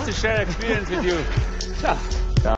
to share experience with you. Ciao.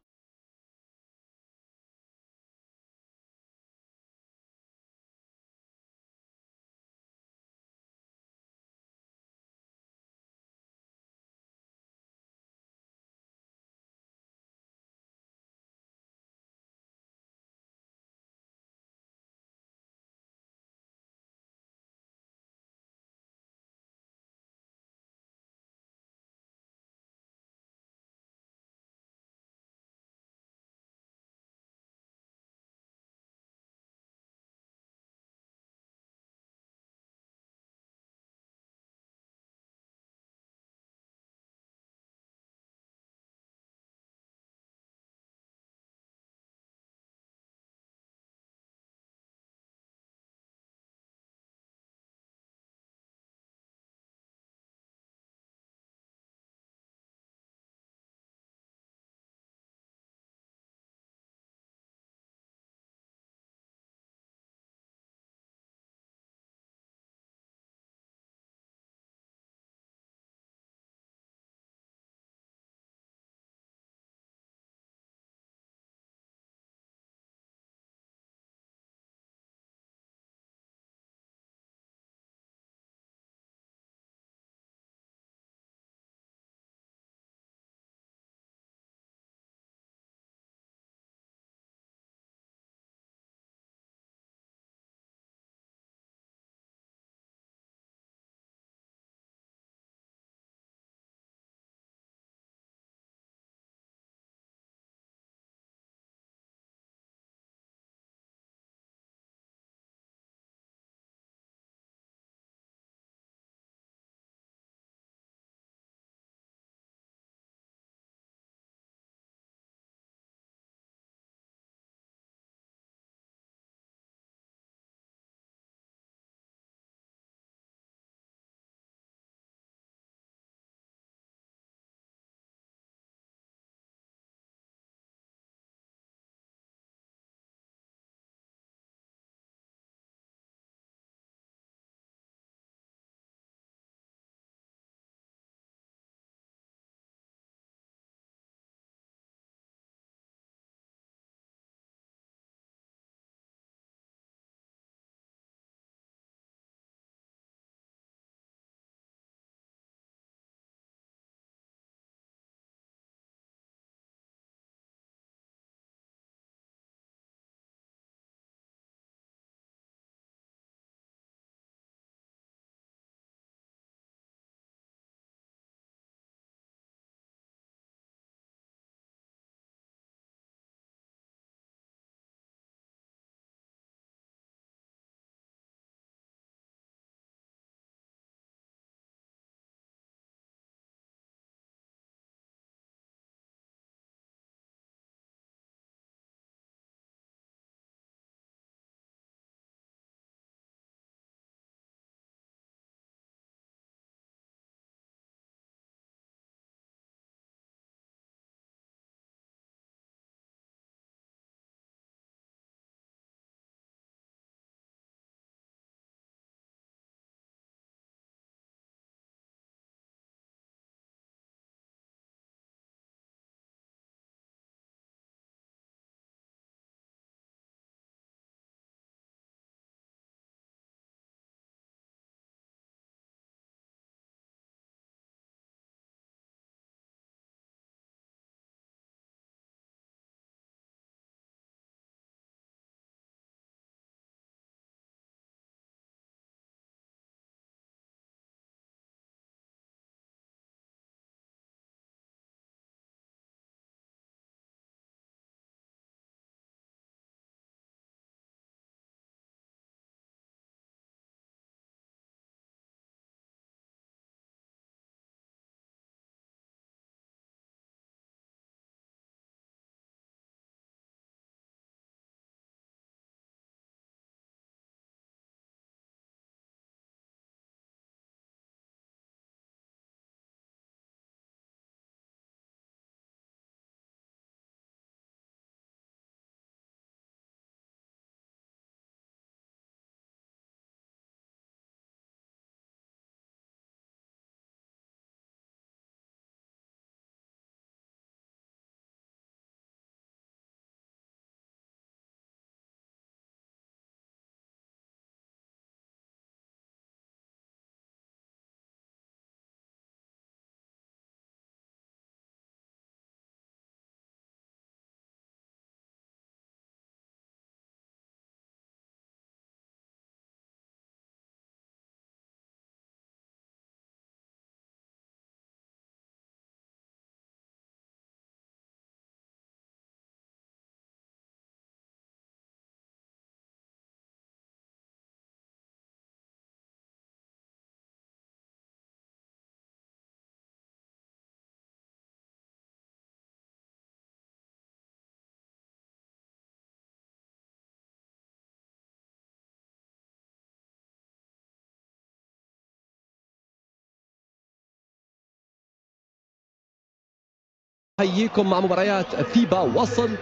حييكم مع مباريات فيبا وصل.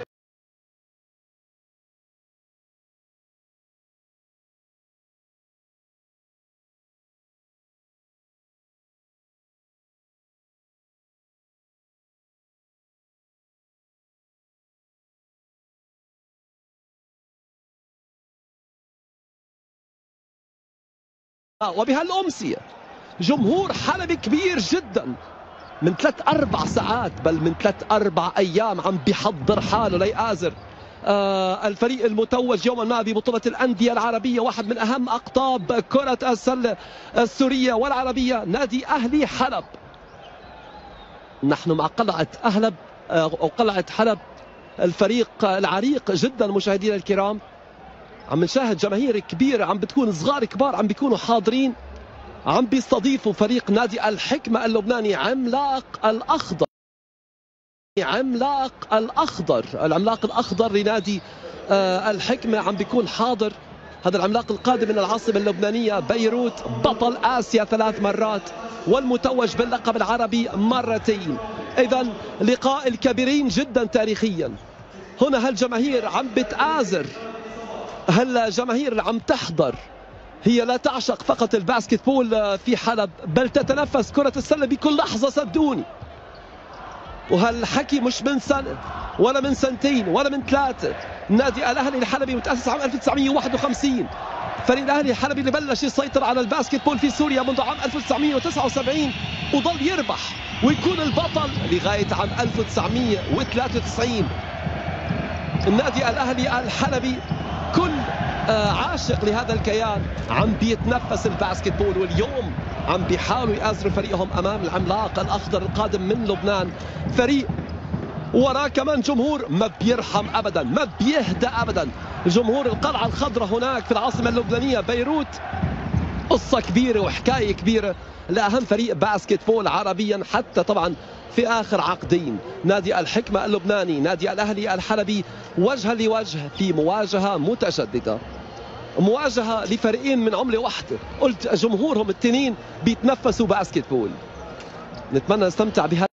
وبهالأمسية جمهور حلبي كبير جدا، من 3-4 ساعات بل من 3-4 أيام عم بيحضر حاله ليآزر الفريق المتوج يوما ما ببطولة الأندية العربية، واحد من أهم أقطاب كرة السلة السورية والعربية، نادي أهلي حلب. نحن مع قلعة أهلب أو قلعة حلب، الفريق العريق جدا مشاهدينا الكرام. عم نشاهد جماهير كبيرة، عم بتكون صغار كبار عم بيكونوا حاضرين، عم بيستضيفوا فريق نادي الحكمة اللبناني عملاق الأخضر. العملاق الأخضر لنادي الحكمة عم بيكون حاضر. هذا العملاق القادم من العاصمة اللبنانية بيروت، بطل آسيا 3 مرات والمتوج باللقب العربي مرتين. إذا لقاء الكبيرين جدا تاريخيا. هنا هالجماهير عم بتآزر، هالجماهير اللي عم تحضر هي لا تعشق فقط الباسكتبول في حلب، بل تتنفس كرة السلة بكل لحظة صدقوني. وهالحكي مش من سنة ولا من سنتين ولا من 3. النادي الأهلي الحلبي متأسس عام 1951. فريق الأهلي الحلبي اللي بلش يسيطر على الباسكتبول في سوريا منذ عام 1979 وظل يربح ويكون البطل لغاية عام 1993. النادي الأهلي الحلبي كل عاشق لهذا الكيان عم بيتنفس الباسكتبول، واليوم عم بيحاولوا يآزروا فريقهم امام العملاق الاخضر القادم من لبنان. فريق وراه كمان جمهور ما بيرحم ابدا، ما بيهدأ ابدا. جمهور القلعه الخضراء هناك في العاصمه اللبنانيه بيروت قصه كبيره وحكايه كبيره لاهم فريق باسكتبول عربيا، حتى طبعا في آخر عقدين. نادي الحكمة اللبناني نادي الأهلي الحلبي وجها لوجه في مواجهة متشددة، مواجهة لفريقين من عملة واحدة. قلت جمهورهم التنين بيتنفسوا باسكتبول. نتمنى نستمتع بها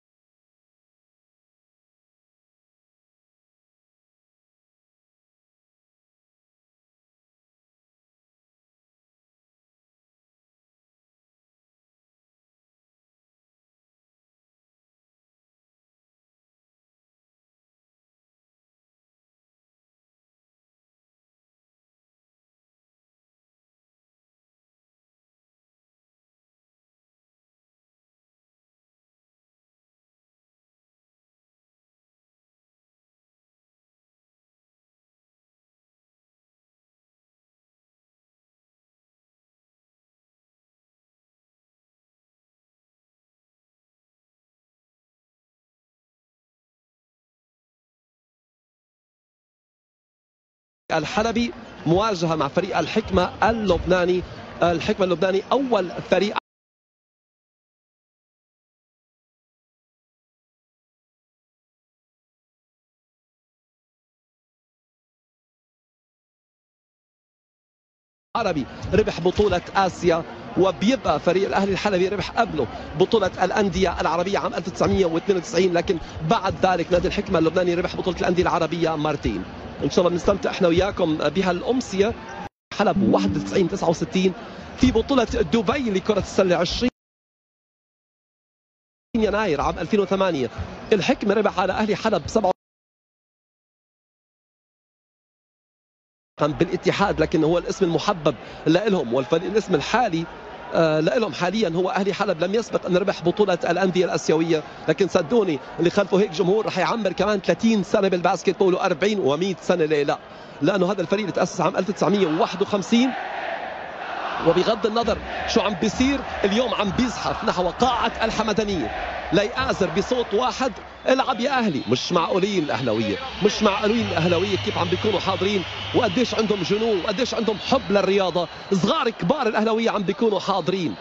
الحلبي مواجهة مع فريق الحكمة اللبناني. الحكمة اللبناني أول فريق عربي ربح بطولة آسيا، وبيبقى فريق الأهلي الحلبي ربح قبله بطولة الأندية العربية عام 1992، لكن بعد ذلك نادي الحكمة اللبناني ربح بطولة الأندية العربية مرتين. إن شاء الله بنستمتع احنا وياكم بهالأمسية. حلب 91-69 في بطولة دبي لكرة السلة 20 يناير عام 2008. الحكمة ربح على أهلي حلب 7 بالاتحاد، لكن هو الاسم المحبب لهم، والاسم الحالي لهم حاليا هو أهلي حلب. لم يسبق أن ربح بطولة الأندية الآسيوية، لكن صدقوني اللي خلفه هيك جمهور رح يعمر كمان 30 سنة بالباسكتبول و40 و100 سنة. ليه لا؟ لأنه هذا الفريق تأسس عام 1951، وبغض النظر شو عم بيصير اليوم عم بيزحف نحو قاعة الحمدانية ليآزر بصوت واحد: العب يا أهلي. مش معقولين الأهلاوية، مش معقولين الأهلاوية كيف عم بيكونوا حاضرين، وقديش عندهم جنون وقديش عندهم حب للرياضة. صغار كبار الأهلاوية عم بيكونوا حاضرين.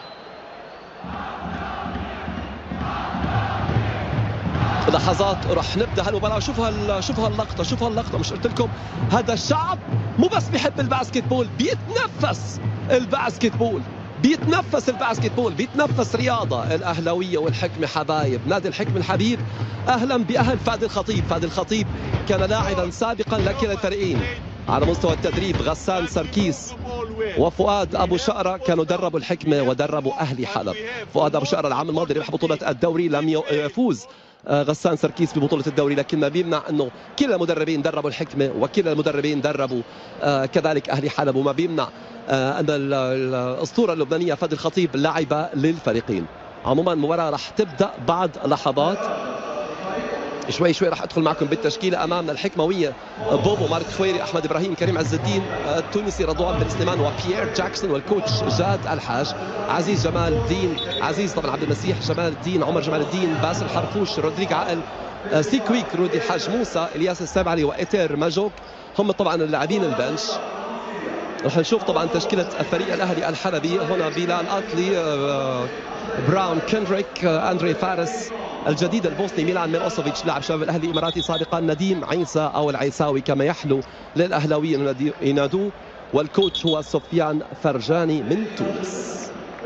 لحظات رح نبدا هالمباراه. شوفوا هاللقطه، شوفوا هاللقطه. مش قلت لكم هذا الشعب مو بس بيحب الباسكتبول، بيتنفس الباسكتبول، بيتنفس الباسكت بول، بيتنفس رياضة. الأهلاوية والحكمة حبايب، نادي الحكمة الحبيب أهلا بأهل فادي الخطيب. فادي الخطيب كان لاعبا سابقا لكلا الفريقين على مستوى التدريب. غسان سركيس وفؤاد أبو شقرة كانوا دربوا الحكمة ودربوا أهلي حلب. فؤاد أبو شقرة العام الماضي ربح بطولة الدوري، لم يفوز غسان سركيس ببطولة الدوري، لكن ما بيمنع أنه كلا المدربين دربوا الحكمة وكلا المدربين دربوا كذلك أهلي حلب، وما بيمنع أن الأسطورة اللبنانية فادي الخطيب لعب للفريقين. عموما المباراة راح تبدأ بعد لحظات، شوي شوي راح ادخل معكم بالتشكيله. امامنا الحكمويه بوبو، مارك خويري، احمد ابراهيم، كريم عز الدين التونسي، رضوان بن سليمان، وبيير جاكسون، والكوتش جاد الحاج، عزيز جمال الدين، عزيز طبعا عبد المسيح جمال الدين، عمر جمال الدين، باسل حرفوش، رودريك عقل، سيكويك، رودي الحاج موسى، الياس السابعلي، وايتير ماجوك هم طبعا اللاعبين البنش. رح نشوف طبعا تشكيله الفريق الاهلي الحلبي. هنا بيلال اطلي، براون كندريك، اندري فارس الجديد البوسني، ميلان ميلوسوفيتش لاعب شباب الاهلي الاماراتي سابقا، نديم عيسى او العيساوي كما يحلو للاهلاويين ينادوه، والكوتش هو سفيان فرجاني من تونس.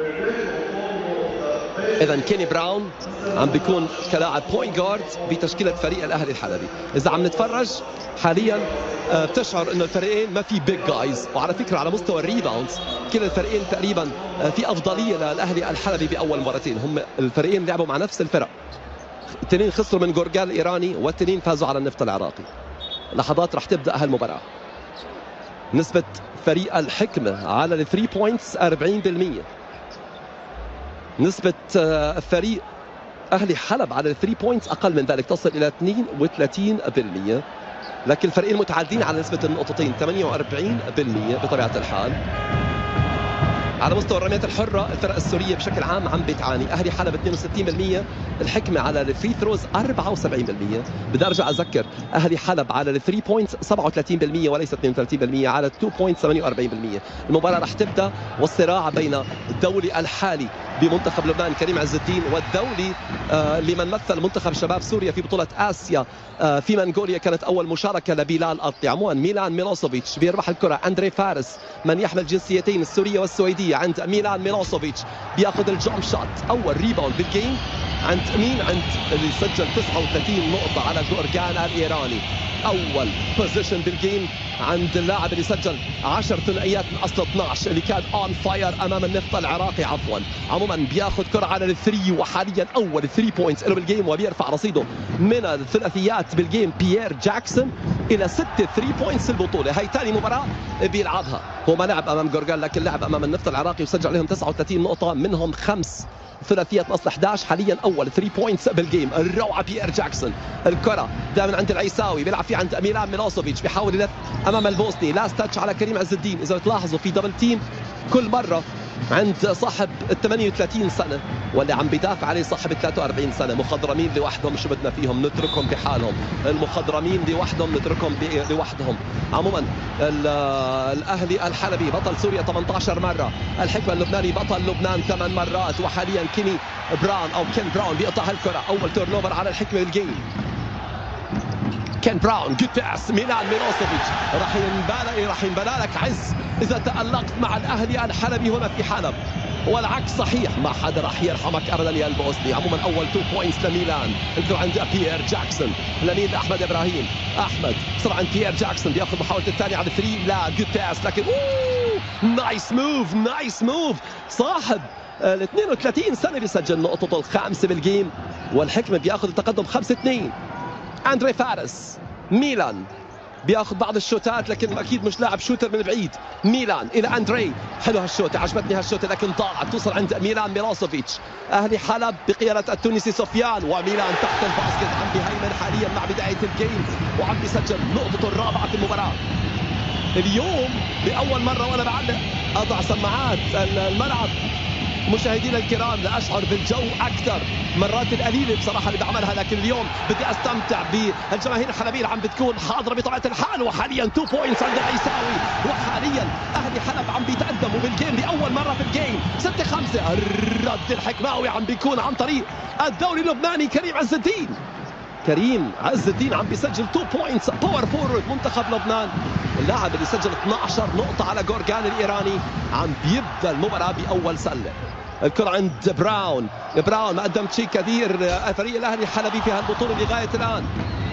اذا كيني براون عم بيكون كلاعب بوينت جارد بتشكيله فريق الاهلي الحلبي. اذا عم نتفرج حاليا بتشعر انه الفريقين ما في بيج جايز، وعلى فكره على مستوى الريباوندز كلا الفريقين تقريبا في افضليه للاهلي الحلبي باول مرتين. هم الفريقين لعبوا مع نفس الفرق، التنين خسروا من جورجال الايراني والتنين فازوا على النفط العراقي. لحظات راح تبدا هالمباراه. نسبه فريق الحكمه على الثري بوينتس 40%، نسبه فريق اهلي حلب على الثري بوينتس اقل من ذلك، تصل الى 32%، لكن الفريقين متعادلين على نسبه النقطتين 48% بطبيعه الحال. على مستوى الرميات الحرة الفرق السورية بشكل عام عم بتعاني. أهلي حلب 62%، الحكمة على الفري ثروز 74%. بدي أرجع أذكر أهلي حلب على الثري بوينتس 37% وليس 32%، على التو بوينتس 48%. المباراة رح تبدأ والصراع بين الدولي الحالي بمنتخب لبنان كريم عز الدين والدولي لمن مثل منتخب شباب سوريا في بطولة آسيا في منغوليا، كانت أول مشاركة لبيلال أطلي. عموما ميلان ميلوسوفيتش بيربح الكرة، أندري فارس من يحمل جنسيتين السورية والسويدية عند ميلان ميلوسوفيتش بياخذ الجامب شوت، أول ريباوند بالجيم عند مين؟ عند اللي سجل 39 نقطة على جورجان الإيراني. أول بوزيشن بالجيم عند اللاعب اللي سجل 10 ثنائيات من أصل 12 اللي كان اون فاير أمام النفط العراقي عفوا. عموما بياخذ كرة على الثري، وحاليا أول 3 بوينتس له بالجيم، وبيرفع رصيده من الثلاثيات بالجيم بيير جاكسون إلى 6 3 بوينتس البطولة. هاي ثاني مباراة بيلعبها، هو ما لعب أمام جورجان لكن لعب أمام النفط العراقي وسجل عليهم 39 نقطة، منهم 5 ثلاثيات نصل 11. حاليا اول 3 بوينتس بالجيم. الروعه بيير جاكسون، الكره دائما عند العيساوي بيلعب فيه عند ميلان ميلوسوفيتش، بيحاول يلف امام البوسني، لاست تاتش على كريم عز الدين. اذا بتلاحظوا في دبل تيم كل مره عند صاحب ال 38 سنه واللي عم بيدافع عليه صاحب 43 سنه. مخضرمين لوحدهم شو بدنا فيهم، نتركهم بحالهم. المخضرمين لوحدهم نتركهم لوحدهم. عموما الاهلي الحلبي بطل سوريا 18 مره، الحكمه اللبناني بطل لبنان 8 مرات، وحاليا كيني براون او كين براون بيقطع هالكره. اول تيرن اوفر على الحكمه بالجيم. كين براون جود باس، ميلان ميلوسوفيتش راح ينبنى لك عز اذا تألقت مع الاهلي الحلبي هنا في حلب، والعكس صحيح، ما حدا راح يرحمك ابدا يا البوسني. عموما اول 2 بوينتس لميلان، الكره عند بيير جاكسون، لمين؟ لاحمد ابراهيم. احمد بسرعه عند بيير جاكسون بياخذ محاولته الثانيه على 3، لا جود باس، لكن نايس موف. صاحب ال 32 سنه بيسجل نقطته الخامسه بالجيم، والحكمه بياخذ التقدم 5-2. اندري فارس، ميلان بياخذ بعض الشوتات لكن اكيد مش لاعب شوتر من بعيد. ميلان الى اندري، حلو هالشوطه، عجبتني هالشوطه لكن ضاعت، توصل عند ميلان ميلوسوفيتش. اهلي حلب بقياده التونسي سفيان، وميلان تحت الباسكت عم بيهيمن حاليا مع بدايه الجيم، وعم بيسجل نقطته الرابعه في المباراه. اليوم لاول مره وانا بعلق اضع سماعات الملعب مشاهدينا الكرام لأشعر بالجو أكثر، مرات القليلة بصراحة اللي بعملها، لكن اليوم بدي أستمتع بالجماهير الحلبية اللي عم بتكون حاضرة بطبيعة الحال. وحاليا 2 بوينتس عند العيساوي، وحاليا أهلي حلب عم بيتقدموا بالجيم لأول مرة في الجيم 6-5. الرد الحكماوي عم بيكون عن طريق الدوري اللبناني كريم عز الدين. كريم عز الدين عم بيسجل 2 بوينتس، باور فورورد منتخب لبنان، اللاعب اللي سجل 12 نقطة على جورجان الإيراني. عم بيبدأ المباراة بأول سلة. الكرة عند براون ما قدم شيء كثير فريق الأهلي الحلبي في هالبطولة لغاية الآن.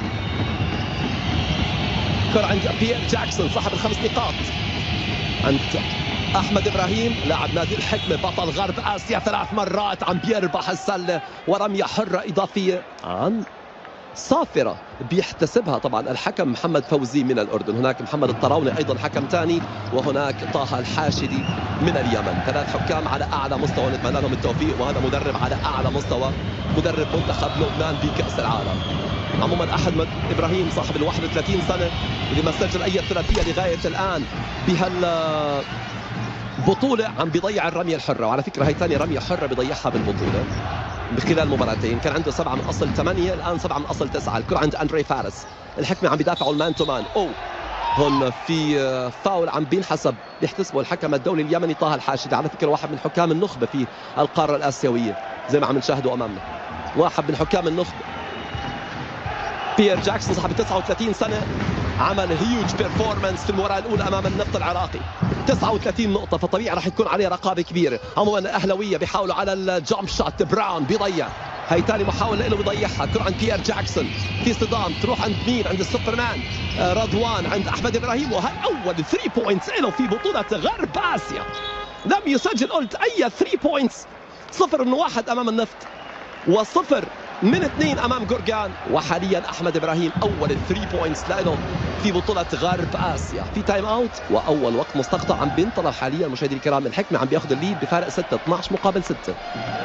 الكرة عند بيير جاكسون صاحب ال5 نقاط، عند أحمد إبراهيم لاعب نادي الحكمة بطل غرب آسيا 3 مرات، عم بيربح السلة ورمية حرة إضافية عن صافرة بيحتسبها طبعا الحكم محمد فوزي من الأردن. هناك محمد الطراوني أيضا حكم ثاني، وهناك طه الحاشدي من اليمن. 3 حكام على أعلى مستوى، نتمنى لهم التوفيق، وهذا مدرب على أعلى مستوى، مدرب منتخب لبنان بكأس العالم. عموما أحمد إبراهيم صاحب ال 31 سنة اللي ما سجل أي ثلاثية لغاية الآن بهالبطولة، عم بيضيع الرمية الحرة، وعلى فكرة هي ثاني رمية حرة بيضيعها بالبطولة بخلال مباراتين. كان عنده 7 من أصل 8، الآن 7 من أصل 9. الكرة عند أندري فارس، الحكمة عم بيدافعوا المان تو مان. هون في فاول عم بينحسب، بيحتسبه الحكم الدولي اليمني طه الحاشدي، على فكرة واحد من حكام النخبة في القارة الآسيوية زي ما عم نشاهدوا أمامنا، واحد من حكام النخبة. بيير جاكسون صاحب 39 سنة عمل هيوج بيرفورمانس في المباراة الأولى أمام النفط العراقي، 39 نقطة، فطبيعي راح يكون عليه رقابة كبيرة. عموما الأهلوية بيحاولوا على الجامب شوت، براون بيضيع، هي ثاني محاولة له بيضيعها. الكرة عند بيير جاكسون في صدام، تروح عند مين؟ عند السوبرمان رضوان، عند أحمد إبراهيم، وهي أول 3 بوينتس له في بطولة غرب آسيا. لم يسجل قلت أي 3 بوينتس، 0 من 1 أمام النفط و0 من 2 امام جورجان. وحاليا احمد ابراهيم اول 3 بوينتس له في بطوله غرب اسيا. في تايم اوت واول وقت مستقطع عم بينطلب حاليا مشاهدينا الكرام. الحكمه عم بياخذ الليد بفارق 6، 12 مقابل 6.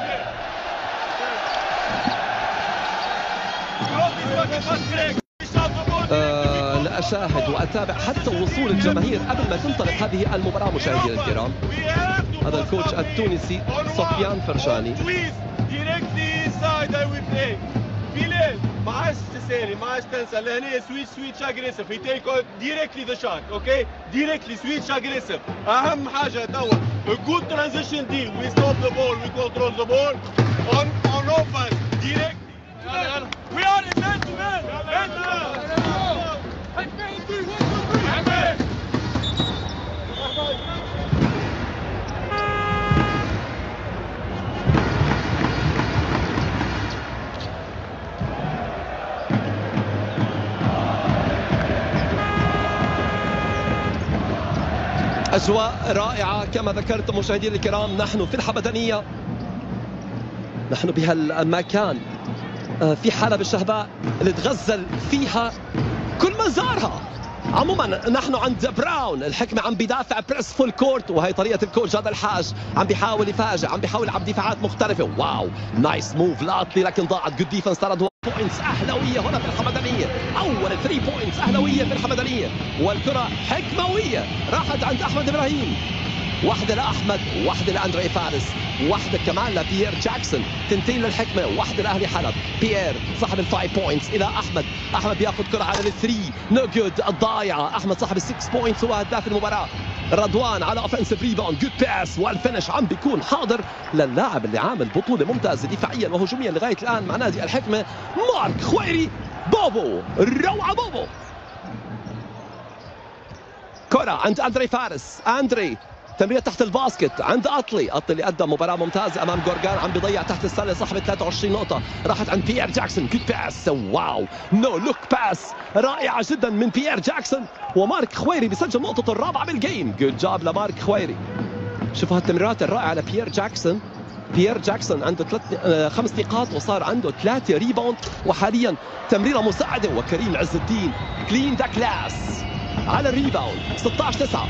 لا أشاهد وأتابع حتى وصول الجماهير قبل ما تنطلق هذه المباراة مشاهدينا الكرام. هذا الكوتش التونسي سفيان فرشاني. بلال ما عادش تسالي، ما عادش تنسى لهنا سويتش اجريسيف، هي تيك ديريكتلي ذا شوت، اوكي ديريكتلي سويتش اجريسيف. اهم حاجه توا جود ترانزيشن ديل، وي ستوب ذا بول، وي كنترول ذا بول اون اوفنس ديريكتلي. وي ار ان مان تو مان، مان تو مان. أجواء رائعة كما ذكرت مشاهدينا الكرام. نحن في الحمدانية، نحن بهالمكان في حلب الشهباء اللي تغزل فيها كل من زارها. عموما نحن عند براون، الحكمة عم بيدافع بريس فول كورت، وهي طريقة الكوتش هذا الحاج، عم بيحاول يفاجئ، عم بيحاول يلعب دفاعات مختلفة. واو نايس موف لاطلي، لكن ضاعت. جود ديفنس، 3 بوينتس أهلوية هنا في الحمدانية، أول 3 بوينتس أهلوية في الحمدانية. والكرة حكموية راحت عند أحمد إبراهيم، واحدة لأحمد، واحدة لأندري فارس، واحدة كمان لبيير جاكسون، 2 للحكمة، واحدة لأهلي حلب. بيير صاحب ال5 بوينتس إلى أحمد بياخذ كرة على ال3، نو جود الضايعة. أحمد صاحب ال6 بوينتس هو هداف المباراة. رضوان على اوفنسيف ريباوند، جود باس، والفينش عم بيكون حاضر للاعب اللي عامل بطولة ممتازة دفاعيا وهجوميا لغاية الآن مع نادي الحكمة، مارك خويري. بوبو، روعة بوبو. كرة عند أندري فارس، أندري تمرير تحت الباسكت عند أطلي اللي قدم مباراة ممتازة أمام جورجان، عم بيضيع تحت السلة صاحب 23 نقطة، راحت عند بيير جاكسون، جود باس، واو نو لوك باس رائعة جدا من بيير جاكسون. ومارك خويري بيسجل نقطته الرابعة بالجيم، جود جاب لمارك خويري. شوفوا هالتمريرات الرائعة لبيير جاكسون. بيير جاكسون عنده 5 نقاط وصار عنده 3 ريباوند، وحاليا تمريرة مساعدة. وكريم عز الدين كلين ذا كلاس على الريباوند، 16-9.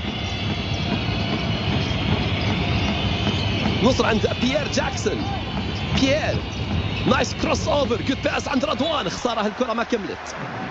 نصر عند بيير جاكسون، بيير نايس كروس اوفر، جود باس عند رضوان، خسارة هالكرة ما كملت.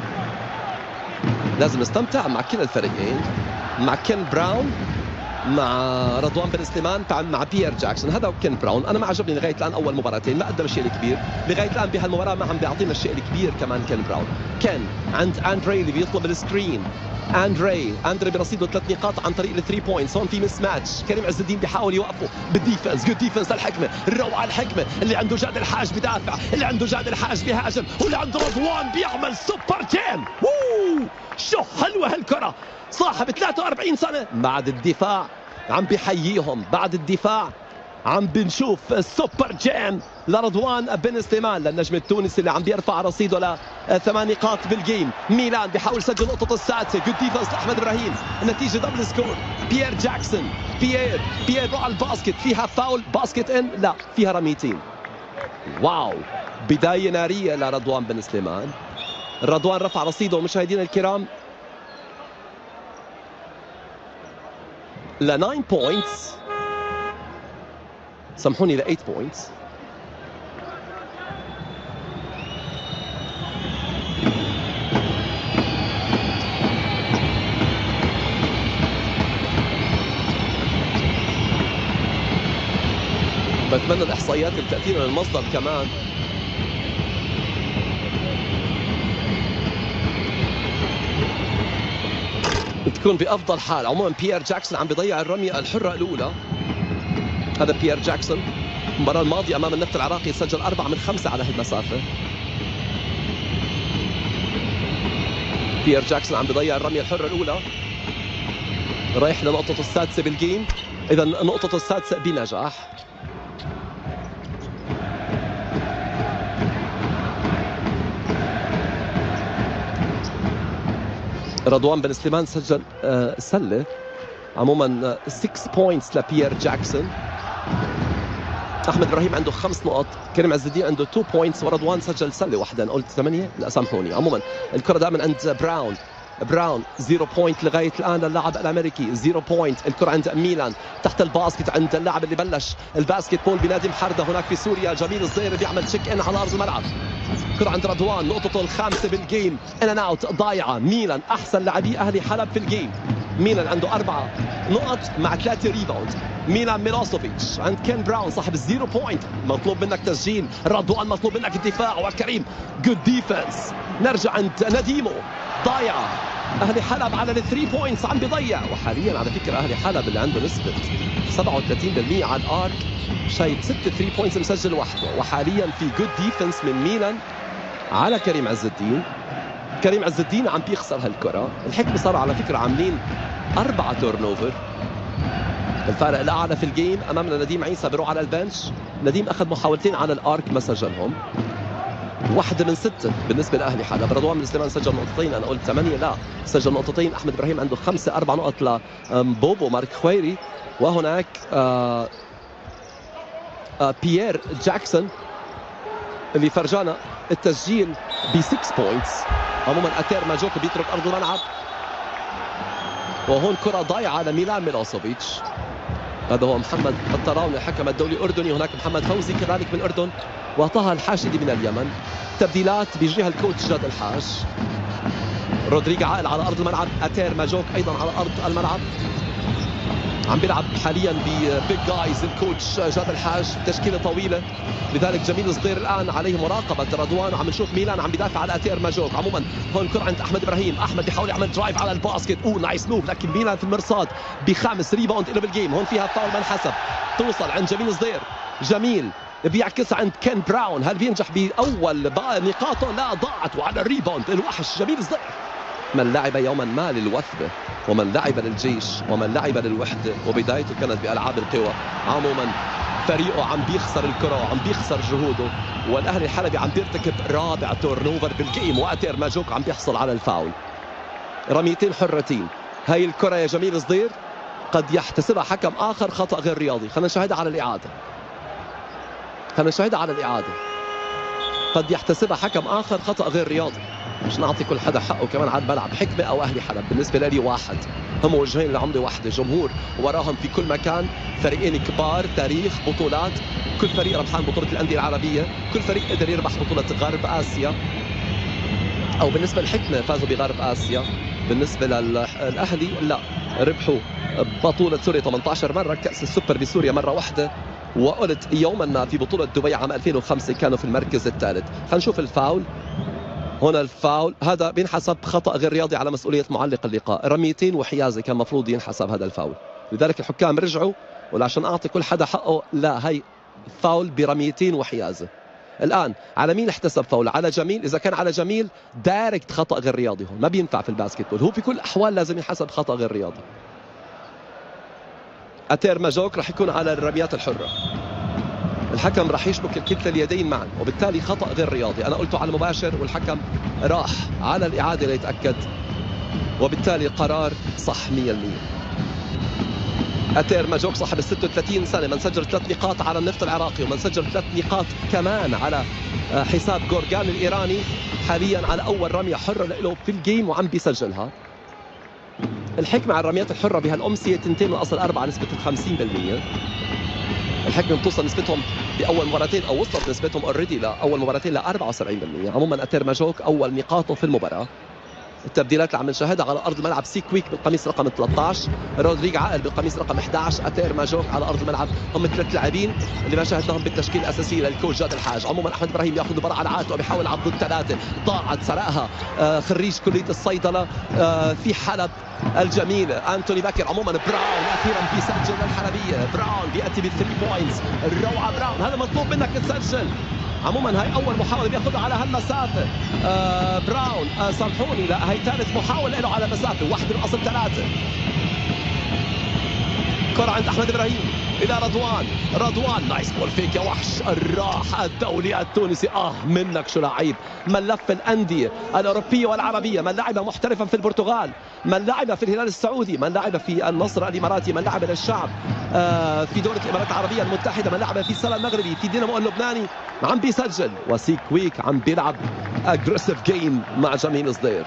لازم نستمتع مع كلا الفريقين، مع كين براون، مع رضوان بن سليمان، مع بيير جاكسون. هذا وكين براون انا ما عجبني لغايه الان اول مباراتين، ما قدم الشيء الكبير لغايه الان بهالمباراه، ما عم بيعطينا الشيء الكبير كمان كين براون. كين عند اندري اللي بيطلب السكرين، اندري برصيده 3 نقاط عن طريق الثري بوينتس. هون في مس ماتش، كريم عز الدين بيحاول يوقفه بالديفنس. جود ديفنس للحكمه، الروعه الحكمه اللي عنده جاد الحاج بدافع، اللي عنده جاد الحاج بيهاجم، واللي عنده رضوان بيعمل سوبر جيم. شو حلوه هالكره، صاحب 43 سنه. بعد الدفاع عم بيحييهم، بعد الدفاع عم بنشوف السوبر جيم لرضوان بن سليمان، للنجم التونسي اللي عم بيرفع رصيده ل8 نقاط بالجيم. ميلان بيحاول يسجل نقطته السادسه. جود ديفنس لاحمد ابراهيم، النتيجه دبل سكور. بيير جاكسون، بيير روح على الباسكت، فيها فاول، باسكت ان، لا فيها رميتين. واو، بدايه ناريه لرضوان بن سليمان. رضوان رفع رصيده مشاهدينا الكرام ل 9 بوينتس، سامحوني ل 8 بوينتس. بتمنى الاحصائيات اللي بتاتينا من المصدر كمان. تكون بافضل حال. عموما بيير جاكسون عم بيضيع الرميه الحره الاولى. هذا بيير جاكسون المباراه الماضيه امام النفط العراقي سجل 4 من 5 على هالمسافه. بيير جاكسون عم بيضيع الرميه الحره الاولى، رايح لنقطته السادسه بالجيم، اذا نقطته السادسه بنجاح. رضوان بن سليمان سجل سله. عموما 6 بوينتس لبيير جاكسون. احمد ابراهيم عنده 5 نقط، كريم عز الدين عنده 2 بوينتس، ورضوان سجل سله واحده. انا قلت 8؟ لا سامحوني. عموما الكره دائما عند براون 0 بوينت لغايه الان للاعب الامريكي. 0 بوينت. الكره عند ميلان تحت الباسكت عند اللاعب اللي بلش الباسكت بول بنادي محرده هناك في سوريا، جميل الصغير بيعمل تشيك ان على ارض الملعب. كرة عند رضوان، نقطته الخامسة بالجيم، ان اند اوت ضايعة. ميلان احسن لاعبي اهلي حلب في الجيم. ميلان عنده 4 نقط مع 3 ريباوند. ميلان ميلوسوفيتش عند كين براون صاحب الزيرو بوينت، مطلوب منك تسجيل. رضوان مطلوب منك الدفاع. وكريم جود ديفنس. نرجع عند نديمو، ضايعة. اهلي حلب على الثري بوينتس عم بيضيع. وحاليا على فكرة اهلي حلب اللي عنده نسبة 37% على الارك، شايف 6 3 بوينتس مسجل وحده. وحاليا في جود ديفنس من ميلان على كريم عز الدين. كريم عز الدين عم بيخسر هالكرة. الحكمة صاروا على فكرة عاملين 4 تورن اوفر. الفارق الاعلى في الجيم امامنا نديم عيسى بيروح على البنش. نديم اخذ محاولتين على الارك ما سجلهم، 1 من 6 بالنسبه لاهلي حلب. رضوان بن سليمان سجل نقطتين، انا قلت 8، لا سجل نقطتين. احمد ابراهيم عنده 5، 4 نقط لبوبو مارك خويري. وهناك بيير جاكسون اللي فرجانا التسجيل ب 6 بوينتس. عموما اتير ماجوك بيترك ارض الملعب، وهون كره ضايعه لميلان ميلوسوفيتش. هذا هو محمد الطراوني الحكم الدولي الاردني. هناك محمد فوزي كذلك من الاردن، وطه الحاشدي من اليمن. تبديلات بيجريها الكوتش جاد الحاج. رودريغا عائل على ارض الملعب، اتير ماجوك ايضا على ارض الملعب. عم بيلعب حاليا ببيج جايز الكوتش جاد الحاج، تشكيله طويله، لذلك جميل الصغير الان عليه مراقبه رضوان. وعم نشوف ميلان عم بيدافع على اتير ماجوك. عموما هون كره عند احمد ابراهيم، احمد بيحاول يعمل درايف على الباسكت، نايس موف، لكن ميلان في المرصاد ب5 ريباوند له بالجيم. هون فيها فاول ما انحسب، توصل عند جميل الصغير. جميل بيعكس عند كين براون، هل بينجح باول نقاطه؟ لا، ضاعت. وعلى الريباوند الوحش جميل الصغير. من لعب يوما ما للوثبه، ومن لعب للجيش، ومن لعب للوحده، وبدايته كانت بألعاب القوى. عموما فريقه عم بيخسر الكرة وعم بيخسر جهوده، والاهلي الحلبي عم بيرتكب رابع تورن اوفر بالجيم، واتير ماجوك عم بيحصل على الفاول. رميتين حرتين. هاي الكرة يا جميل صغير قد يحتسبها حكم اخر خطأ غير رياضي. خلينا نشاهدها على الإعادة. قد يحتسبها حكم اخر خطأ غير رياضي. مش نعطي كل حدا حقه كمان على الملعب. حكمة او اهلي حلب بالنسبه لي واحد، هم وجهين لعمله واحده، جمهور وراهم في كل مكان، فريقين كبار، تاريخ، بطولات، كل فريق ربحان بطوله الانديه العربيه، كل فريق قدر يربح بطوله غرب اسيا، او بالنسبه للحكمه فازوا بغرب اسيا. بالنسبه للاهلي لا، ربحوا بطوله سوريا 18 مره، كاس السوبر بسوريا مره واحده، وقلت يوما ما في بطوله دبي عام 2005 كانوا في المركز الثالث. خلينا نشوف الفاول. هنا الفاول، هذا بينحسب خطأ غير رياضي على مسؤولية معلق اللقاء. رميتين وحيازة كان مفروض ينحسب هذا الفاول، لذلك الحكام رجعوا، وعشان أعطي كل حدا حقه، لا، هي فاول برميتين وحيازة. الآن على مين احتسب فاول؟ على جميل. إذا كان على جميل دايركت خطأ غير رياضي، هون ما بينفع في الباسكتبول، هو في كل الأحوال لازم ينحسب خطأ غير رياضي. أتير ماجوك راح يكون على الرميات الحرة، الحكم راح يشبك كلتا اليدين معا، وبالتالي خطأ غير رياضي. أنا قلته على المباشر والحكم راح على الإعادة ليتأكد، وبالتالي قرار صح 100%. أتير ماجوك صاحب 36 سنة، من سجل 3 نقاط على النفط العراقي، ومن سجل 3 نقاط كمان على حساب جورجان الإيراني، حاليا على أول رمية حرة له في الجيم وعم بيسجلها. الحكمة على الرميات الحرة بهالأمسية 2.4 نسبة 50%. الحكمة بتوصل نسبتهم بأول مباراتين، أو وصلت نسبتهم اوريدي لأول مباراتين ل 74%. عموما أتير ماجوك أول نقاطه في المباراة. التبديلات اللي عم نشاهدها على ارض الملعب: سيكويك بالقميص رقم 13، رودريغ عائل بالقميص رقم 11، أتير ماجوك على ارض الملعب. هم 3 لاعبين اللي ما شاهدناهم بالتشكيل الاساسي للكوتش جاد الحاج. عموما احمد ابراهيم ياخذ المباراه على عاتقه وبيحاول عض الثلاثه، ضاعت سرقها خريج كليه الصيدله في حلب الجميل انتوني باكر. عموما براون اخيرا بيسجل للحلبيه، براون بياتي بالثري بوينتس، الروعه براون، هذا مطلوب منك تسجل. عموما هاي اول محاوله بياخذها على هالمسافه براون، سامحوني، لا، هاي ثالث محاوله له على مسافه 1/3. كرة عند احمد ابراهيم الى رضوان نايس بول فيك يا وحش، الراح الدولي التونسي. منك شو لعيب، من لف الانديه الاوروبيه والعربيه، من لعب محترفا في البرتغال، من لعب في الهلال السعودي، من لعب في النصر الاماراتي، من لعب للشعب في دوله الامارات العربيه المتحده، من لعب في سلا المغربي، في دينامو اللبناني، عم بيسجل. وسيكويك عم بيلعب اجريسيف جيم مع جميل صدير.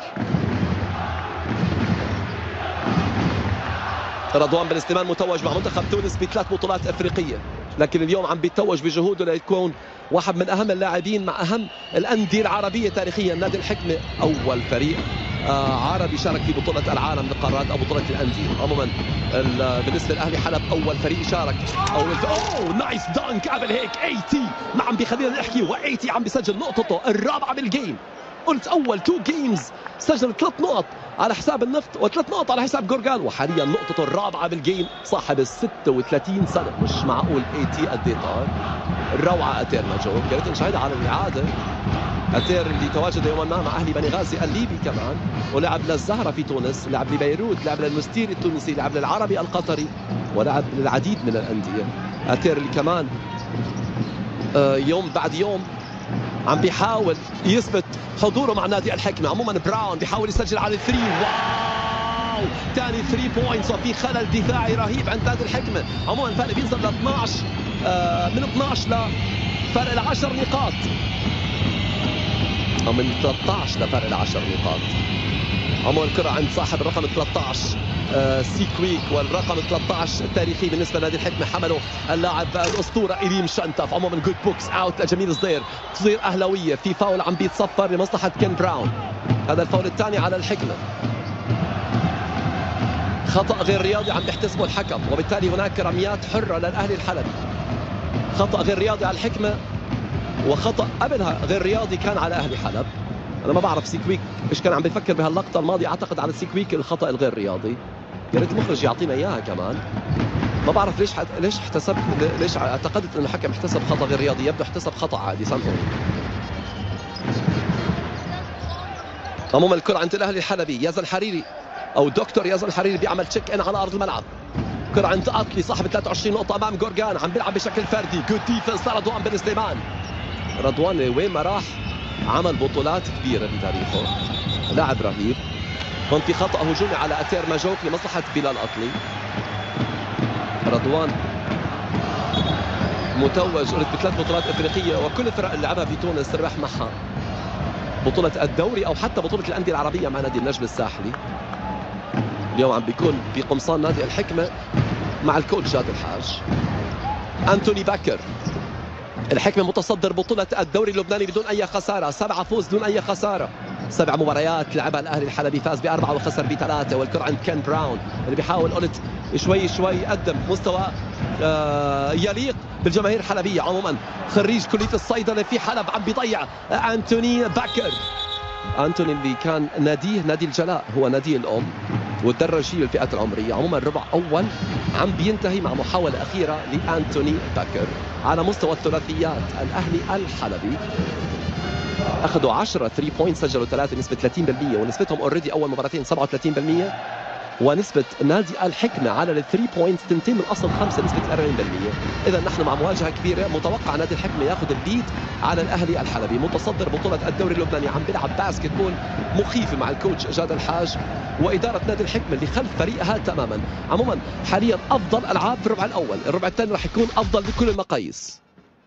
رضوان بن سليمان متوج مع منتخب تونس ب3 بطولات افريقيه، لكن اليوم عم بيتوج بجهوده ليكون واحد من اهم اللاعبين مع اهم الانديه العربيه تاريخيا. نادي الحكمه اول فريق عربي شارك في بطوله العالم للقارات او بطوله الانديه. عموما بالنسبه للاهلي حلب اول فريق شارك. نايس دانك قبل هيك 80، ما عم بيخلينا نحكي، و80 عم بيسجل نقطته الرابعه بالجيم. قلت اول 2 جيمز سجل 3 نقط على حساب النفط و3 نقط على حساب جورجان، وحاليا نقطته الرابعه بالجيم. صاحب 36 سنه، مش معقول 80 قد ايه طار. الروعه أتير ماجوك، يا ريت نشاهدها على الاعاده. أتير اللي تواجد يوما ما مع اهلي بني غازي الليبي كمان، ولعب للزهره في تونس، لعب لبيروت، لعب للمستيري التونسي، لعب للعربي القطري، ولعب للعديد من الانديه. أتير اللي كمان يوم بعد يوم عم بيحاول يثبت حضوره مع نادي الحكمة. عموما براون بيحاول يسجل على الثري، واو، ثاني 3 بوينتس، وفي خلل دفاعي رهيب عند نادي الحكمة. عموما الفرق بينزل ل 12، من 12 لفرق ل 10 نقاط، او من 13 لفرق ل 10 نقاط. عموما الكرة عند صاحب الرقم 13 سيكويك، والرقم 13 التاريخي بالنسبه لنادي الحكمه حمله اللاعب الاسطوره إليم شنتف. عموما جود بوكس اوت لجميل صدير، تصير اهلاويه. في فاول عم بيتصفر لمصلحه كين براون، هذا الفاول الثاني على الحكمه. خطا غير رياضي عم بيحتسبه الحكم، وبالتالي هناك رميات حره للاهلي الحلبي. خطا غير رياضي على الحكمه، وخطا قبلها غير رياضي كان على اهلي حلب. انا ما بعرف سيكويك ايش كان عم بيفكر بهاللقطه الماضيه. اعتقد على سيكويك الخطا الغير رياضي، يا ريت المخرج يعطينا اياها كمان. ما بعرف ليش احتسب، ليش اعتقدت انه الحكم احتسب خطا غير رياضي، يبدو احتسب خطا عادي. سامحوني. عموما الكره عند الاهلي الحلبي، يزن حريري او دكتور يزن حريري بيعمل تشيك ان على ارض الملعب. كره عند اطلي صاحب 23 نقطه امام جورجان، عم بيلعب بشكل فردي. جود ديفنس رضوان بن سليمان. رضوان وين ما راح عمل بطولات كبيره بتاريخه، لاعب رهيب. هون في خطأ هجومي على أتير ماجوك لمصلحة بلال أطلي. رضوان متوج قلت ب3 بطولات افريقيه، وكل الفرق اللي لعبها في تونس ربح معها بطوله الدوري او حتى بطوله الانديه العربيه مع نادي النجم الساحلي. اليوم عم بيكون في قمصان نادي الحكمه مع الكوتش جاد الحاج. انتوني باكر. الحكمه متصدر بطوله الدوري اللبناني بدون اي خساره، 7 فوز دون اي خساره، 7 مباريات لعبها الاهلي الحلبي، فاز ب4 وخسر ب3. والكره عند كين براون اللي بيحاول قلت شوي يقدم مستوى يليق بالجماهير الحلبيه. عموما خريج كليه الصيدله في حلب عم بيضيع انتوني باكر. أنتوني اللي كان ناديه نادي الجلاء هو نادي الأم، وتدرج فيه الفئات العمرية. عموما الربع أول عم بينتهي مع محاولة أخيرة لأنتوني باكر. على مستوى الثلاثيات الأهلي الحلبي أخذوا 10 3 بوينت، سجلوا 3 نسبة 30%، ونسبتهم اوريدي أول مباراتين 37%. ونسبة نادي الحكمة على ال 3 بوينت 2 من أصل 5 نسبة 40%. إذا نحن مع مواجهة كبيرة، متوقع نادي الحكمة ياخذ الليد على الأهلي الحلبي متصدر بطولة الدوري اللبناني. عم بيلعب باسكت بول مخيفة مع الكوتش جاد الحاج وإدارة نادي الحكمة اللي خلف فريقها تماما. عموما حاليا أفضل ألعاب في الربع الأول، الربع الثاني راح يكون أفضل بكل المقاييس.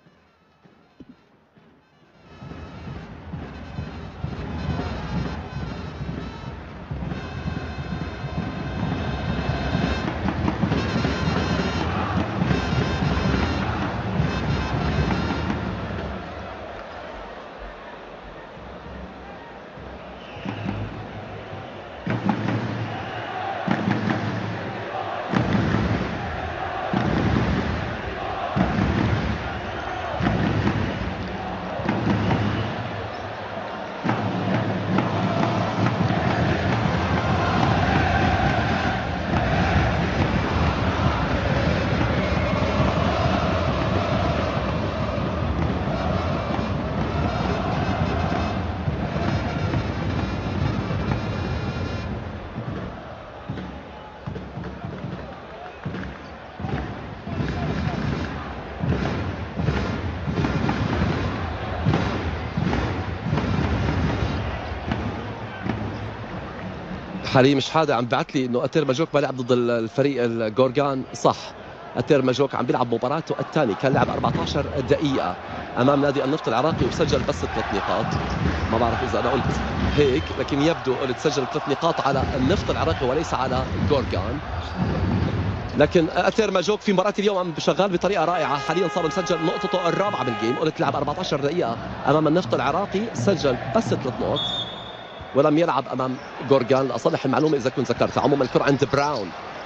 حريم شحاده عم بعت لي انه اتير ماجوك بيلعب ضد الفريق الجورجان. صح، اتير ماجوك عم بيلعب مباراته الثانيه، كان لعب 14 دقيقه امام نادي النفط العراقي وسجل بس 3 نقاط. ما بعرف اذا انا قلت هيك، لكن يبدو قلت سجل 3 نقاط على النفط العراقي وليس على الجورجان. لكن اتير ماجوك في مباراه اليوم عم شغال بطريقه رائعه، حاليا صار مسجل نقطته الرابعه بالجيم. قلت لعب 14 دقيقه امام النفط العراقي، سجل بس 3 نقط ولم يلعب امام جورجان، لاصلح المعلومه اذا كنت ذكرتها. عموما الكره عند براون.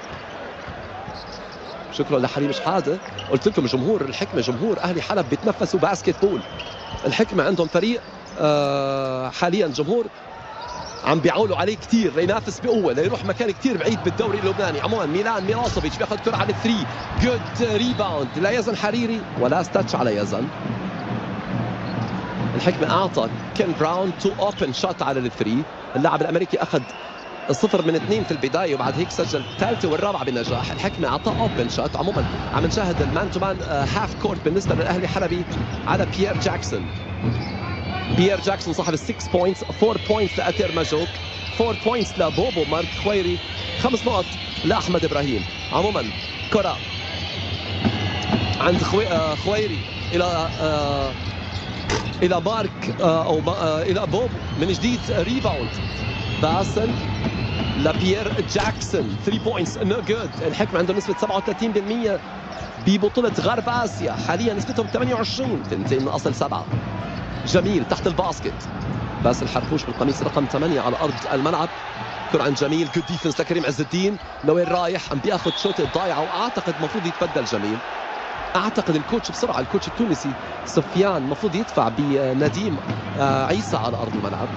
شكرا لحريم شحاده. قلت لكم جمهور الحكمه، جمهور اهلي حلب بيتنفسوا باسكت بول. الحكمه عندهم فريق حاليا جمهور عم بيعولوا عليه كثير لينافس بقوه، ليروح مكان كثير بعيد بالدوري اللبناني. عموما ميلان ميلوسوفيتش بياخذ كره على 3، جود ريباوند ليزن حريري ولا ستاتش على يزن. الحكمة أعطى كين براون 2 اوبن شوت على الثري. اللاعب الأمريكي أخذ 0 من 2 في البداية وبعد هيك سجل الثالثة والرابعة بنجاح. الحكمة أعطاه اوبن شوت. عموما عم نشاهد المان تو مان هاف كورت بالنسبة للأهلي حلبي على بيير جاكسون. بيير جاكسون صاحب 6 بوينتس، 4 بوينتس لأتير ماجوك، 4 بوينتس لبوبو مارك خويري، 5 نقط لأحمد إبراهيم. عموما كرة عند خويري إلى مارك إلى بوب من جديد، ريباوند باسل لبيير جاكسون، 3 بوينتس نو جود. الحكمة عنده نسبة 37% ببطولة غرب آسيا، حاليا نسبتهم 28، 2 من أصل 7. جميل تحت الباسكت، باسل حرفوش بالقميص رقم 8 على أرض الملعب. كرة عن جميل، جود ديفنس لكريم عز الدين. لوين رايح؟ عم بياخذ شوط ضايعة وأعتقد المفروض يتبدل جميل. اعتقد الكوتش بسرعه، الكوتش التونسي سفيان المفروض يدفع بنديم عيسى على ارض الملعب.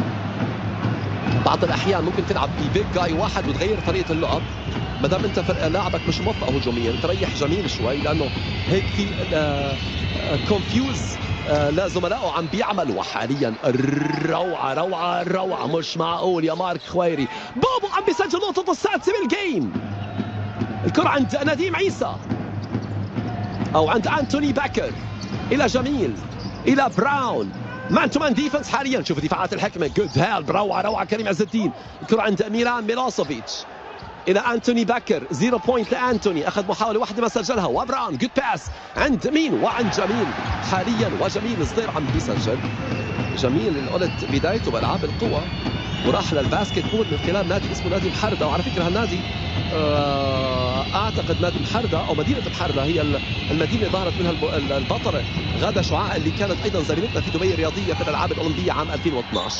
بعض الاحيان ممكن تلعب ببيج جاي واحد وتغير طريقه اللعب. ما دام انت لاعبك مش موفق هجوميا تريح جميل شوي، لانه هيك في كونفيوز لزملائه عم بيعمل. وحاليا روعه روعه روعه، مش معقول يا مارك خويري. بوبو عم بيسجل نقطته السادسه بالجيم. الكره عند نديم عيسى او عند انتوني باكر، الى جميل، الى براون، مان تو مان ديفنس حاليا. شوف دفاعات الحكمه، جود هيلب، روعه روعه كريم عز الدين. الكره عند ميلان ميلوسوفيتش الى انتوني باكر، 0 بوينت لانتوني، اخذ محاوله واحده ما سجلها. وبراون جود باس عند مين؟ وعند جميل حاليا. وجميل صغير عم بيسجل. جميل اللي قلت بدايته بالعاب القوى وراح للباسكت بول من خلال نادي اسمه نادي محردة. وعلى فكره هالنادي اعتقد نادي محردة او مدينه محردة هي المدينه اللي ظهرت منها البطله غادة شعاع اللي كانت ايضا زميلتنا في دبي الرياضيه في الالعاب الاولمبيه عام 2012.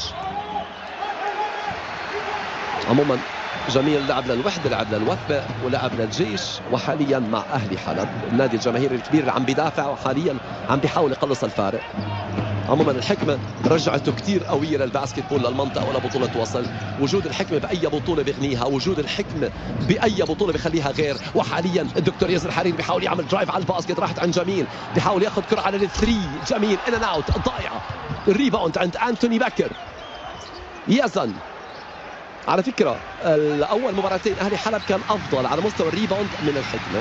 عموما جميل لعب للوحده، لعب للوثبه، ولعب للجيش، وحاليا مع اهلي حلب النادي الجماهيري الكبير اللي عم بيدافع وحاليا عم بيحاول يقلص الفارق. عموما الحكمة رجعته كتير قوية للباسكت بول للمنطقة ولا بطولة توصل. وجود الحكمة بأي بطولة بغنيها، وجود الحكمة بأي بطولة بخليها غير. وحاليا الدكتور ياسر الحريري بيحاول يعمل درايف على الباسكت، راحت عن جميل، بيحاول ياخذ كرة على الثري، جميل ان اوت ضايعة. الريباوند عند أنتوني بكر. يزن على فكرة الأول مباراتين أهلي حلب كان أفضل على مستوى الريباوند من الحكمة،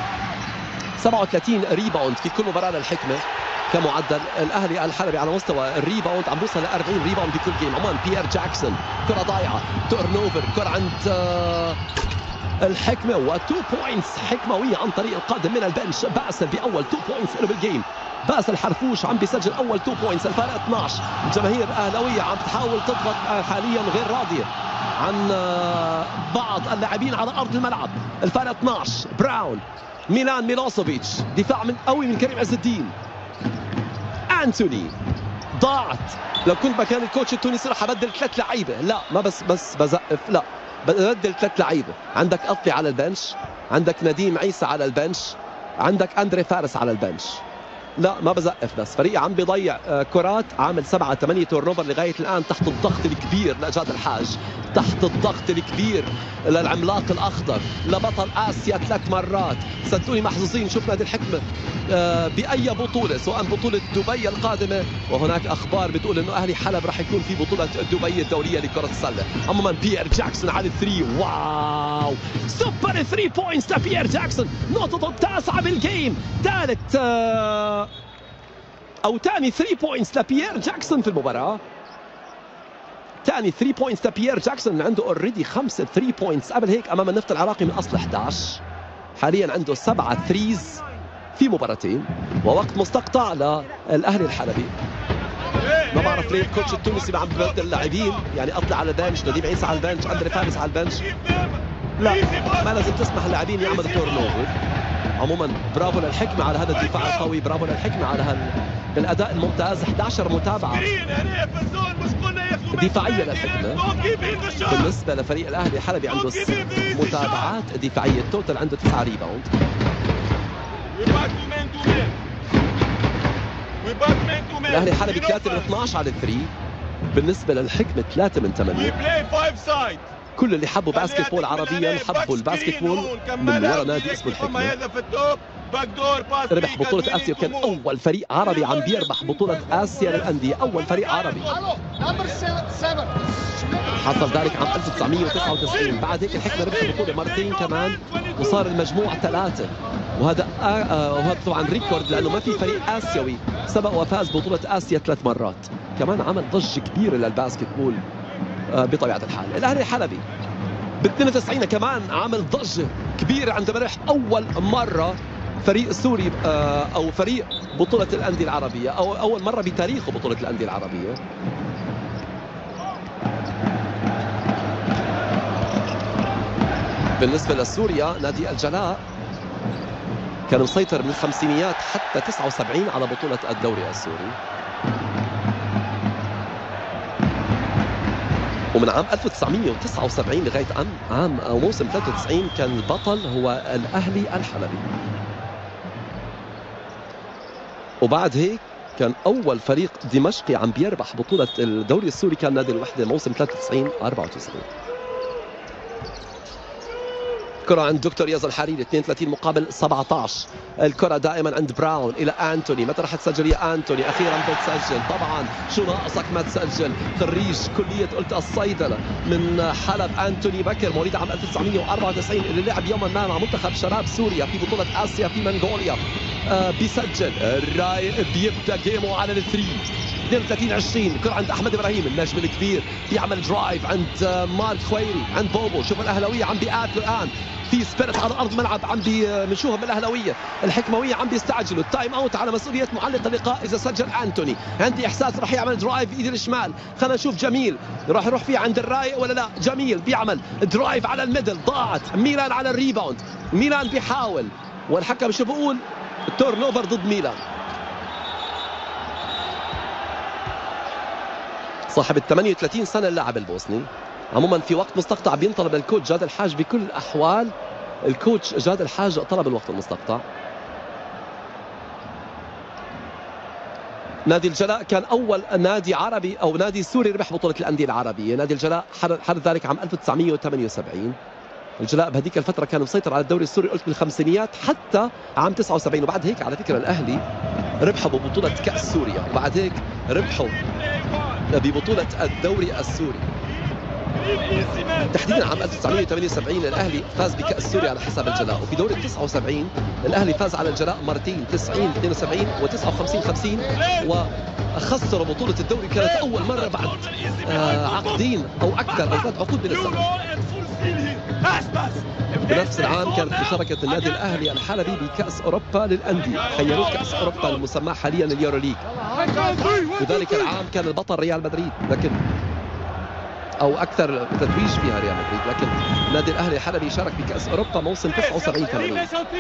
37 ريباوند في كل مباراة للحكمة كمعدل. الأهلي الحلبي على مستوى الريباوند عم بوصل ل 40 ريباوند بكل جيم. عمان بيير جاكسون كرة ضايعة، تورن اوفر، كرة عند الحكمة و2 بوينتس حكموية عن طريق القادم من البنش باسل بأول 2 بوينتس له بالجيم. باسل حرفوش عم بيسجل أول 2 بوينتس. الفارق 12. الجماهير الأهلاوية عم تحاول تضغط حاليا غير راضية عن بعض اللاعبين على أرض الملعب. الفارق 12. براون، ميلان ميلوسوفيتش، دفاع من قوي من كريم عز الدين. أنتوني ضاعت. لو كنت مكان الكوتش التونسي راح أبدل 3 لعيبة. لا ما بس بزقف، لا بدل 3 لعيبة. عندك أطلي على البنش، عندك نديم عيسى على البنش، عندك أندري فارس على البنش. لا ما بزقف، بس فريقي عم بيضيع كرات، عامل 7-8 تورن اوفر لغايه الان تحت الضغط الكبير لجاد الحاج، تحت الضغط الكبير للعملاق الاخضر لبطل اسيا 3 مرات. صدقوني محظوظين شفنا هذه الحكمه باي بطوله، سواء بطوله دبي القادمه، وهناك اخبار بتقول انه اهلي حلب راح يكون في بطوله دبي الدوليه لكره السله. عموما بيير جاكسون على الثري، واو سوبر 3 بوينتس لبيير جاكسون، نقطته التاسعه بالجيم، ثالث او ثاني 3 بوينتس لبيير جاكسون في المباراه. ثاني 3 بوينتس لبيير جاكسون، عنده اوريدي 5 3 بوينتس قبل هيك امام النفط العراقي من اصل 11. حاليا عنده 7 ثريز في مباراتين، ووقت مستقطع للاهلي الحلبي. ما بعرف ليه الكوتش التونسي ما عم ببدل اللاعبين، يعني اطلع على البنش، نديم عيسى على البنش، اندري فارس على البنش. لا ما لازم تسمح اللاعبين يعملوا تورن اوفر. عموما برافو للحكمة على هذا الدفاع القوي، برافو للحكمة على الأداء الممتاز. 11 متابعة دفاعية للحكمة. بالنسبة لفريق الأهلي الحلبي عنده 6 متابعات دفاعية، التوتال عنده 9 ريباوند. الأهلي الحلبي 3 من 12 على الثري. بالنسبة للحكمة 3 من 8. كل اللي حبوا باسكت بول عربيا حبوا الباسكت بول من وراء نادي اسمه الحكمة. ربح بطولة آسيا، وكان أول فريق عربي عم بيربح بطولة آسيا للأندية، أول فريق عربي. حصل ذلك عام 1999. بعد هيك الحكمة ربح البطولة مرتين كمان، وصار المجموع 3. وهذا طبعا ريكورد، لأنه ما في فريق آسيوي سبق وفاز بطولة آسيا 3 مرات. كمان عمل ضجة كبيرة للباسكت بول بطبيعة الحال. الأهلي الحلبي ب 92 كمان عمل ضجة كبيرة عندما ربح أول مرة فريق سوري أو فريق بطولة الأندية العربية، أو أول مرة بتاريخه بطولة الأندية العربية. بالنسبة لسوريا نادي الجلاء كان مسيطر من الخمسينيات حتى 79 على بطولة الدوري السوري، ومن عام 1979 لغاية عام أو موسم 93 كان البطل هو الأهلي الحلبي. وبعد هيك كان أول فريق دمشقي عم بيربح بطولة الدوري السوري كان نادي الوحدة موسم 93-94. كرة عند دكتور ياسر الحريري 32 مقابل 17. الكرة دائما عند براون إلى أنتوني، متى رح تسجل يا أنتوني؟ أخيرا بتسجل. طبعا شو ناقصك ما تسجل؟ خريج كلية قلت الصيدلة من حلب أنتوني بكر، مواليد عام 1994، اللي لعب يوما ما مع منتخب شباب سوريا في بطولة آسيا في منغوليا. بيسجل الراي، بيبدأ جيمه على الثري. 32-20. كرة عند أحمد إبراهيم النجم الكبير، بيعمل درايف عند مارك خويري، عند بوبو. شوف الأهلاوية عم بيقاتلوا الآن في سبيرت على ارض الملعب، عم بنشوفهم الاهلاويه. الحكمويه عم بيستعجلوا التايم اوت على مسؤوليه معلق اللقاء اذا سجل انتوني. عندي احساس راح يعمل درايف بايد الشمال، خلينا نشوف جميل راح يروح فيه عند الرايق ولا لا. جميل بيعمل درايف على الميدل، ضاعت. ميلان على الريباوند، ميلان بيحاول، والحكم شو بقول؟ تورن اوفر ضد ميلان. صاحب ال 38 سنه اللاعب البوسني. عموما في وقت مستقطع بينطلب للكوتش جاد الحاج بكل الأحوال. الكوتش جاد الحاج طلب الوقت المستقطع. نادي الجلاء كان أول نادي عربي أو نادي سوري ربح بطولة الأندية العربية. نادي الجلاء حدث ذلك عام 1978. الجلاء بهذيك الفترة كان مسيطر على الدوري السوري قلت بالخمسينيات حتى عام 79. وبعد هيك على فكرة الأهلي ربحوا ببطولة كأس سوريا، وبعد هيك ربحوا ببطولة الدوري السوري. تحديدا عام 1978 الأهلي فاز بكأس سوريا على حساب الجلاء، وفي دوري 79 الأهلي فاز على الجلاء مرتين 90 72 و59 50 وخسروا بطولة الدوري. كانت أول مرة بعد عقدين أو أكثر أو 3 عقود من السنة. بنفس العام كانت مشاركة النادي الأهلي الحلبي بكأس أوروبا للأندية، خيروه كأس أوروبا المسمى حاليا اليورو ليج. وذلك العام كان البطل ريال مدريد، لكن او اكثر تتويج فيها ريال مدريد، لكن النادي الاهلي الحلبي شارك بكاس اوروبا موسم 79 80.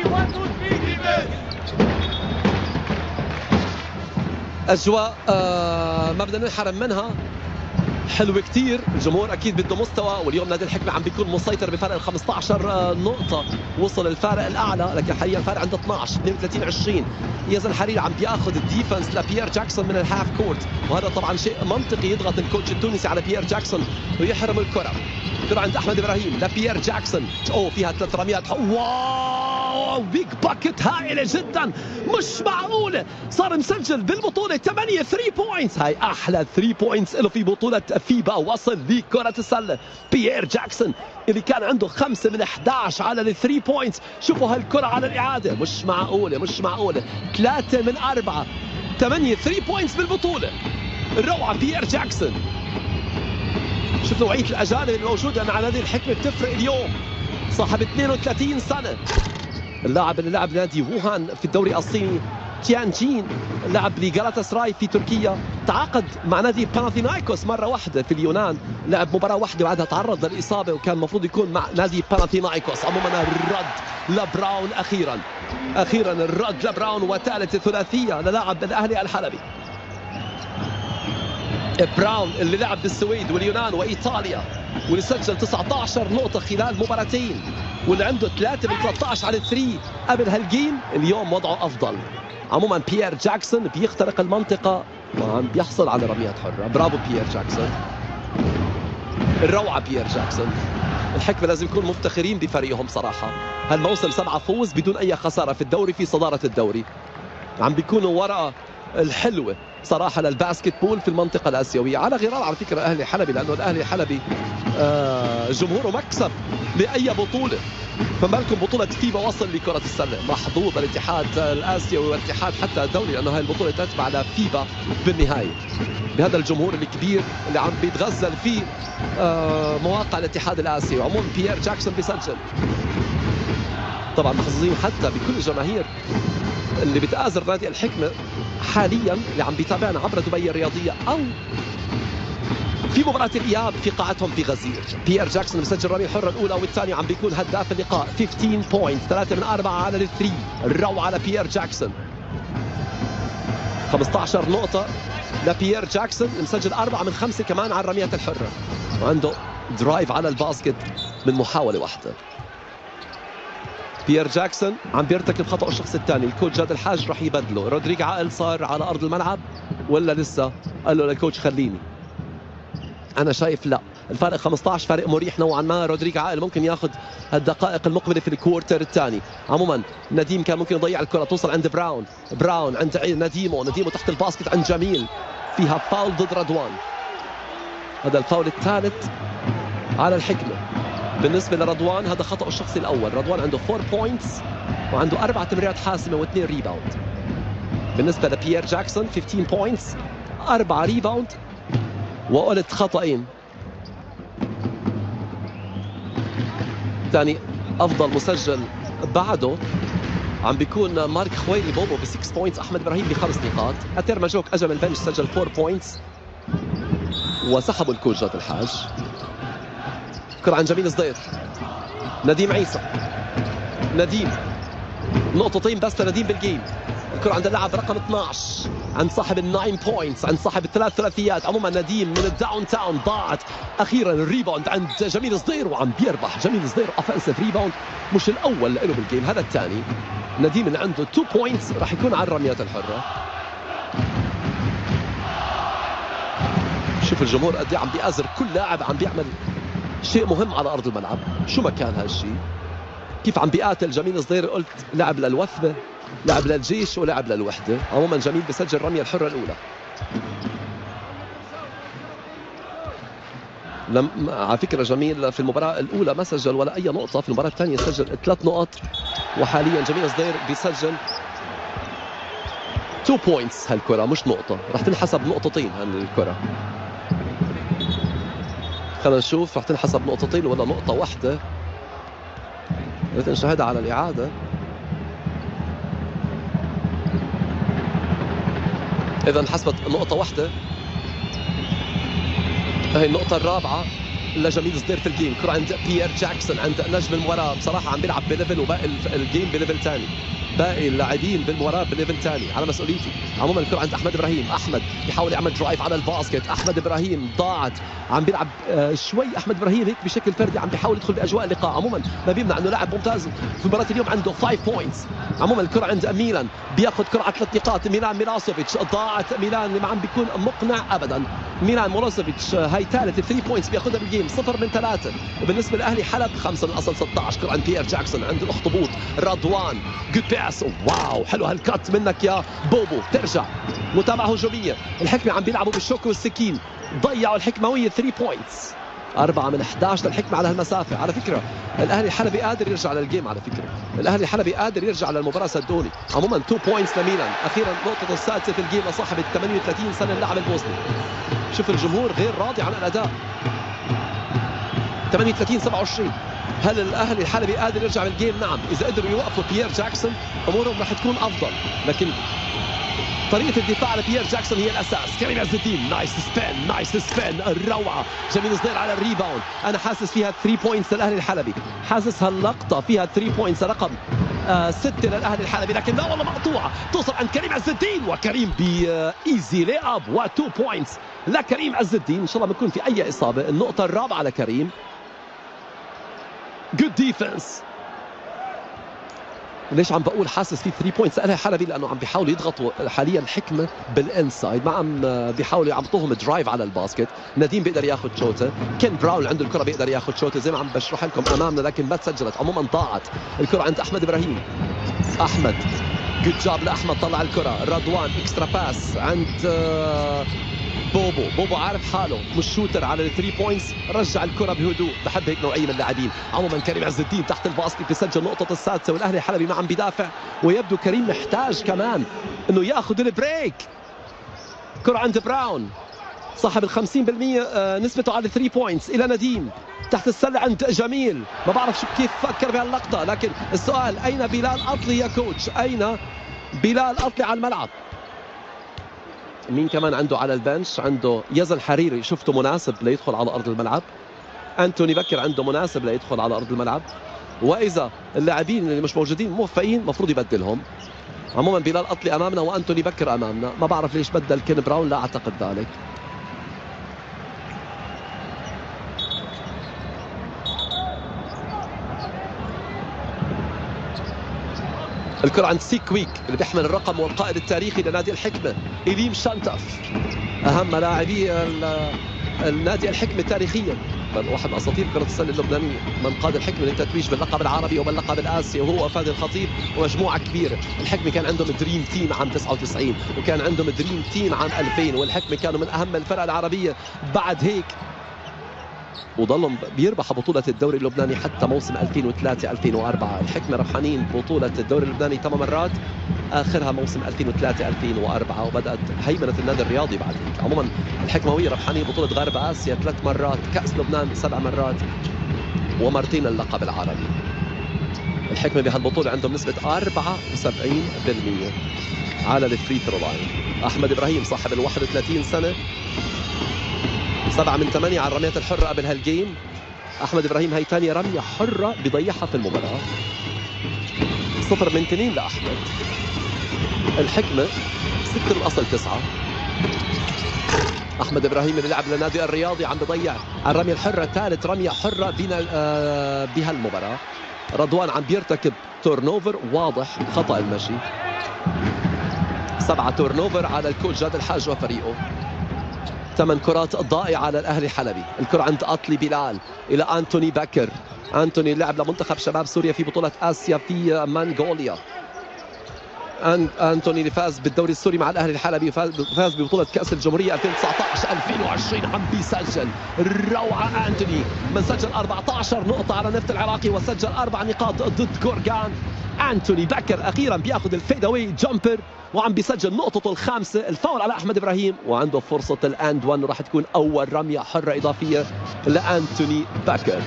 اجواء ما بدنا ننحرم منها، حلوة كتير. الجمهور اكيد بده مستوى، واليوم نادي الحكمة عم بيكون مسيطر بفارق 15 نقطة، وصل الفارق الاعلى، لكن حاليا الفارق عنده 12 32 20. يزن حريري عم بياخذ الديفنس لبيير جاكسون من الهاف كورت، وهذا طبعا شيء منطقي يضغط الكوتش التونسي على بيير جاكسون ويحرم الكرة. الكرة عند احمد ابراهيم لبيير جاكسون، فيها 3 رميات، واو بيج باكيت هائلة جدا، مش معقولة. صار مسجل بالبطولة 8 3 بوينتس، هاي احلى 3 بوينتس له في بطولة فيبا. وصل لكرة السلة بيير جاكسون اللي كان عنده 5 من 11 على ال3 بوينتس. شوفوا هالكرة على الإعادة، مش معقولة مش معقولة. 3 من 4 8 3 بوينتس بالبطولة. الروعة بيير جاكسون. شوف نوعية الأجانب الموجودة مع نادي الحكمة بتفرق اليوم. صاحب 32 سنة، اللاعب اللي لعب نادي ووهان في الدوري الصيني، تيانجين لعب لغالاتا سراي في تركيا، تعاقد مع نادي باناثينايكوس مرة واحدة في اليونان، لعب مباراة واحدة بعدها تعرض للإصابة وكان المفروض يكون مع نادي باناثينايكوس. عموما الرد لبراون أخيرا الرد لبراون، وثالث ثلاثية للاعب الأهلي الحلبي. براون اللي لعب بالسويد واليونان وإيطاليا، واللي سجل 19 نقطة خلال مباراتين، واللي عنده 3 من 13 على 3 قبل هالجيم. اليوم وضعه أفضل. عموما بيير جاكسون بيخترق المنطقة وعم بيحصل على رميات حرة. برافو بيير جاكسون، الروعة بيير جاكسون. الحكمة لازم يكونوا مفتخرين بفريقهم صراحة. هالموسم 7 فوز بدون أي خسارة في الدوري، في صدارة الدوري. عم بيكونوا ورقة الحلوة صراحة للباسكت بول في المنطقة الآسيوية، على غرار على فكرة الأهلي الحلبي، لأنه الأهلي الحلبي جمهوره مكسب لأي بطولة. فما لكم بطولة فيبا وصل لكرة السلة. محظوظ الاتحاد الآسيوي والاتحاد حتى الدولي، لأنه هاي البطولة تتبع لفيبا بالنهاية، بهذا الجمهور الكبير اللي عم بيتغزل فيه مواقع الاتحاد الآسيوي. عموما بيير جاكسون بيسجل. طبعا محظوظين حتى بكل الجماهير اللي بتآزر نادي الحكمة حاليا اللي عم بيتابعنا عبر دبي الرياضية أو في مباراة الإياب في قاعتهم في غزير. بيير جاكسون بيسجل الرمية الحرة الأولى والثانية، عم بيكون هداف اللقاء. 15 بوينت، 3 من 4 على الثري. الروعة على بيير جاكسون. 15 نقطة لبيير جاكسون، مسجل 4 من 5 كمان على الرميات الحرة، وعنده درايف على الباسكت من محاولة واحدة. بيير جاكسون عم بيرتكب خطأ الشخص الثاني. الكوتش جاد الحاج راح يبدله. رودريغ عائل صار على أرض الملعب ولا لسه؟ قال له للكوتش خليني. أنا شايف لا، الفارق 15 فارق مريح نوعا ما. رودريغ عائل ممكن ياخذ الدقائق المقبلة في الكوارتر الثاني. عموما نديم كان ممكن يضيع الكرة، توصل عند براون عند نديمو تحت الباسكت عند جميل، فيها فاول ضد رضوان. هذا الفاول الثالث على الحكمة. بالنسبة لرضوان هذا خطأ الشخصي الأول. رضوان عنده 4 بوينتس وعنده 4 تمريرات حاسمة و2 ريباوند. بالنسبة لبيير جاكسون 15 بوينتس 4 ريباوند وقلت خطأين. ثاني أفضل مسجل بعده عم بيكون مارك خويلي بوبو ب 6 بوينتس. أحمد إبراهيم ب5 نقاط. أتير ماجوك أجا من البنش سجل 4 بوينتس وسحبوا الكوتش جاد الحاج. كرة عن جميل صدير. نديم عيسى. نديم نقطتين بس لنديم بالجيم. الكرة عند اللاعب رقم 12 عند صاحب ال9 بوينتس، عند صاحب ال3 ثلاثيات. عموما نديم من الداون تاون ضاعت. اخيرا الريباوند عند جميل صدير وعم بيربح جميل صدير. اوفنسيف ريباوند مش الاول له بالجيم، هذا الثاني. نديم اللي عنده 2 بوينتس راح يكون على الرميات الحرة. شوف الجمهور قد ايه عم بيأزر، كل لاعب عم بيعمل شيء مهم على ارض الملعب. شو ما كان هالشيء، كيف عم بيقاتل جميل صدير. قلت لعب للوثبه، لعب للجيش، ولعب للوحده. عموما جميل بسجل الرميه الحره الاولى. على فكره جميل في المباراه الاولى ما سجل ولا اي نقطه، في المباراه الثانيه سجل 3 نقط، وحاليا جميل صدير بيسجل 2 بوينتس. هالكره مش نقطه، رح تنحسب نقطتين هالكره. خلينا نشوف رح تنحسب نقطتين ولا نقطه واحده. بدنا نشاهدها على الاعاده. اذا انحسبت نقطه واحده. هي النقطه الرابعه لجميل صدير في الجيم. كرة عند بيير جاكسون، عند نجم المباراة. بصراحة عم بيلعب بليفل، وباقي الجيم بليفل ثاني، باقي اللاعبين بالمباراة بليفل ثاني على مسؤوليتي. عموما الكرة عند أحمد إبراهيم. أحمد بيحاول يعمل درايف على الباسكت. أحمد إبراهيم ضاعت، عم بيلعب شوي أحمد إبراهيم هيك بشكل فردي، عم بيحاول يدخل بأجواء اللقاء. عموما ما بيمنع إنه لاعب ممتاز في مباراة اليوم، عنده 5 بوينتس. عموما الكرة عند ميلان، بياخذ كرة على 3 نقاط. ميلان ميلاسوفيتش، ضاعت ميلان اللي ما عم بيكون مقنع أبدا. ميلان ميلاسوفيتش هاي ثالث 3 بوينتس بياخذها بالجيم، 0 من 3. وبالنسبة للأهلي حلب 5 من أصل 16. كرة عند بيير جاكسون، عند الأخطبوط رضوان. جود باس، واو حلو هالكات منك يا بوبو. ترجع متابعة هجومية. الحكمة عم بيلعبوا بالشوك والسكين، ضيعوا الحكموية 3 بوينتس. 4 من 11 للحكمة على هالمسافة. على فكرة الأهلي الحلبي قادر يرجع للجيم، على فكرة الأهلي الحلبي قادر يرجع للمباراة صدقوني. عموما 2 بوينتس لميلان. أخيرا النقطة السادسة في الجيم لصاحب ال 38 سنة اللاعب البوسني. شوف الجمهور غير راضي عن الأداء. 38-27. هل الأهلي الحلبي قادر يرجع للجيم؟ نعم، إذا قدروا يوقفوا بيير جاكسون أمورهم رح تكون أفضل، لكن طريقة الدفاع على بيير جاكسون هي الأساس. كريم عز الدين، نايس سبين، نايس سبين، الروعة. جميل صدير على الريباوند. أنا حاسس فيها 3 بوينتس للأهلي الحلبي، حاسس هاللقطة فيها 3 بوينتس، رقم 6 للأهلي الحلبي. لكن لا والله مقطوعة، توصل عند كريم عز الدين، وكريم بإيزي لي أب و2 بوينتس لكريم عز الدين. إن شاء الله بكون في أي إصابة. النقطة الرابعة لكريم. جود ديفنس. ليش عم بقول حاسس في 3 بوينتس لأهلي الحلبي؟ لأنه عم بيحاولوا يضغطوا حاليا الحكمة بالإنسايد، ما عم بيحاولوا يعطوهم درايف على الباسكت. نديم بيقدر ياخذ شوطة، كين براون عنده الكرة بيقدر ياخذ شوطة زي ما عم بشرح لكم أمامنا، لكن ما تسجلت. عموما ضاعت الكرة عند أحمد إبراهيم. أحمد، جود جاب لأحمد، طلع الكرة. رضوان اكسترا باس عند بوبو عارف حاله مش شوتر على ال 3 بوينتس، رجع الكرة بهدوء. بحب هيك نوعية من اللاعبين. عموما كريم عز الدين تحت الباسكت بيسجل نقطة السادسة، والأهلي الحلبي ما عم بيدافع، ويبدو كريم محتاج كمان انه ياخذ البريك. كرة عند براون صاحب ال 50% نسبته على 3 بوينتس الى نديم تحت السلة عند جميل. ما بعرف شو كيف فكر بهاللقطة، لكن السؤال أين بلال أطلي يا كوتش؟ أين بلال أطلي على الملعب؟ مين كمان عنده على البنش؟ عنده يزن حريري، شفته مناسب ليدخل على أرض الملعب. أنتوني بكر عنده مناسب ليدخل على أرض الملعب، وإذا اللاعبين اللي مش موجودين موفقين مفروض يبدلهم. عموما بلال أطلي أمامنا وأنتوني بكر أمامنا. ما بعرف ليش بدل كين براون، لا أعتقد ذلك. الكرة عند سيكويك اللي بيحمل الرقم والقائد التاريخي لنادي الحكمة إليم شانتاف، أهم لاعبي النادي الحكمة تاريخيا، بل واحد من أساطير كرة السلة اللبنانية، من قاد الحكمة للتتويج باللقب العربي وباللقب الآسيوي، وهو فادي الخطيب ومجموعة كبيرة. الحكمة كان عندهم دريم تيم عام 99، وكان عندهم دريم تيم عام 2000، والحكمة كانوا من أهم الفرق العربية بعد هيك، وضلهم بيربحوا بطولة الدوري اللبناني حتى موسم 2003-2004. الحكمة ربحانين بطولة الدوري اللبناني 8 مرات، آخرها موسم 2003-2004، وبدأت هيمنة النادي الرياضي بعد هيك. عموما الحكموية ربحانين بطولة غرب آسيا 3 مرات، كأس لبنان 7 مرات، ومرتين اللقب العربي. الحكمة بهالبطولة عندهم نسبة 74% على الفري ثرو لاين. أحمد إبراهيم صاحب ال 31 سنة 7 من 8 على الرميات الحرة قبل هالجيم. أحمد إبراهيم هاي ثاني رمية حرة بيضيعها في المباراة. 0 من 2 لأحمد. الحكمة 6 من أصل 9. أحمد إبراهيم اللي لعب لنادي الرياضي عم بيضيع الرمية الحرة، ثالث رمية حرة بهالمباراة. رضوان عم بيرتكب تورنوفر واضح، خطأ المشي. 7 تورنوفر على الكوتش جاد الحاج وفريقه. 8 كرات ضائعة للأهلي الحلبي. الكرة عند أطلي بلال إلى أنتوني بكر. أنتوني لعب لمنتخب شباب سوريا في بطولة آسيا في منغوليا. أنتوني اللي فاز بالدوري السوري مع الأهلي الحلبي، فاز ببطولة كأس الجمهورية 2019-2020. عم بيسجل روعة أنتوني، من سجل 14 نقطة على نفط العراقي وسجل 4 نقاط ضد غورغان. أنتوني بكر أخيرا بياخذ الفيد أواي جامبر وعم بيسجل نقطته الخامسة. الفاول على أحمد إبراهيم وعنده فرصة الأند 1 وراح تكون أول رمية حرة إضافية لأنتوني بكر.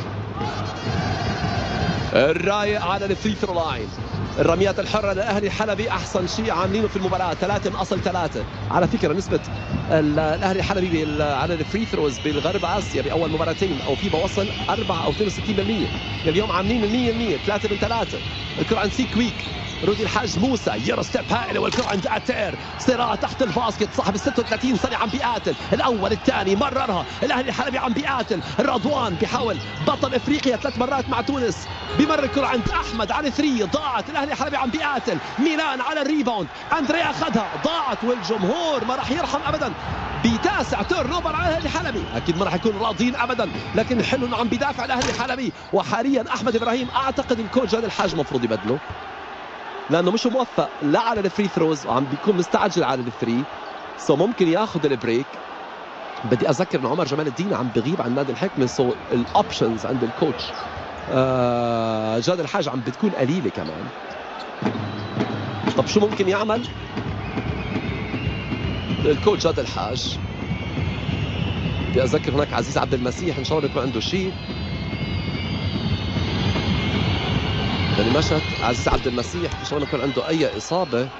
الراية على الفري ثرو لاين. الرميات الحرة للأهلي الحلبي أحسن شيء عاملينه في المباراة، 3 من أصل 3. على فكرة نسبة الأهلي الحلبي على الفري ثروز بالغرب آسيا بأول مباراتين أو في بوصل 4 أو 62%. اليوم عاملين 100%، 3 من 3. الكرة عند سيكويك، رودي الحاج موسى يرى ستيب هائله، والكرة عند أتير، صراع تحت الباسكت، صاحب ال 36 سنة عم بيقاتل، الأول الثاني مررها الأهلي الحلبي عم بيقاتل. رضوان بيحاول، بطل إفريقيا 3 مرات مع تونس، بمر الكرة عند أحمد على 3 ضاعت. الأهلي الحلبي عم بيقاتل، ميلان على الريباوند، أندريا أخذها ضاعت، والجمهور ما راح يرحم أبدا. بتاسع تيرن اوفر على الأهلي الحلبي، أكيد ما راح يكونوا راضيين أبدا، لكن حلو إنه عم بيدافع الأهلي الحلبي. وحاليا أحمد إبراهيم أعتقد الكوتش جاد الحاج مفروض يبدله، لانه مش موفق لا على الفري ثروز وعم بيكون مستعجل على الثري، سو ممكن ياخذ البريك. بدي اذكر ان عمر جمال الدين عم بغيب عن نادي الحكمه، سو الاوبشنز عند الكوتش جاد الحاج عم بتكون قليله كمان. طب شو ممكن يعمل الكوتش جاد الحاج؟ بدي اذكر هناك عزيز عبد المسيح، ان شاء الله يكون عنده شيء. يعني مشت عزيز عبد المسيح، ان شاء الله يكون عنده اي اصابه.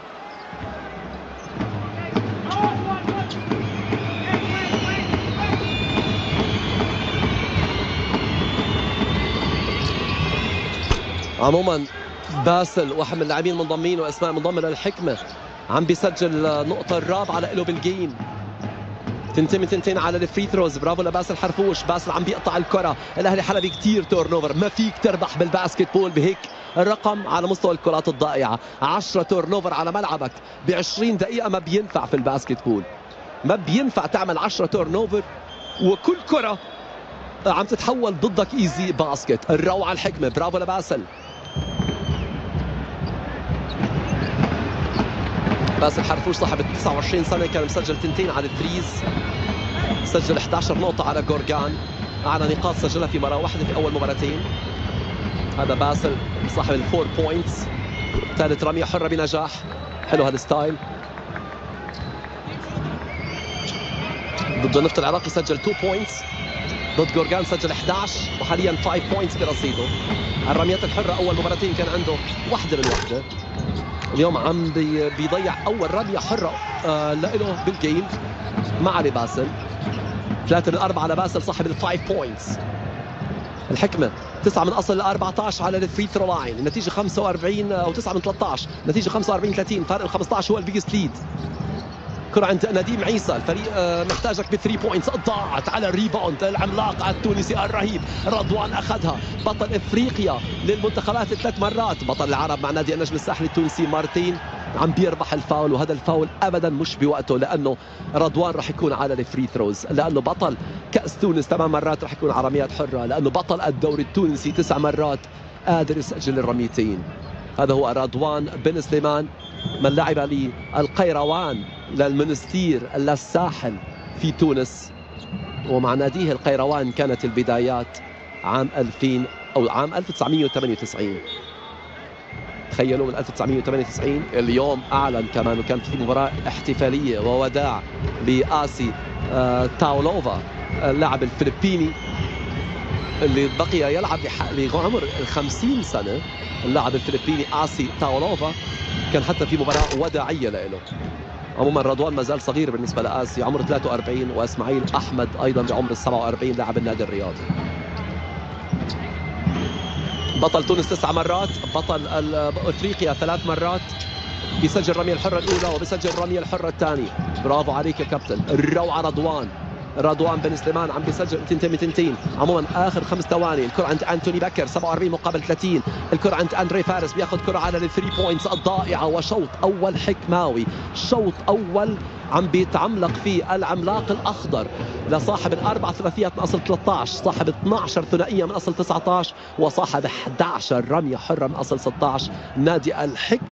عموما باسل واحد من اللاعبين المنضمين واسماء منضمه للحكمه عم بيسجل النقطه الرابعه له بالجيم. 2 من 2 على الفري ثروز. برافو لباسل حرفوش، باسل عم بيقطع الكره. الاهلي الحلبي كثير تورن اوفر، ما فيك تربح بالباسكت بول بهيك الرقم على مستوى الكرات الضائعه. 10 تورن اوفر على ملعبك ب20 دقيقه ما بينفع في الباسكت بول، ما بينفع تعمل 10 تورن اوفر وكل كره عم تتحول ضدك ايزي باسكت. الروعه الحكمه، برافو لباسل. باسل حرفوش صاحب 29 سنة كان مسجل 2 على الثريز، سجل 11 نقطة على غورغان، أعلى نقاط سجلها في مباراة واحدة في أول مباراتين. هذا باسل صاحب الفور بوينتس. ثالث رمية حرة بنجاح، حلو هذا الستايل. ضد النفط العراقي سجل 2 بوينتس، ضد غورغان سجل 11 وحاليا 5 بوينتس برصيده. الرميات الحرة أول مباراتين كان عنده 1 من 1. اليوم عم بيضيع اول رميه حره له بالجيم مع علي باسل. 3 من 4 على باسل صاحب ال5 بوينتس. الحكمه 9 من اصل 14 على الفري ثرو لاين، النتيجه 45 او 9 من 13، نتيجه 45-30، فارق ال 15 هو البيجست ليد. كرة عند نديم عيسى، الفريق محتاجك ب3 بوينتس، ضاعت على الريباوند العملاق التونسي الرهيب رضوان اخذها. بطل افريقيا للمنتخبات 3 مرات، بطل العرب مع نادي النجم الساحلي التونسي مرتين، عم بيربح الفاول، وهذا الفاول ابدا مش بوقته، لانه رضوان راح يكون على الفري ثروز، لانه بطل كاس تونس 8 مرات راح يكون على رميات حره، لانه بطل الدوري التونسي 9 مرات قادر يسجل الرميتين. هذا هو رضوان بن سليمان، من لعب للقيروان للمنستير للساحل في تونس، ومع ناديه القيروان كانت البدايات عام 2000 أو عام 1998. تخيلوا من 1998. اليوم أعلن كمان، وكانت في مباراة احتفالية ووداع لآسي تاولوفا اللاعب الفلبيني اللي بقي يلعب لعمر 50 سنة. اللاعب الفلبيني آسي تاولوفا كان حتى في مباراة وداعية له. عموما رضوان ما زال صغير بالنسبة لآسي، عمره 43، واسماعيل أحمد أيضا بعمر 47 لاعب النادي الرياضي. بطل تونس 9 مرات، بطل افريقيا 3 مرات، بيسجل الرمية الحرة الأولى وبيسجل الرمية الحرة الثانية. برافو عليك يا كابتن، الروعة رضوان. رضوان بن سليمان عم بيسجل 200. عموما اخر 5 ثواني. الكره عند انتوني بكر 47 مقابل 30. الكره عند اندري فارس بياخذ كره على الثري بوينتس الضائعه. وشوط اول حكماوي، شوط اول عم بيتعملق فيه العملاق الاخضر لصاحب الاربع ثلاثيات من اصل 13، صاحب 12 ثنائيه من اصل 19، وصاحب 11 رميه حره من اصل 16. نادي الحكمة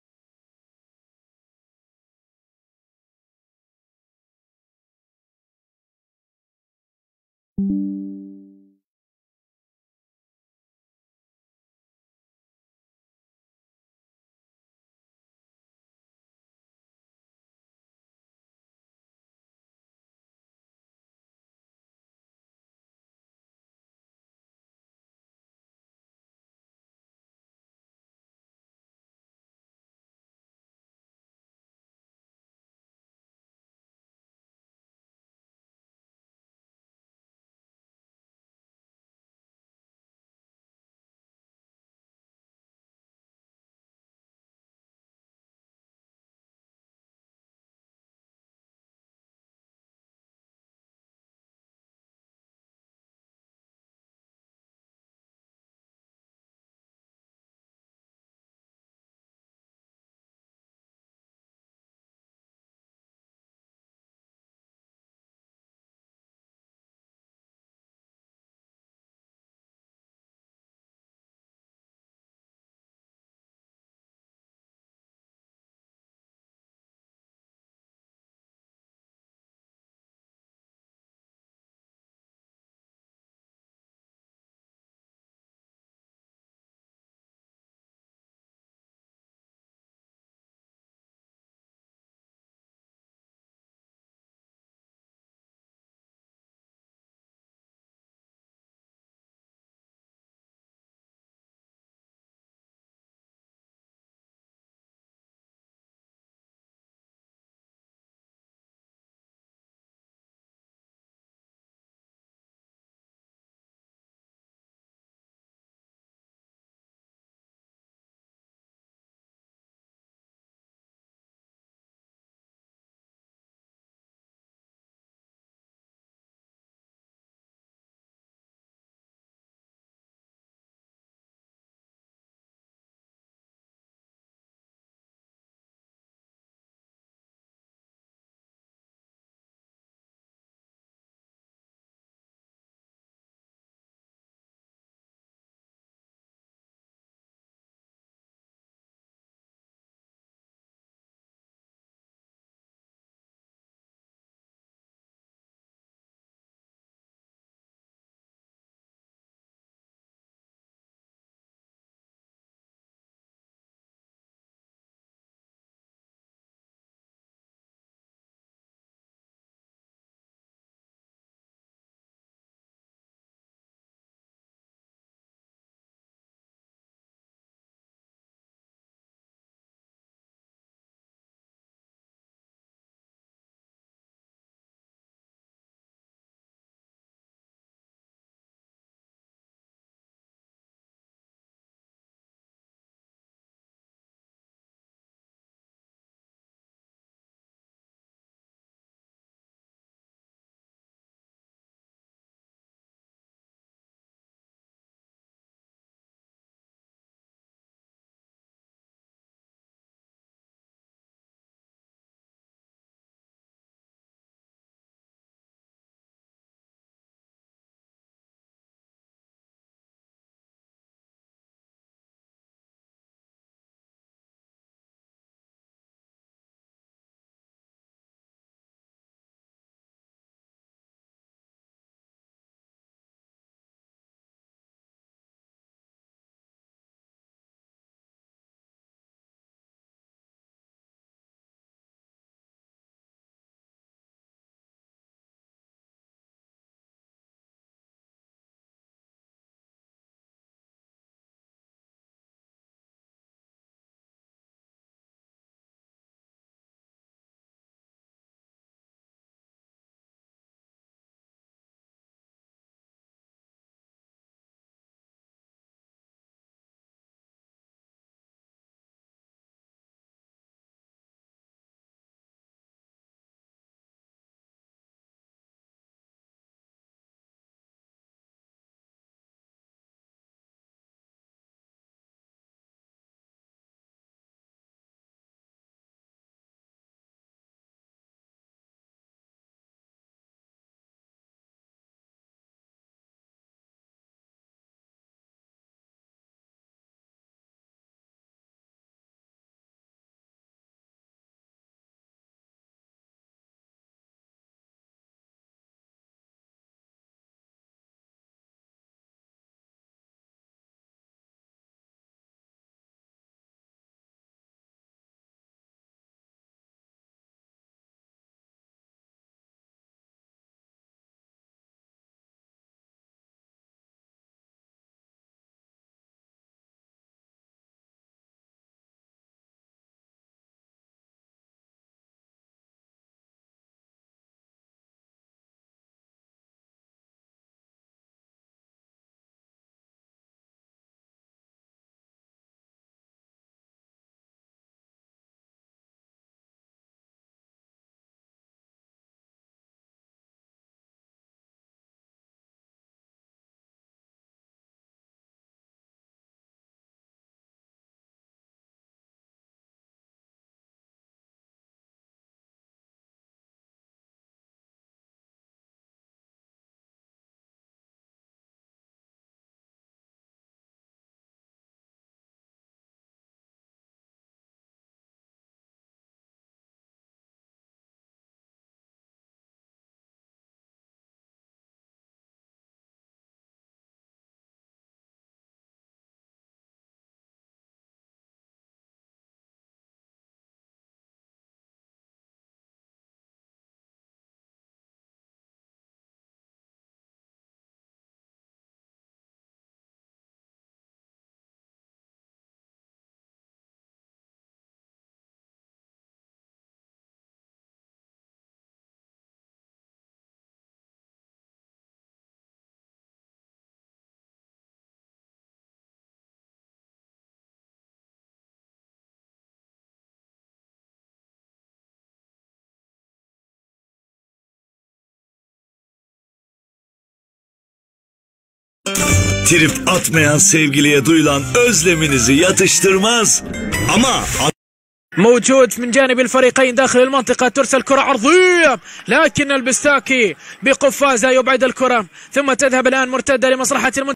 Trip atmayan sevgiliye duyulan özleminizi yatıştırmaz. Ama موجود من جانب الفريقين داخل المنطقة. ترسل كرة عرضية لكن البستاكي بقفازة يبعد الكرة، ثم تذهب الآن مرتدة لمصلحة المنتخب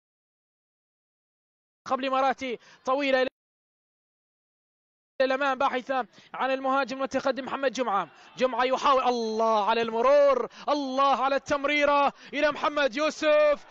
الإماراتي طويلة الأمام باحثة عن المهاجم المتقدم محمد جمعة. جمعة يحاول، الله على المرور، الله على التمريرة إلى محمد يوسف.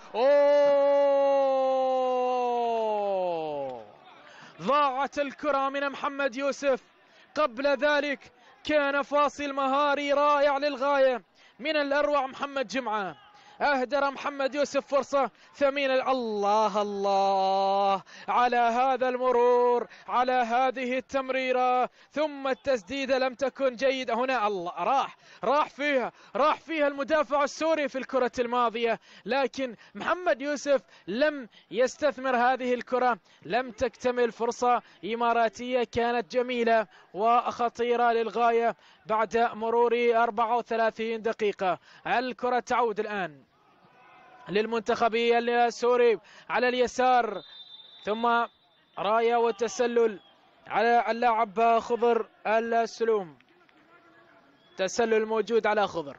ضاعت الكرة من محمد يوسف. قبل ذلك كان فاصل مهاري رائع للغاية من الأروع محمد جمعة. أهدر محمد يوسف فرصة ثمينة. الله الله على هذا المرور، على هذه التمريرة، ثم التسديدة لم تكن جيدة هنا. الله، راح فيها المدافع السوري في الكرة الماضية، لكن محمد يوسف لم يستثمر هذه الكرة، لم تكتمل. فرصة إماراتية كانت جميلة وخطيرة للغاية بعد مرور 34 دقيقة. الكرة تعود الآن للمنتخب السوري على اليسار، ثم راية والتسلل على اللاعب خضر السلوم. تسلل موجود على خضر.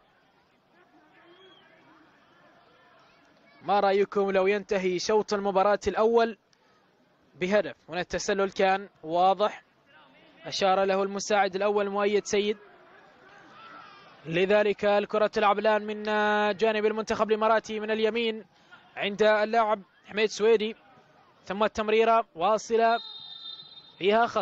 ما رأيكم لو ينتهي شوط المباراة الأول بهدف؟ هنا التسلل كان واضح، أشار له المساعد الأول مؤيد سيد. لذلك الكرة تلعب الآن من جانب المنتخب الإماراتي من اليمين عند اللاعب حميد سويدي، ثم التمريرة واصلة فيها خط.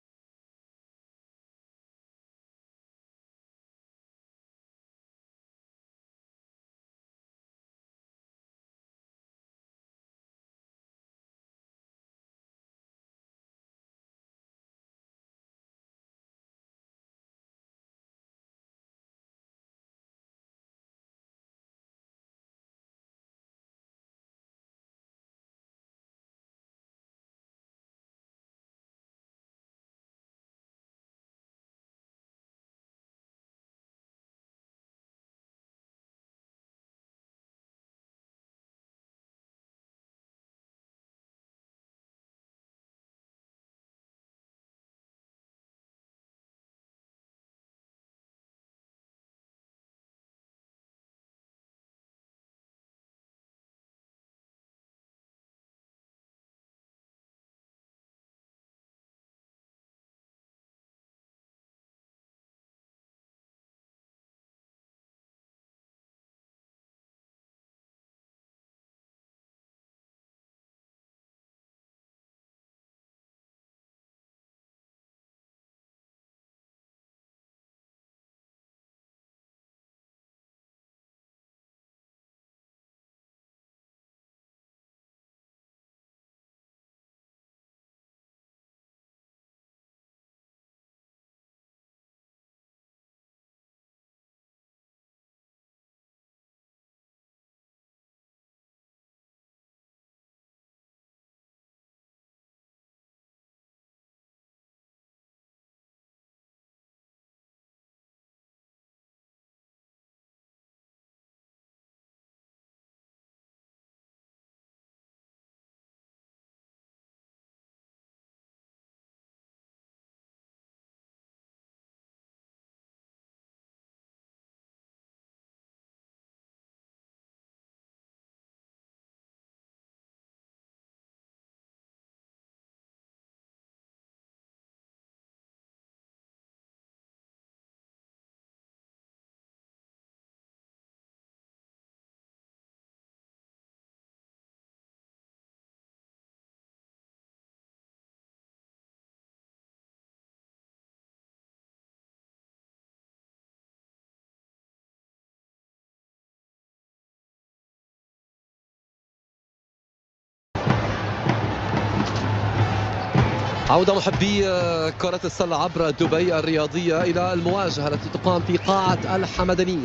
عودة محبي كرة السلة عبر دبي الرياضية إلى المواجهة التي تقام في قاعة الحمدانية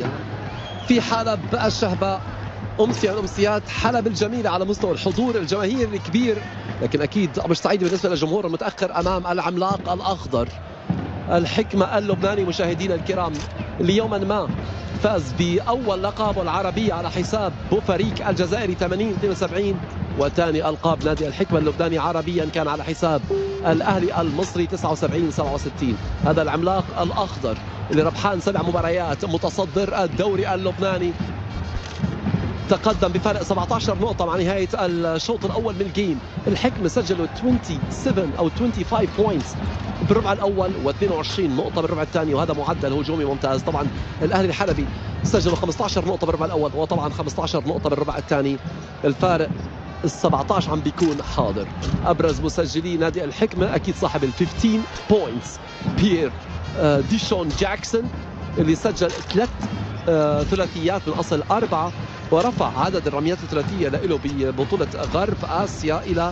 في حلب الشهباء. أمسية من أمسيات حلب الجميلة على مستوى الحضور الجماهيري الكبير، لكن أكيد أبو سعيد بالنسبة للجمهور المتأخر أمام العملاق الأخضر الحكمة اللبناني. مشاهدينا الكرام، اللي يوما ما فاز بأول لقب العربي على حساب بوفريك الجزائري 80-72 وثاني ألقاب نادي الحكمة اللبناني عربيا كان على حساب الأهلي المصري 79-67. هذا العملاق الأخضر اللي ربحان 7 مباريات متصدر الدوري اللبناني تقدم بفارق 17 نقطة مع نهاية الشوط الأول من الجيم. الحكمة سجلوا 27 أو 25 بوينتس بالربع الأول و22 نقطة بالربع الثاني، وهذا معدل هجومي ممتاز. طبعا الأهلي الحلبي سجلوا 15 نقطة بالربع الأول وطبعا 15 نقطة بالربع الثاني. الفارق ال17 عم بيكون حاضر. أبرز مسجلي نادي الحكمة أكيد صاحب ال 15 بوينتس بيير ديشون جاكسون اللي سجل 3 ثلاثيات من أصل 4، ورفع عدد الرميات الثلاثية له ببطولة غرب آسيا إلى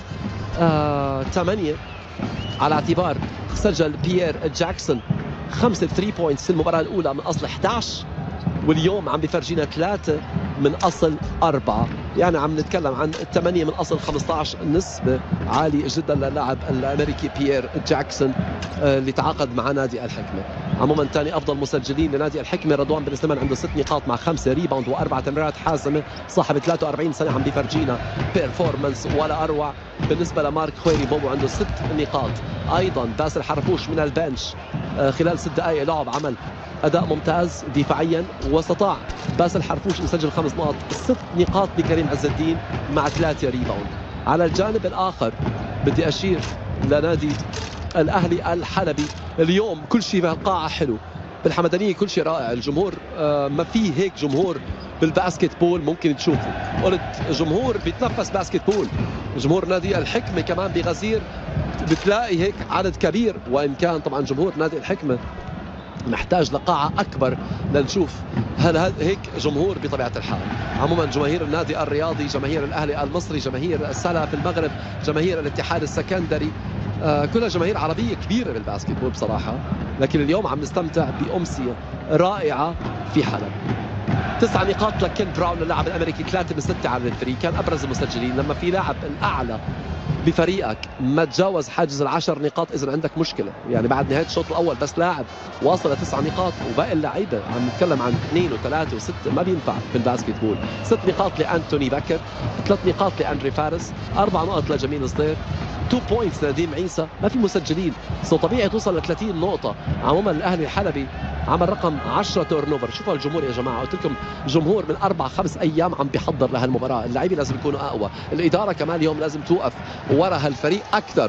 8، على اعتبار سجل بيير جاكسون 5 3 بوينتس في المباراة الأولى من أصل 11، واليوم عم بفرجينا 3 من أصل 4، يعني عم نتكلم عن 8 من أصل 15، نسبة عالية جدا للاعب الأمريكي بيير جاكسون اللي تعاقد مع نادي الحكمة. عموما ثاني أفضل مسجلين لنادي الحكمة رضوان بن سليمان عنده 6 نقاط مع 5 ريباوند و4 تمريرات حاسمة، صاحب 43 سنة عم بفرجينا بيرفورمانس ولا أروع. بالنسبة لمارك خويري بوبو عنده 6 نقاط. أيضا باسل حرفوش من البنش خلال 6 دقائق لعب عمل أداء ممتاز دفاعيا، واستطاع باسل حرفوش يسجل 5 نقاط. 6 نقاط لكريم عز الدين مع 3 ريباوند. على الجانب الآخر بدي أشير لنادي الأهلي الحلبي. اليوم كل شيء بالقاعة حلو، بالحمدانية كل شيء رائع. الجمهور ما فيه هيك جمهور بالباسكت بول ممكن تشوفه. قلت جمهور بيتنفس باسكت بول. جمهور نادي الحكمة كمان بغزير بتلاقي هيك عدد كبير، وإن كان طبعا جمهور نادي الحكمة محتاج لقاعة أكبر لنشوف هل هيك جمهور بطبيعة الحال. عموما جماهير النادي الرياضي، جماهير الأهلي المصري، جماهير السلا في المغرب، جماهير الاتحاد السكندري، كلها جماهير عربية كبيرة بالباسكت بول بصراحة. لكن اليوم عم نستمتع بأمسية رائعة في حلب. 9 نقاط لكين براون اللاعب الأمريكي، 3 من 6 على الثري، كان أبرز المسجلين. لما في لاعب الأعلى بفريقك ما تجاوز حاجز 10 نقاط إذا عندك مشكلة. يعني بعد نهاية الشوط الأول بس لاعب واصل ل 9 نقاط وباقي اللعيبة عم نتكلم عن 2 و3 و6، ما بينفع في الباسكت بول. 6 نقاط لأنتوني بكر، 3 نقاط لأندري فارس، 4 نقط لجميل صدير، 2 بوينتس لنديم عيسى. ما في مسجلين، سو طبيعي توصل ل 30 نقطة. عموما الأهلي الحلبي عمل رقم 10 تورن اوفر. شوفوا الجمهور يا جماعة، قلت لكم جمهور من 4-5 أيام عم بيحضر لهالمباراة. اللاعبين لازم يكونوا أقوى، الإدارة كمان اليوم لازم توقف ورا هالفريق أكثر.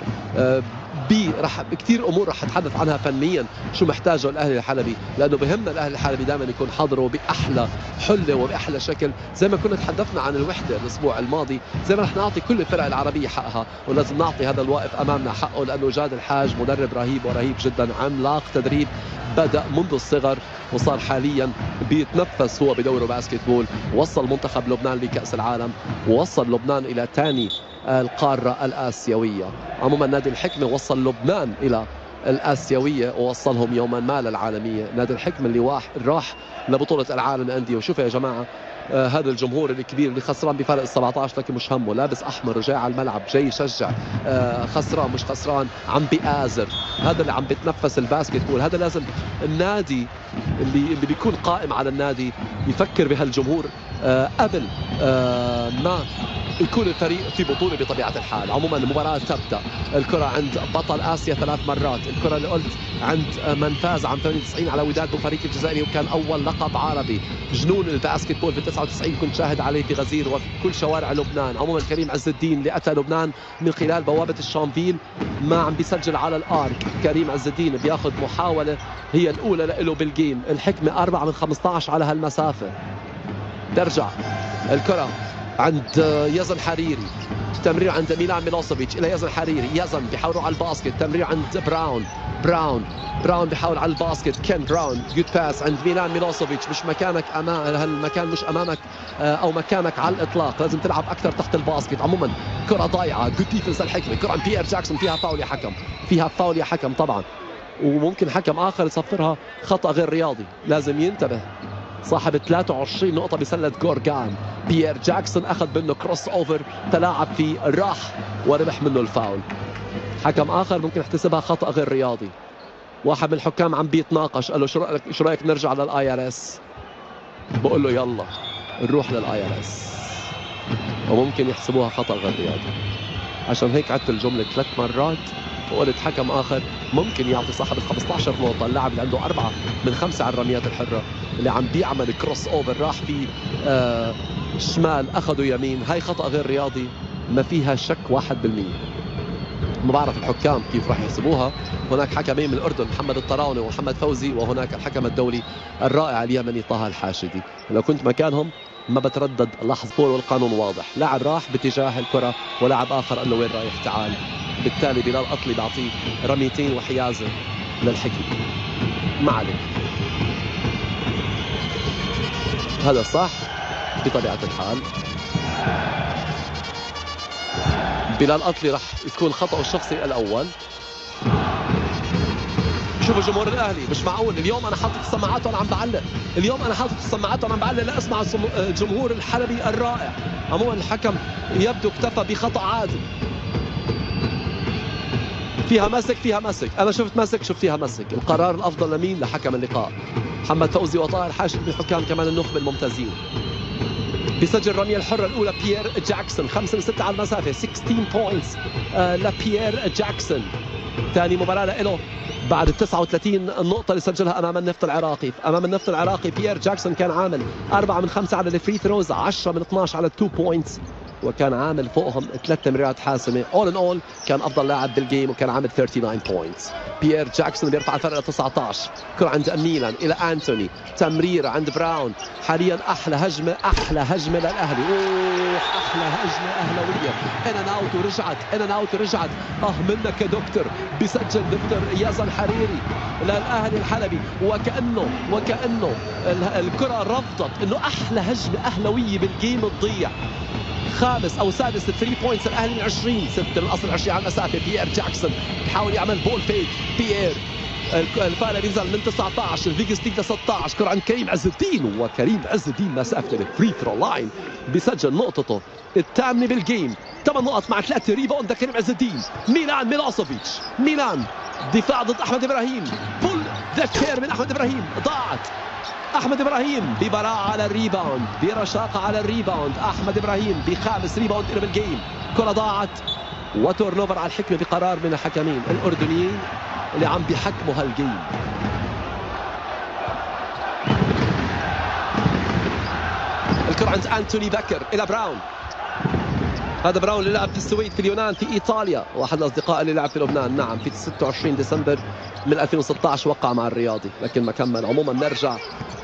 رح كثير امور رح اتحدث عنها فنيا شو محتاجه الاهلي الحلبي، لانه بهمنا الاهلي الحلبي دائما يكون حاضره باحلى حله وباحلى شكل. زي ما كنا تحدثنا عن الوحده الاسبوع الماضي، زي ما رح نعطي كل الفرق العربيه حقها، ولازم نعطي هذا الواقف امامنا حقه، لانه جاد الحاج مدرب رهيب ورهيب جدا، عملاق تدريب، بدأ منذ الصغر وصار حاليا بيتنفس هو بدوره باسكت بول. وصل منتخب لبنان لكأس العالم، ووصل لبنان إلى ثاني القارة الآسيوية. عموما نادي الحكمة وصل لبنان إلى الآسيوية ووصلهم يوما ما للعالمية. نادي الحكمة اللي راح لبطولة العالم الأندية. وشوفوا يا جماعة هذا الجمهور الكبير اللي خسران بفارق 17 لكن مش همه، لابس أحمر وجاي على الملعب جاي يشجع، خسران مش خسران عم بيآزر. هذا اللي عم بيتنفس الباسكت بول. هذا لازم النادي اللي بيكون قائم على النادي يفكر بهالجمهور قبل ما يكون الفريق في بطولة بطبيعة الحال. عموما المباراة تبدأ، الكرة عند بطل آسيا 3 مرات، الكرة اللي قلت عند من فاز عام 98 على وداد بوفريق الجزائري وكان أول لقب عربي. جنون الباسكت بول في 99 كنت شاهد عليه في غزير وفي كل شوارع لبنان. عموما كريم عز الدين اللي أتى لبنان من خلال بوابة الشامفيل ما عم بيسجل على الآرك. كريم عز الدين بياخذ محاولة هي الأولى له بالجيم. الحكمة 4 من 15 على هالمسافة. ترجع الكرة عند يزن حريري، تمرير عند ميلان ميلوسوفيتش إلى يزن حريري، يزن بيحاولوا على الباسكت، تمرير عند براون بيحاول على الباسكت، كين براون جود باس عند ميلان ميلوسوفيتش. مش مكانك هالمكان مش امامك او مكانك على الاطلاق، لازم تلعب اكثر تحت الباسكت. عموما كرة ضايعة، جود ديفنس الحكمة. كرة عند بيير جاكسون، فيها فاول يا حكم، فيها فاول يا حكم طبعا، وممكن حكم اخر يصفرها خطأ غير رياضي، لازم ينتبه. صاحب 23 نقطة بسلة جورجان. بيير جاكسون أخذ منه كروس أوفر، تلاعب فيه، راح وربح منه الفاول. حكم آخر ممكن يحتسبها خطأ غير رياضي. واحد من الحكام عم بيتناقش، قال له شو رأيك نرجع للآي ار اس؟ بقول له يلا نروح للآي ار اس. وممكن يحسبوها خطأ غير رياضي. عشان هيك عدت الجملة 3 مرات وقلت حكم آخر ممكن يعطي صاحب ال 15 نقطة اللاعب اللي عنده 4 من 5 على الرميات الحرة، اللي عم بيعمل كروس اوفر راح في شمال أخذوا يمين. هاي خطأ غير رياضي ما فيها شك 1%. ما بعرف الحكام كيف راح يحسبوها. هناك حكمين من الأردن، محمد الطراوني ومحمد فوزي، وهناك الحكم الدولي الرائع اليمني طه الحاشدي. لو كنت مكانهم ما بتردد لحظة، والقانون واضح. لاعب راح باتجاه الكرة ولاعب آخر قال له وين رايح تعال. بالتالي بلال أطلي بعطيه رميتين وحيازة للحكم. ما عليك، هذا صح بطبيعة الحال. بلال أطلي راح يكون خطأه الشخصي الأول. شوفوا جمهور الاهلي، مش معقول اليوم انا حاطط السماعات وانا عم بعلق، اليوم انا حاطط السماعات وانا عم بعلق لا اسمع الجمهور الحلبي الرائع. عموما الحكم يبدو اكتفى بخطأ عادي. فيها مسك، فيها مسك، انا شفت مسك، شفت فيها مسك. القرار الافضل لمين؟ لحكم اللقاء محمد فوزي وطاهر حاشد من الحكام كمان النخبه الممتازين. بيسجل الرمية الحرة الأولى بيير جاكسون، 5 من 6 على المسافة، 16 بوينتس لبيير جاكسون. ثاني مباراة له بعد ال 39 نقطة اللي سجلها أمام النفط العراقي. أمام النفط العراقي بيير جاكسون كان عامل 4 من 5 على الفري ثروز، 10 من 12 على ال2 بوينتس، وكان عامل فوقهم 3 تمريرات حاسمة. اول ان اول كان افضل لاعب بالجيم وكان عامل 39 بوينتس. بيير جاكسون بيرفع الفرق ل 19. كرة عند ميلان الى انتوني، تمريرة عند براون. حاليا احلى هجمة، احلى هجمة للاهلي. اوه احلى هجمة اهلاوية، ان ان اوت ورجعت، ان ان اوت ورجعت. منك يا دكتور. بيسجل دكتور اياس الحريري للاهلي الحلبي، وكأنه الكرة رفضت انه احلى هجمة اهلاوية بالجيم تضيع. خامس او سادس 3 بوينتس الاهلي من 20، 6 من اصل 20 على المسافه. بيير جاكسون بيحاول يعمل بول فيك. بيير الفارق بينزل من 19، الفيج ستيك ل 16. كرة عند كريم عز الدين، وكريم عز الدين مسافته الفري ثرو لاين بيسجل نقطته الثامنه بالجيم. 8 نقط مع 3 ريباوند كريم عز الدين. ميلان ميلوسوفيتش، ميلان دفاع ضد احمد ابراهيم، بول ذا تشير من احمد ابراهيم، ضاعت. احمد ابراهيم ببراعه على الريباوند، برشاقه على الريباوند. احمد ابراهيم بخامس ريباوند له بالجيم. كره ضاعت وتورن اوفر على الحكمه بقرار من الحكمين الاردنيين اللي عم بيحكموا هالجيم. الكره عند انتوني بكر الى براون. هذا براون اللي لعب في السويد، في اليونان، في ايطاليا، واحد الاصدقاء اللي لعب في لبنان. نعم في 26 ديسمبر من 2016 وقع مع الرياضي لكن ما كمل. عموما نرجع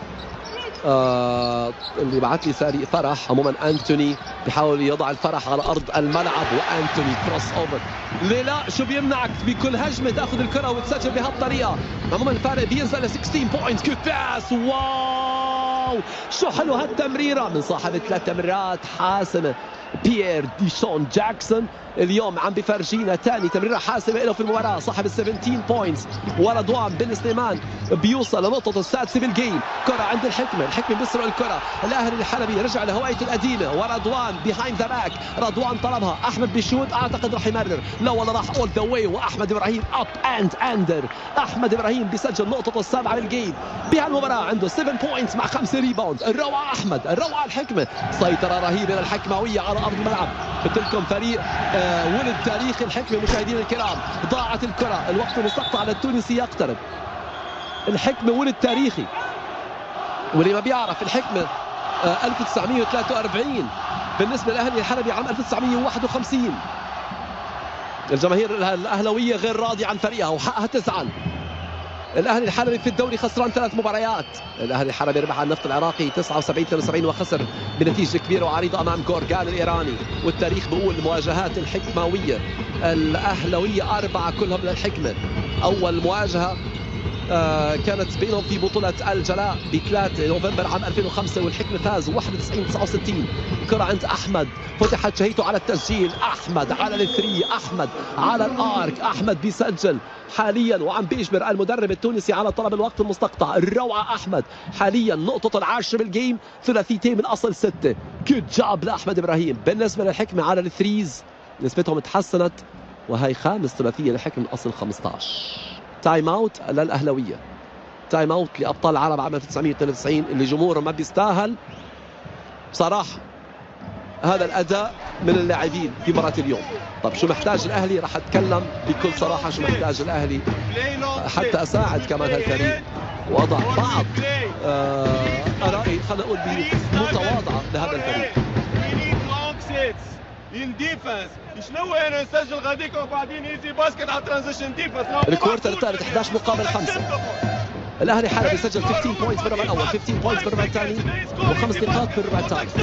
اللي بعت لي ساري فرح. عموما انتوني بيحاول يضع الفرح على ارض الملعب، وانتوني كروس اوفر. ليه لا؟ شو بيمنعك بكل هجمه تاخذ الكره وتسجل بهالطريقه؟ عموما الفارق بينزل ل 16 بوينتس. كيف باس، واو شو حلو هالتمريره من صاحب 3 تمريرات حاسمه بيير ديشون جاكسون. اليوم عم بفرجينا ثاني تمريره حاسمه له في المباراه، صاحب ال 17 بوينتس. ورضوان بن سليمان بيوصل لنقطه السادسه بالجيم. كره عند الحكمه بيسرق الكره. الاهلي الحلبي رجع لهوايته القديمه، ورضوان بيهايند ذا باك. رضوان طلبها، احمد بيشوت، اعتقد راح يمرر، لا والله راح اول ذا واي. واحمد ابراهيم اب اند اندر. احمد ابراهيم بيسجل نقطته السابعه بالجيم بهالمباراه، عنده 7 بوينتس مع 5 ريباوند. الروعه احمد، الروعه الحكمه. سيطره رهيبه للحكماويه على ارض الملعب. قلت لكم فريق ولد تاريخ الحكمه. مشاهدينا الكرام ضاعت الكره، الوقت المستقطع على التونسي يقترب. الحكمه ولد تاريخي، واللي ما بيعرف الحكمه 1943 بالنسبه للاهلي الحلبي عام 1951. الجماهير الاهلاويه غير راضيه عن فريقها وحقها تزعل. الاهلي الحلبي في الدوري خسران 3 مباريات. الاهلي الحلبي ربح على النفط العراقي 79-72 وخسر بنتيجه كبيره وعريضه امام جورجان الايراني. والتاريخ بيقول المواجهات الحكماويه الاهلاويه 4 كلهم للحكمه. اول مواجهه كانت بينهم في بطولة الجلاء ب 3 نوفمبر عام 2005 والحكمة فاز 91-69. كرة عند أحمد، فتحت شهيته على التسجيل. أحمد على الثري، أحمد على الآرك. أحمد بيسجل حاليا وعم بيجبر المدرب التونسي على طلب الوقت المستقطع. الروعة أحمد حاليا نقطة العاشرة بالجيم، ثلاثيتين من أصل 6. جود جاب لأحمد إبراهيم. بالنسبة للحكمة على الثريز نسبتهم تحسنت، وهي خامس ثلاثية للحكمة من أصل 15. تايم اوت للاهلاويه، تايم اوت لابطال العرب عام 1992 اللي جمهورهم ما بيستاهل بصراحه. هذا الاداء من اللاعبين في مباراه اليوم. طب شو محتاج الاهلي؟ راح اتكلم بكل صراحه شو محتاج الاهلي حتى اساعد كمان هالفريق وأضع بعض آرائي خلينا نقول متواضعة لهذا الفريق. شنو انا نسجل غاديك وبعدين يجي باسكت على ترانزيشن ديفنس. الكوارتر الثالث 11 مقابل 5. الاهلي حالة يسجل 15 بوينتس بالربع الاول، 15 بوينتس بالربع الثاني، و5 نقاط بالربع الثالث.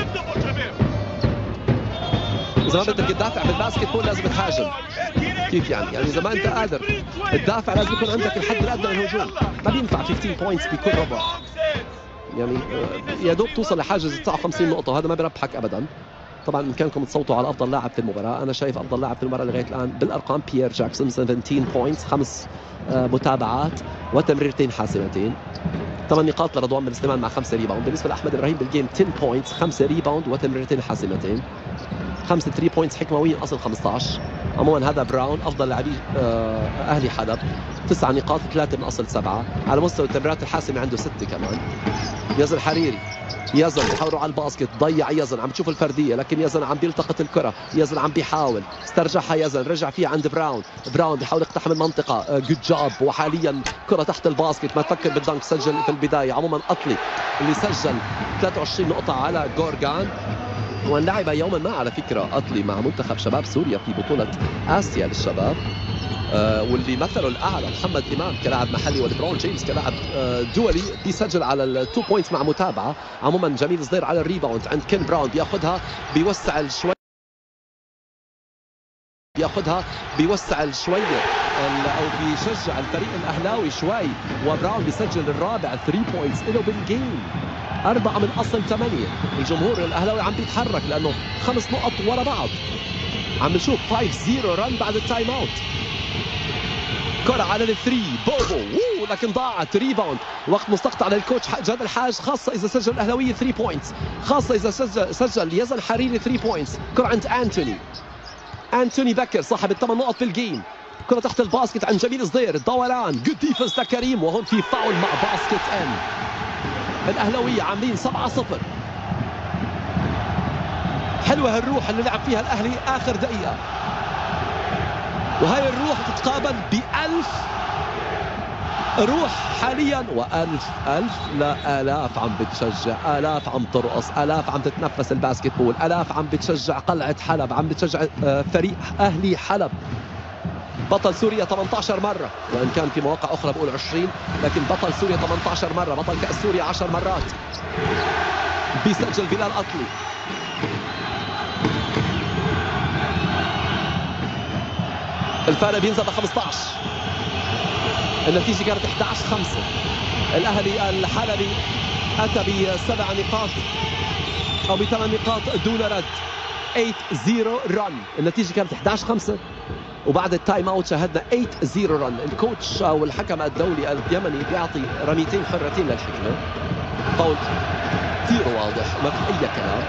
اذا ما بدك تدافع بالباسكت بول لازم تهاجم. كيف يعني؟ يعني اذا ما انت قادر تدافع لازم يكون عندك الحد الادنى للهجوم. ما بينفع 15 بوينتس بكل ربع. يعني يا دوب توصل لحاجز 59 نقطة وهذا ما بربحك ابدا. طبعا بامكانكم تصوتوا على افضل لاعب في المباراة. انا شايف افضل لاعب في المباراة لغاية الان بالارقام بيير جاكسون، 17 بوينتس، 5 متابعات وتمريرتين حاسمتين. 8 نقاط لرضوان بن سليمان مع 5 ريباوند. بالنسبة لاحمد ابراهيم بالجيم 10 بوينتس، 5 ريباوند وتمريرتين حاسمتين. 5 3 بوينتس حكمويين اصل 15. عموما هذا براون افضل لاعبي اهلي حلب، 9 نقاط 3 من اصل 7. على مستوى التمريرات الحاسمه عنده 6 كمان. يزن حريري، يزن بحاولوا على الباسكت، ضيع يزن، عم تشوف الفرديه لكن يزن عم بيلتقط الكره، يزن عم بيحاول، استرجعها يزن، رجع فيها عند براون، براون بيحاول يقتحم المنطقه، جود جاب، وحاليا كره تحت الباسكت، ما تفكر بالدنك، سجل في البدايه. عموما اطلي اللي سجل 23 نقطه على جورجان، ولعب يوما ما على فكرة أطلي مع منتخب شباب سوريا في بطولة آسيا للشباب، واللي مثله الأعلى محمد إمام كلاعب محلي ولبرون جيمس كلاعب دولي بيسجل على ال2 بوينتس مع متابعة. عموما جميل صدير على الريباوند عند كين براون، بياخذها بيوسع شوي، شوية او بيشجع الفريق الاهلاوي شوي، وبراون بيسجل الرابع 3 بوينتس له بالجيم، 4 من اصل 8. الجمهور الاهلاوي عم بيتحرك لانه 5 نقط ورا بعض. عم نشوف 5-0 رن بعد التايم اوت. كرة على الثري، بوبو لكن ضاعت. ريباوند، وقت مستقطع للكوتش جاد الحاج، خاصة إذا سجل الأهلاوية 3 بوينتس، خاصة إذا سجل يزن حريري 3 بوينتس. كرة عند أنتوني بكر صاحب ال8 نقط في الجيم. كرة تحت الباسكت عند جميل صدير، دوران، جود ديفنس لكريم، وهون في فاول مع باسكت ان. الأهلاوية عاملين 7-0. حلوة هالروح اللي لعب فيها الأهلي آخر دقيقة، وهي الروح تتقابل ب1000 روح حاليا، و1000 لا آلاف عم بتشجع، آلاف عم ترقص، آلاف عم تتنفس الباسكت بول، آلاف عم بتشجع قلعة حلب، عم بتشجع فريق أهلي حلب. بطل سوريا 18 مرة، وإن كان في مواقع أخرى بقول 20، لكن بطل سوريا 18 مرة، بطل كأس سوريا 10 مرات. بيسجل بلال أطلي. الفارق بينزل ل 15. النتيجة كانت 11-5. الأهلي الحلبي أتى ب7 نقاط أو ب8 نقاط دون رد. 8-0 رن. النتيجة كانت 11-5، وبعد التايم اوت شاهدنا 8-0 رن. الكوتش او الحكم الدولي اليمني بيعطي رميتين حرتين للحكمة. فاول كثير واضح، ما في اي كلام.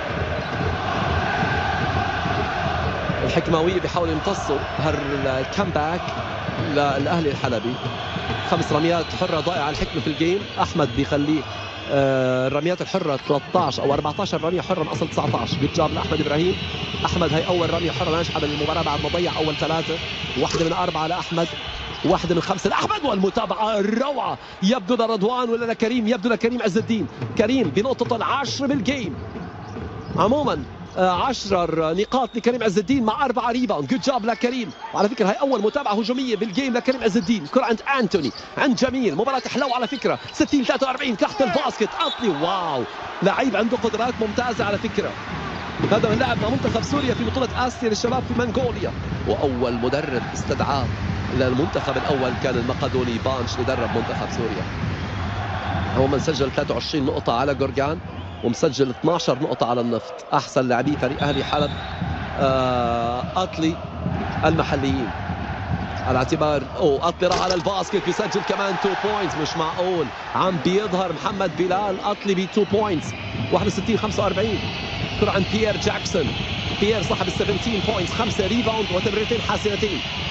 الحكماوية بيحاولوا يمتصوا هالكامباك للاهلي الحلبي. 5 رميات حرة ضائعة الحكمة في الجيم. احمد بيخليه الرميات الحرة 13 او 14 رمية حرة من اصل 19. جود جاب لاحمد ابراهيم. احمد هي اول رمية حرة ناجحة بالمباراة بعد ما ضيع اول 3. 1 من 4 لاحمد، 1 من 5 لاحمد، والمتابعة الروعة يبدو لرضوان ولا لكريم، يبدو لكريم عز الدين. كريم بنقطة ال10 بالجيم. عموما 10 نقاط لكريم عز الدين مع 4 ريباوند. جود جاب لكريم. وعلى فكره هاي اول متابعه هجوميه بالجيم لكريم عز الدين. كره عند انتوني، عند جميل، مباراه حلوه على فكره. 60-43 تحت الباسكت. اطلي، واو، لعيب عنده قدرات ممتازه على فكره. هذا من لعب مع منتخب سوريا في بطوله اسيا للشباب في منغوليا، واول مدرب استدعاه للمنتخب الاول كان المقدوني بانش لدرب منتخب سوريا. هو من سجل 23 نقطه على جورجان، ومسجل 12 نقطة على النفط. أحسن لاعبي فريق أهلي حلب أطلي المحليين، على اعتبار أطلي راح على الباسكت بيسجل كمان 2 بوينتس. مش معقول، عم بيظهر محمد بلال أطلي ب 2 بوينتس. 61-45. كرة عند بيير جاكسون. بيير صاحب ال 17 بوينتس، 5 ريباوند وتمريرتين حاسمتين.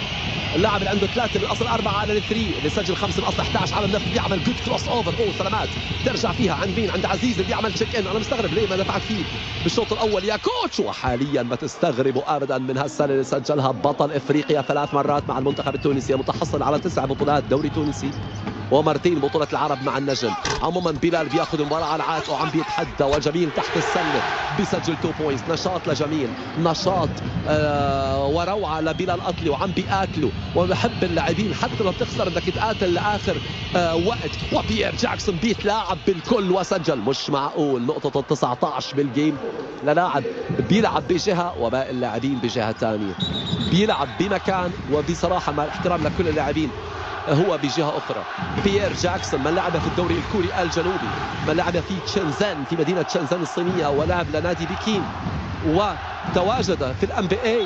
اللاعب اللي عنده 3 من اصل 4 على ال3 اللي سجل 5 من اصل 11 على النفط، بيعمل جود كروس اوفر. سلامات ترجع فيها عند مين؟ عند عزيز اللي بيعمل تشيك ان. انا مستغرب ليه ما دفعت فيه بالشوط الاول يا كوتش. وحاليا ما تستغربوا ابدا من هالسنه اللي سجلها بطل افريقيا 3 مرات مع المنتخب التونسي، متحصل على 9 بطولات دوري تونسي ومرتين بطولة العرب مع النجم. عموما بلال بياخذ المباراة على العاتق وعم بيتحدى، وجميل تحت السلة بيسجل 2 بوينتس. نشاط لجميل، نشاط وروعة لبلال أطلي، وعم بيقاتلوا. وبحب اللاعبين حتى لو بتخسر بدك تقاتل لآخر وقت. وبيير جاكسون بيتلاعب بالكل وسجل. مش معقول نقطة 19 بالجيم للاعب بيلعب بجهة وباقي اللاعبين بجهة ثانية. بيلعب بمكان، وبصراحة مع الاحترام لكل اللاعبين هو بجهة أخرى. بيير جاكسون من لعب في الدوري الكوري الجنوبي، من لعب في تشنزان في مدينة تشنزان الصينية، ولعب لنادي بكين، وتواجد في الام بي اي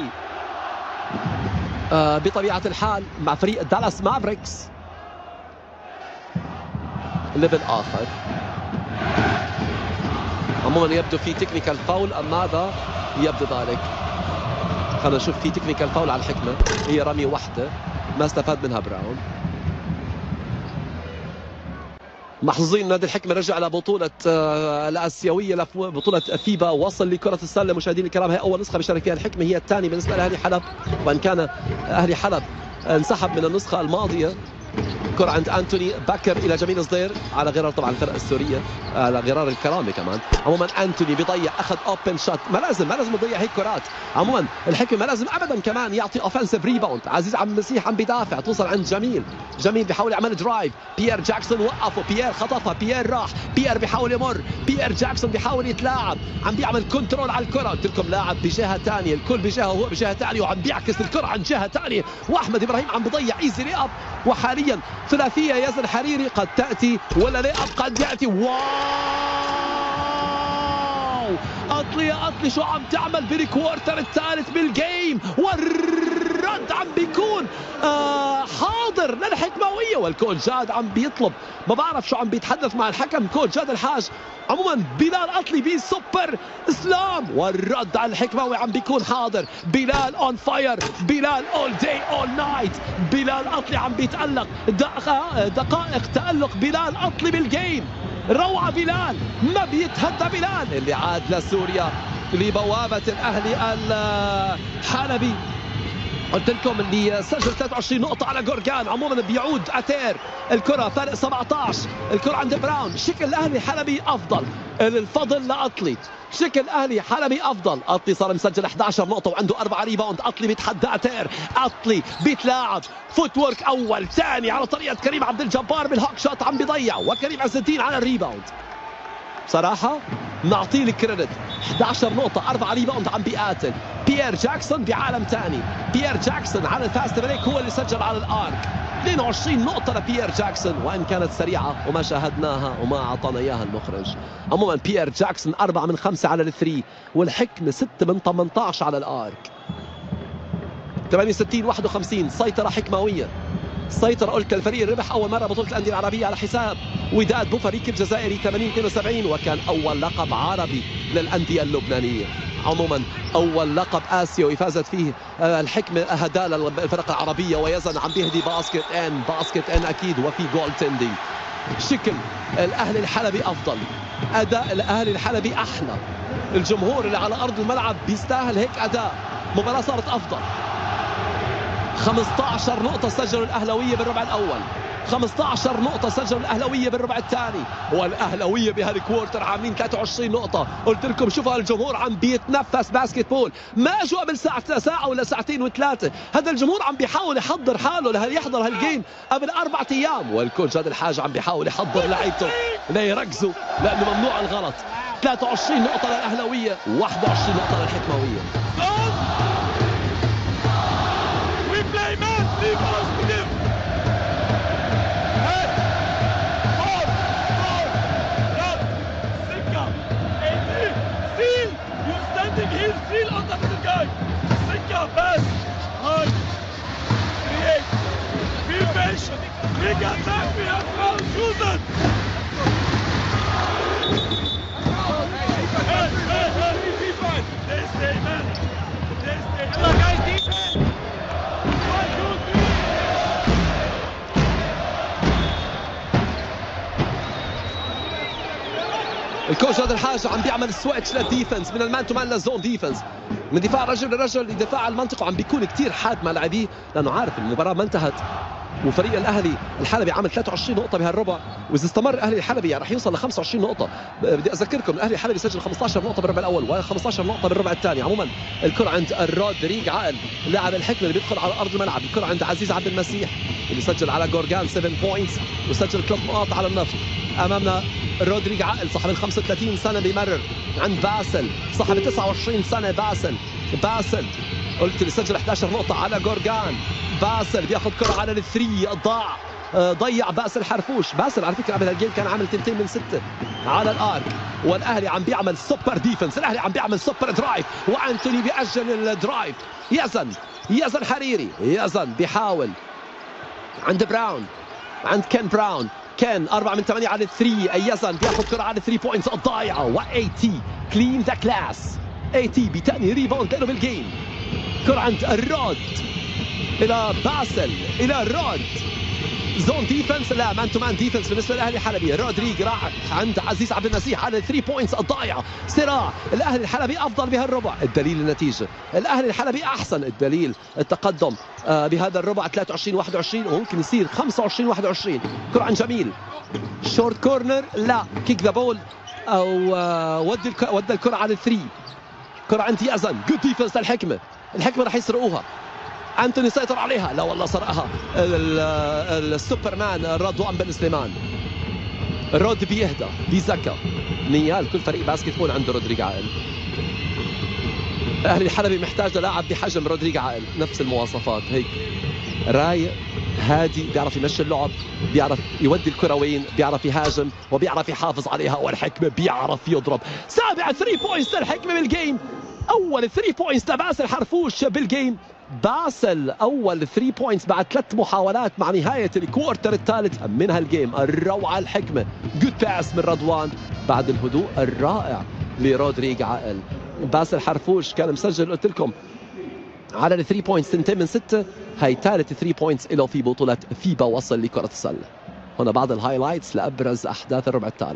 بطبيعة الحال مع فريق دالاس مافريكس. ليفل آخر. عموما يبدو في تكنيكال فاول أم ماذا يبدو ذلك؟ خلينا نشوف. في تكنيكال فاول على الحكمة، هي رمية واحدة ما استفاد منها براون. محظوظين نادي الحكمة رجع لبطولة الآسيوية، لبطولة فيبا، وصل لكرة السلة. مشاهدينا الكرام هي أول نسخة بيشارك فيها الحكمة، هي الثانية بالنسبة لأهلي حلب، وإن كان أهلي حلب انسحب من النسخة الماضية. كرة عند أنتوني بكر إلى جميل صدير، على غرار طبعا الفرقة السورية، على غرار الكرامة كمان. عموما أنتوني بيضيع، أخذ أوبن شوت. ما لازم يضيع هيك كرات. عموما الحكم ما لازم أبدا كمان يعطي أوفنسيف ريباوند. عزيز عم المسيح عم بيدافع، توصل عند جميل بيحاول يعمل درايف. بيير جاكسون وقفه، بيير خطفها، بيير راح، بيير بيحاول يمر، بيير جاكسون بيحاول يتلاعب، عم بيعمل كنترول على الكرة. قلت لكم لاعب بجهة ثانية، الكل بجهة وهو بجهة ثانية، وعم بيعكس الكرة عن جهة ثانية. وأحمد إبراهيم عم بيضيع ايزي لي اب. وحاليا ثلاثية ياسر حريري قد تأتي، ولا لي اب قد يأتي. واو أطلي شو عم تعمل بالكوارتر الثالث بالجيم، والرد عم بيكون حاضر للحكماوية. والكوتش جاد عم بيطلب، ما بعرف شو عم بيتحدث مع الحكم كوتش جاد الحاج. عموما بلال أطلي بسوبر اسلام، والرد على الحكماوي عم بيكون حاضر. بلال اون فاير، بلال اول داي اول نايت. بلال أطلي عم بيتألق، دقائق تألق بلال أطلي بالجيم. روعة بلال، ما بيتهدى بلال اللي عاد لسوريا لبوابة الأهلي الحلبي. قلت لكم اللي سجل 23 نقطة على جورجان. عموما بيعود أتير، الكرة فرق 17، الكرة عند براون. شكل الأهلي حلبي أفضل، الفضل لأطلي. شكل أهلي حلبي أفضل. أطلي صار مسجل 11 نقطة وعنده 4 ريباوند. أطلي بيتحدى أتير، أطلي بيتلاعب، فوت وورك أول ثاني على طريقة كريم عبد الجبار بالهوك شوت، عم بيضيع. وكريم عز الدين على الريباوند. بصراحة نعطيه الكريدت، 11 نقطة 4 ريباوند، عم بيقاتل. بيير جاكسون بعالم ثاني. بيير جاكسون على الفاست بريك هو اللي سجل على الارك. 22 نقطة لبيير جاكسون، وإن كانت سريعة وما شاهدناها وما أعطانا إياها المخرج. عموما بيير جاكسون 4 من 5 على الثري، والحكمة 6 من 18 على الارك. 68-51 سيطرة حكماوية. سيطر قلت الفريق ربح أول مرة بطولة الأندية العربية على حساب وداد بوفريك الجزائري 80-72، وكان أول لقب عربي للأندية اللبنانية. عموما أول لقب آسيوي فازت فيه الحكمة أهداء للفرق العربية. ويزن عم بيهدي باسكت إن أكيد، وفي جول تندينج. شكل الأهلي الحلبي أفضل، أداء الأهلي الحلبي أحلى، الجمهور اللي على أرض الملعب بيستاهل هيك أداء. مباراة صارت أفضل. 15 نقطة سجلوا الأهلوية بالربع الأول، 15 نقطة سجلوا الأهلوية بالربع الثاني، والأهلوية بهالكوارتر عاملين 23 نقطة. قلت لكم شوفوا الجمهور عم بيتنفس باسكت بول، ما اجوا قبل ساعة ولا ساعتين وثلاثة. هذا الجمهور عم بيحاول يحضر حاله يحضر هالجيم قبل 4 أيام، والكوتش هذا الحاج عم بيحاول يحضر لعيبته ليركزوا لأنه ممنوع الغلط. 23 نقطة للأهلوية، 21 نقطة للحكماوية. Play man, leave us to them. Hey, four, run, Sikka, 18, seal, you standing here, seal on top of the guy. Sikka, pass, high, create, be patient, big attack, we have foul, shoot it. Hey, defense, they stay man, they stay. Guys, defense. 1, 2, 3. كوتش هذا الحاجة عم بيعمل سويتش للديفنس من المان تو مان للزون ديفنس، من دفاع رجل لرجل لدفاع المنطقة، وعم بيكون كتير حاد مع لاعبيه لأنه عارف المباراة ما انتهت، وفريق الأهلي الحلبي عمل 23 نقطة بهالربع، وإذا استمر الأهلي الحلبي رح يوصل ل 25 نقطة. بدي أذكركم الأهلي الحلبي سجل 15 نقطة بالربع الأول و15 نقطة بالربع الثاني. عموما الكرة عند رودريغ عقل لاعب الحكمة اللي بيدخل على أرض الملعب، الكرة عند عزيز عبد المسيح اللي سجل على جورجان 7 بوينتس وسجل 3 نقاط على النفط. أمامنا رودريغ عقل صاحب ال 35 سنة بيمرر عند باسل صاحب 29 سنة. باسل قلت اللي سجل 11 نقطة على جورجان. باسل بياخذ كرة على الثري، ضيع باسل حرفوش. باسل على فكرة قبل هالجيم كان عامل 2 من 6 على الارك، والاهلي عم بيعمل سوبر ديفنس، الاهلي عم بيعمل سوبر درايف، وانتوني بيأجل الدرايف. يزن حريري، يزن بيحاول عند براون، عند كين براون. كان 4 من 8 على الثري. يزن بياخذ كرة على 3 بوينتس الضايعة، واي تي كلين ذا كلاس. اي تي بتاني ريباوند له بالجيم. كرة عند الرود الى باسل الى رود. زون ديفنس، لا مان تو مان ديفنس بالنسبه للاهلي الحلبي. رودريغ راح عند عزيز عبد المسيح على 3 بوينتس الضايعه. صراع الاهلي الحلبي افضل بهالربع، الدليل النتيجه. الاهلي الحلبي احسن، الدليل التقدم بهذا الربع 23-21 وممكن يصير 25-21. كرة عن جميل، شورت كورنر، لا كيك ذا بول او ودى الكرة على 3. كرة عند يزن، جود ديفنس للحكمه. الحكمه راح يسرقوها. أنتوني سيطر عليها، لا والله سرقها السوبرمان رضوان بن سليمان. رود بيهدى بيزكى نيال. كل فريق باسكتبول عنده رودريغ عقل. الأهلي الحلبي محتاج لاعب بحجم رودريغ عقل، نفس المواصفات، هيك رايق هادي، بيعرف يمشي اللعب، بيعرف يودي الكرة وين، بيعرف يهاجم وبيعرف يحافظ عليها، والحكمة بيعرف يضرب. سابع 3 بوينتس للحكمة بالجيم. أول 3 بوينتس لباسل حرفوش بالجيم. باسل أول 3 بوينتس بعد 3 محاولات مع نهاية الكوارتر الثالث من هالجيم. الروعة الحكمة، جود باس من رضوان بعد الهدوء الرائع لرودريغ عقل. باسل حرفوش كان مسجل قلت لكم على ال 3 بوينتس 2 من 6. هاي ثالث 3 بوينتس له في بطولة فيبا وصل لكرة السلة. هنا بعض الهايلايتس لأبرز أحداث الربع الثالث.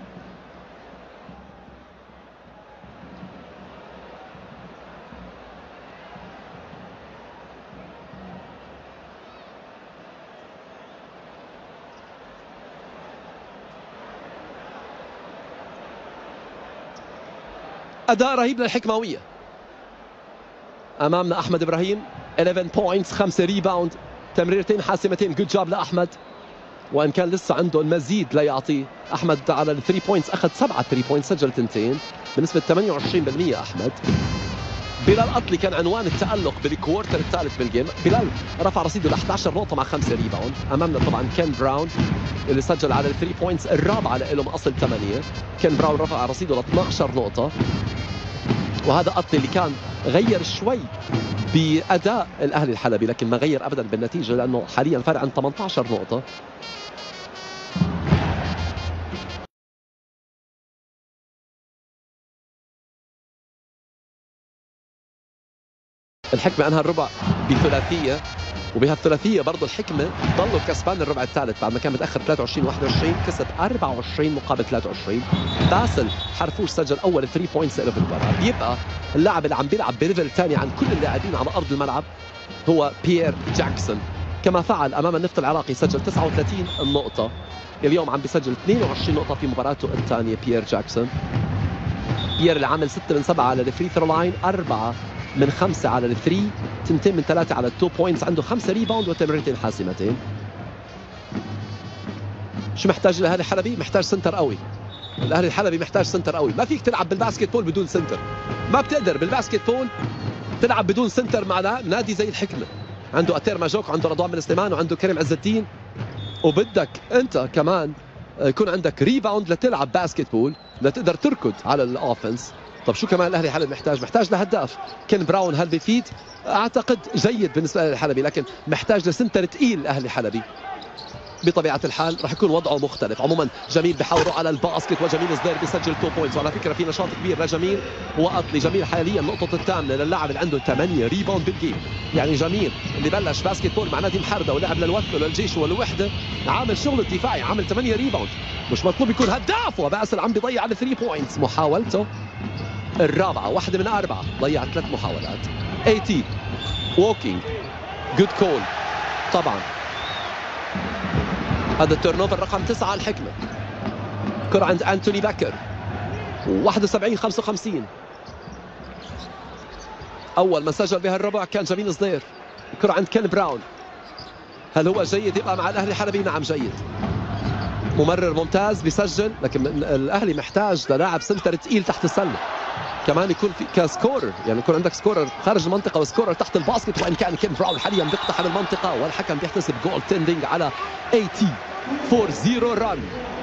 أداء رهيب للحكماوية. أمامنا أحمد إبراهيم 11 بوينتس 5 ريباوند، تمريرتين حاسمتين، جود جاب لأحمد، وإن كان لسه عنده المزيد لا يعطيه. أحمد على ال 3 بوينتس أخذ 7 3 بوينتس، سجل 2 بنسبة 28%. أحمد بلال قطلي كان عنوان التألق بالكوارتر الثالث بالجيم. بلال رفع رصيده ل 11 نقطة مع 5 ريباوند. أمامنا طبعا كين براون اللي سجل على ال 3 بوينتس الرابعة له من أصل 8. كين براون رفع رصيده ل 12 نقطة. وهذا قطلي اللي كان غير شوي بأداء الأهلي الحلبي، لكن ما غير أبدا بالنتيجة لأنه حاليا فرق عن 18 نقطة. الحكمة أنهى الربع بثلاثية، وبهالثلاثية برضه الحكمة ضلوا كسبان الربع الثالث بعد ما كان متأخر 23-21، كسب 24 مقابل 23. باسل حرفوش سجل أول 3 بوينتس له في المباراة. بيبقى اللاعب اللي عم بيلعب بليفل ثاني عن كل اللاعبين على أرض الملعب هو بيير جاكسون، كما فعل أمام النفط العراقي، سجل 39 نقطة. اليوم عم بيسجل 22 نقطة في مباراته الثانية. بيير جاكسون، بيير اللي عامل 6 من 7 على الفري ثرو لاين، 4 من 5 على الثري، 2 من 3 على التو بوينتس، عنده 5 ريباوند وتمريرتين حاسمتين. شو محتاج الاهلي الحلبي؟ محتاج سنتر قوي. الاهلي الحلبي محتاج سنتر قوي. ما فيك تلعب بالباسكت بول بدون سنتر، ما بتقدر بالباسكت بول تلعب بدون سنتر مع نادي زي الحكمة. عنده أتير ماجوك، وعنده رضوان بن سليمان، وعنده كريم عز الدين، وبدك انت كمان يكون عندك ريباوند لتلعب باسكت بول لتقدر تركض على الاوفنس. طب شو كمان الاهلي الحلبي محتاج لهداف. كين براون هل بيفيد؟ اعتقد جيد بالنسبه للاهلي الحلبي، لكن محتاج لسنتر ثقيل الاهلي الحلبي. بطبيعة الحال راح يكون وضعه مختلف. عموما جميل بيحاولوا على الباسكت وجميل صدير بيسجل 2 بوينتس، وعلى فكرة في نشاط كبير لجميل وأطلي. جميل حاليا نقطة الثامنة للاعب اللي عنده 8 ريباوند بالجيم. يعني جميل اللي بلش باسكت بول مع نادي محردة ولعب للوثن وللجيش وللوحدة، عامل شغل الدفاعي، عامل 8 ريباوند، مش مطلوب يكون هداف. وباسل عم بيضيع على 3 بوينتس، محاولته الرابعة، واحدة من 4، ضيع 3 محاولات. AT ووكينج جود كول. طبعا هذا التيرن اوفر رقم 9 الحكمة. كرة عند أنتوني بكر 71-55. أول من سجل بها الربع كان جميل صدير. كرة عند كين براون. هل هو جيد يبقى مع الأهلي الحلبي؟ نعم جيد. ممرر ممتاز بيسجل، لكن الأهلي محتاج للاعب سنتر تقيل تحت السلة كمان يكون في كسكورر، يعني يكون عندك سكورر خارج المنطقة وسكورر تحت الباسكت. وإن كان كين براون حاليا بيقتحم المنطقة والحكم بيحتسب جول تندنج على AT 4-0 ران.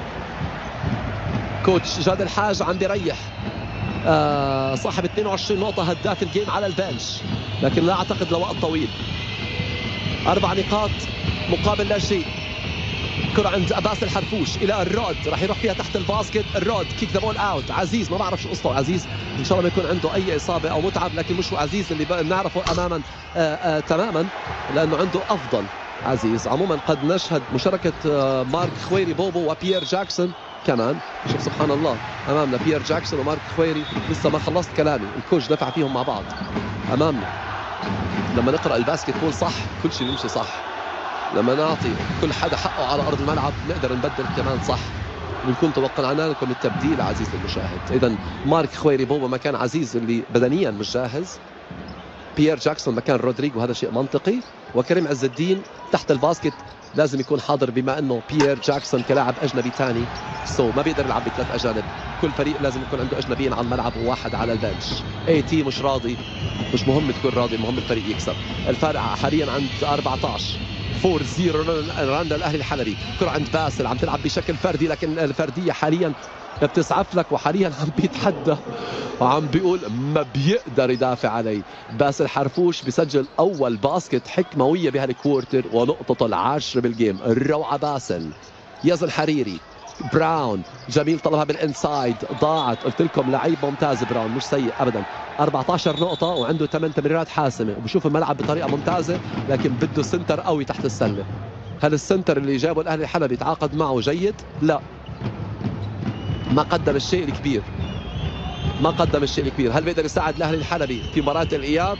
كوتش جاد الحاج عم بيريح صاحب 22 نقطة هداف الجيم على البنش، لكن لا أعتقد لوقت طويل. 4 نقاط مقابل لا شيء. كرة عند أباس الحرفوش إلى الرود، راح يروح فيها تحت الباسكت. الرود كيك ذا بول اوت. عزيز ما بعرف شو قصته عزيز، إن شاء الله ما يكون عنده أي إصابة أو متعب، لكن مش عزيز اللي بنعرفه أماما تماما، لأنه عنده أفضل عزيز. عموما قد نشهد مشاركة مارك خويري بوبو وبيير جاكسون كمان. شوف سبحان الله، أمامنا بيير جاكسون ومارك خويري. لسه ما خلصت كلامي، الكوش دفع فيهم مع بعض أمامنا. لما نقرأ الباسكت بول صح كل شيء يمشي صح، لما نعطي كل حدا حقه على أرض الملعب نقدر نبدل كمان صح. بنكون توقعنا لكم التبديل عزيز المشاهد. إذا مارك خويري بوبا مكان عزيز اللي بدنيا مش جاهز، بيير جاكسون مكان رودريغو، هذا شيء منطقي، وكريم عز الدين تحت الباسكت لازم يكون حاضر بما انه بيير جاكسون كلاعب اجنبي ثاني ما بيقدر يلعب ب3 اجانب. كل فريق لازم يكون عنده اجنبيين على الملعب وواحد على البنش. AT مش راضي، مش مهم تكون راضي، المهم الفريق يكسب. الفارق حاليا عند 14 4-0 ران للاهلي الحلبي. كرة عند باسل عم تلعب بشكل فردي، لكن الفردية حاليا بتسعف لك، وحاليا عم بيتحدى وعم بيقول ما بيقدر يدافع علي. باسل حرفوش بيسجل اول باسكت حكموية بهالكوارتر ونقطته ال10 بالجيم. الروعة باسل. يزن حريري براون جميل طلبها بالانسايد، ضاعت. قلت لكم لعيب ممتاز براون، مش سيء ابدا. 14 نقطة وعنده 8 تمريرات حاسمة، وبشوف الملعب بطريقة ممتازة، لكن بده سنتر قوي تحت السلة. هل السنتر اللي جابه الاهلي الحلبي يتعاقد معه جيد؟ لا، ما قدم الشيء الكبير، ما قدم الشيء الكبير. هل بيقدر يساعد الاهلي الحلبي في مباراة الاياب؟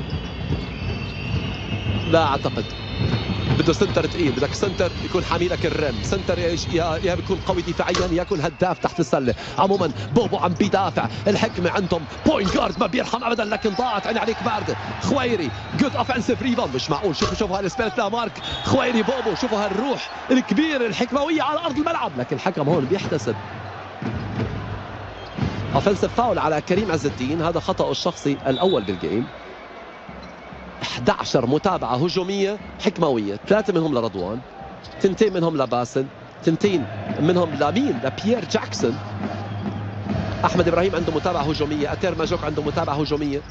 لا اعتقد. بده سنتر ثقيل، بدك سنتر يكون حامي لك الرم، سنتر يا بيكون قوي دفاعيا يا يكون هداف تحت السله. عموما بوبو عم بيدافع، الحكمه عندهم بوينت جارد ما بيرحم ابدا، لكن ضاعت. عيني عليك بارده. خويري جود اوفنسيف ريباوند، مش معقول. شوفوا هالسبيلت لا مارك خويري بوبو، شوفوا هالروح الكبيره الحكمويه على ارض الملعب، لكن الحكم هون بيحتسب اوفنسيف فاول على كريم عز الدين. هذا خطأه الشخصي الاول بالجيم. 11 متابعة هجومية حكموية، 3 منهم لرضوان، 2 منهم لباسل، 2 منهم لمين؟ لبيير جاكسون. أحمد إبراهيم عنده متابعة هجومية، أتير ماجوك عنده متابعة هجومية،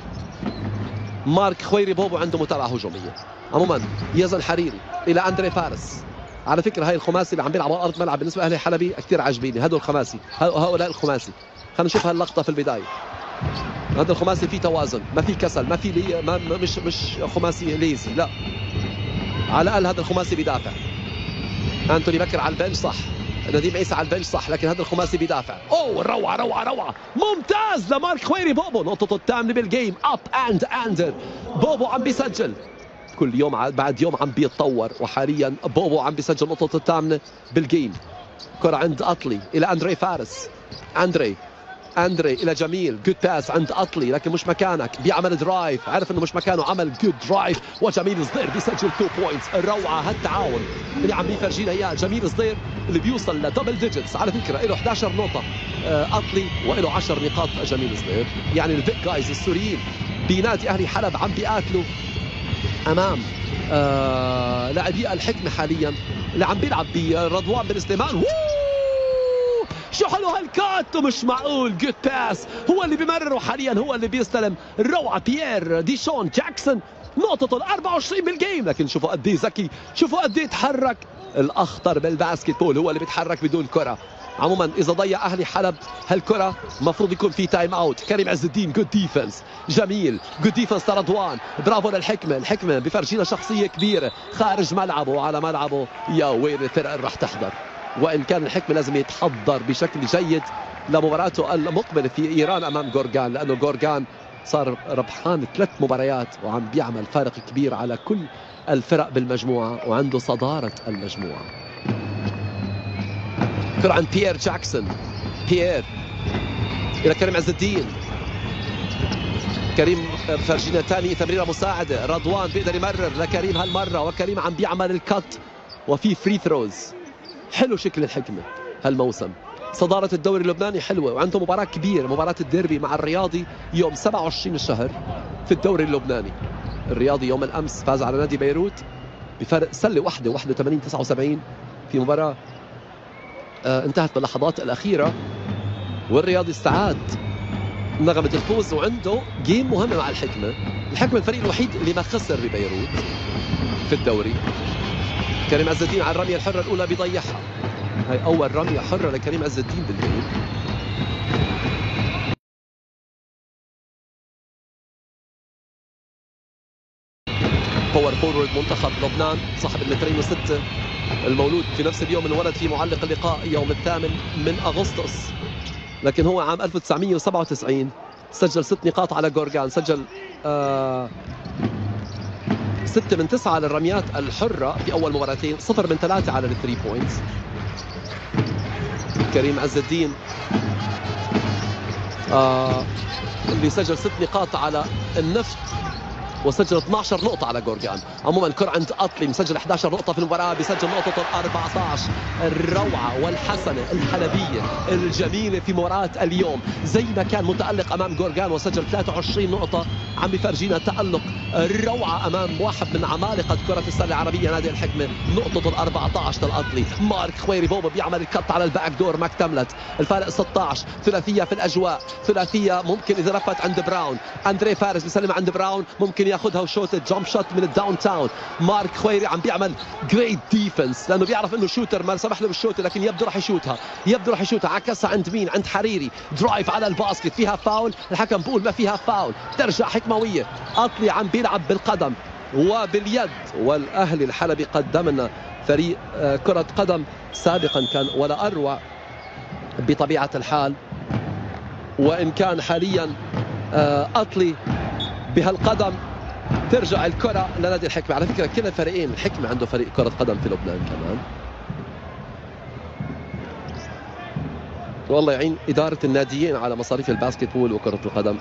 مارك خويري بوبو عنده متابعة هجومية. عموما يزن حريري إلى أندري فارس. على فكرة هاي الخماسي اللي عم بيلعبوا على أرض ملعب بالنسبة لأهلي الحلبي كثير عاجبيني، هدول الخماسي، هؤلاء الخماسي. خلينا نشوف هاللقطة في البداية. هذا الخماسي فيه توازن، ما فيه كسل، ما فيه مش خماسي ليزي، لا، على الاقل هذا الخماسي بيدافع. انتوني بكر على البنش صح، نديم عيسى على البنش صح، لكن هذا الخماسي بيدافع. اوه روعه روعه روعه، ممتاز لمارك خويري بوبو، نقطته الثامنه بالجيم. اب اند اندر، بوبو عم بيسجل كل يوم بعد يوم، عم بيتطور، وحاليا بوبو عم بيسجل نقطته الثامنه بالجيم. كرة عند أطلي إلى أندري فارس. أندري إلى جميل، جود باس عند أطلي، لكن مش مكانك، بيعمل درايف، عرف إنه مش مكانه، عمل جود درايف، وجميل صدير بيسجل 2 بوينتس. الروعة هالتعاون اللي عم بيفرجينا إياه جميل صدير، اللي بيوصل لدبل ديجيتس. على فكرة له 11 نقطة أطلي، وله 10 نقاط جميل صدير. يعني البيج جايز السوريين بنادي أهلي حلب عم بيقاتلوا أمام لاعبي الحكمة حاليا، اللي عم بيلعب برضوان بن سليمان. شو حلو هالكات، مش معقول. جود باس، هو اللي بيمرر، وحاليا هو اللي بيستلم. الروعة بيير ديشون جاكسون نقطة 24 بالجيم. لكن شوفوا قد ايه ذكي، شوفوا قد ايه تحرك. الاخطر بالباسكت بول هو اللي بيتحرك بدون كرة. عموما اذا ضيع اهلي حلب هالكرة المفروض يكون في تايم اوت. كريم عز الدين جود ديفنس، جميل، جود ديفنس لرضوان، برافو للحكمة. الحكمة بفرجينا شخصية كبيرة خارج ملعبه وعلى ملعبه. يا ويل الفرق اللي راح تحضر. وان كان الحكمة لازم يتحضر بشكل جيد لمباراته المقبلة في ايران امام جورجان، لانه جورجان صار ربحان 3 مباريات وعم بيعمل فارق كبير على كل الفرق بالمجموعة وعنده صدارة المجموعة. كرة عن بيير جاكسون، بيير إلى كريم عز الدين. كريم فرجينا ثاني تمريرة مساعدة. رضوان بيقدر يمرر لكريم هالمرة، وكريم عم بيعمل الكت وفي فري ثروز. حلو شكل الحكمة هالموسم، صدارة الدوري اللبناني حلوة، وعنده مباراة كبيرة، مباراة الديربي مع الرياضي يوم 27 الشهر في الدوري اللبناني. الرياضي يوم الأمس فاز على نادي بيروت بفرق سلة واحدة 81-79 في مباراة انتهت باللحظات الأخيرة، والرياضي استعاد نغمة الفوز وعنده جيم مهمة مع الحكمة. الحكمة الفريق الوحيد اللي ما خسر ببيروت في الدوري. كريم عز الدين على الرمية الحرة الأولى بيضيعها. هاي أول رمية حرة لكريم عز الدين بالجيم. باور فورورد منتخب لبنان صاحب المترين و6، المولود في نفس اليوم اللي ولد فيه معلق اللقاء يوم 8 من أغسطس، لكن هو عام 1997 سجل 6 نقاط على جورجان، سجل 6 من 9 على الرميات الحرة في أول مباراتين، 0 من 3 على الثري بوينتس. كريم عز الدين اللي سجل 6 نقاط على النفط وسجل 12 نقطة على جورجان. عموما الكرة عند أطلي مسجل 11 نقطة في المباراة، بيسجل نقطة 14. الروعة والحسنة الحلبية الجميلة في مباراة اليوم، زي ما كان متألق أمام جورجان وسجل 23 نقطة، عم بفرجينا تألق الروعة أمام واحد من عمالقة كرة السلة العربية نادي الحكمة. نقطة 14 للأطلي. مارك خويري بوبا بيعمل الكت على الباك دور، ما اكتملت. الفارق 16. ثلاثية في الأجواء، ثلاثية ممكن إذا لفت عند براون. أندري فارس بيسلم عند براون، ممكن ياخذها وشوت جامب شوت من الداون تاون. مارك خويري عم بيعمل جريت ديفنس لانه بيعرف انه شوتر، ما سمح له بالشوت لكن يبدو راح يشوتها، يبدو راح يشوتها. عكسها عند مين؟ عند حريري. درايف على الباسكت، فيها فاول، الحكم بقول ما فيها فاول، ترجع حكمويه. اطلي عم بيلعب بالقدم وباليد، والاهلي الحلبي قدم لنا فريق كرة قدم سابقا كان ولا اروع بطبيعة الحال، وان كان حاليا اطلي بهالقدم ترجع الكرة لنادي الحكمة. على فكرة كلا الفريقين، الحكمة عنده فريق كرة قدم في لبنان كمان. والله يعين إدارة الناديين على مصاريف الباسكت بول وكرة القدم.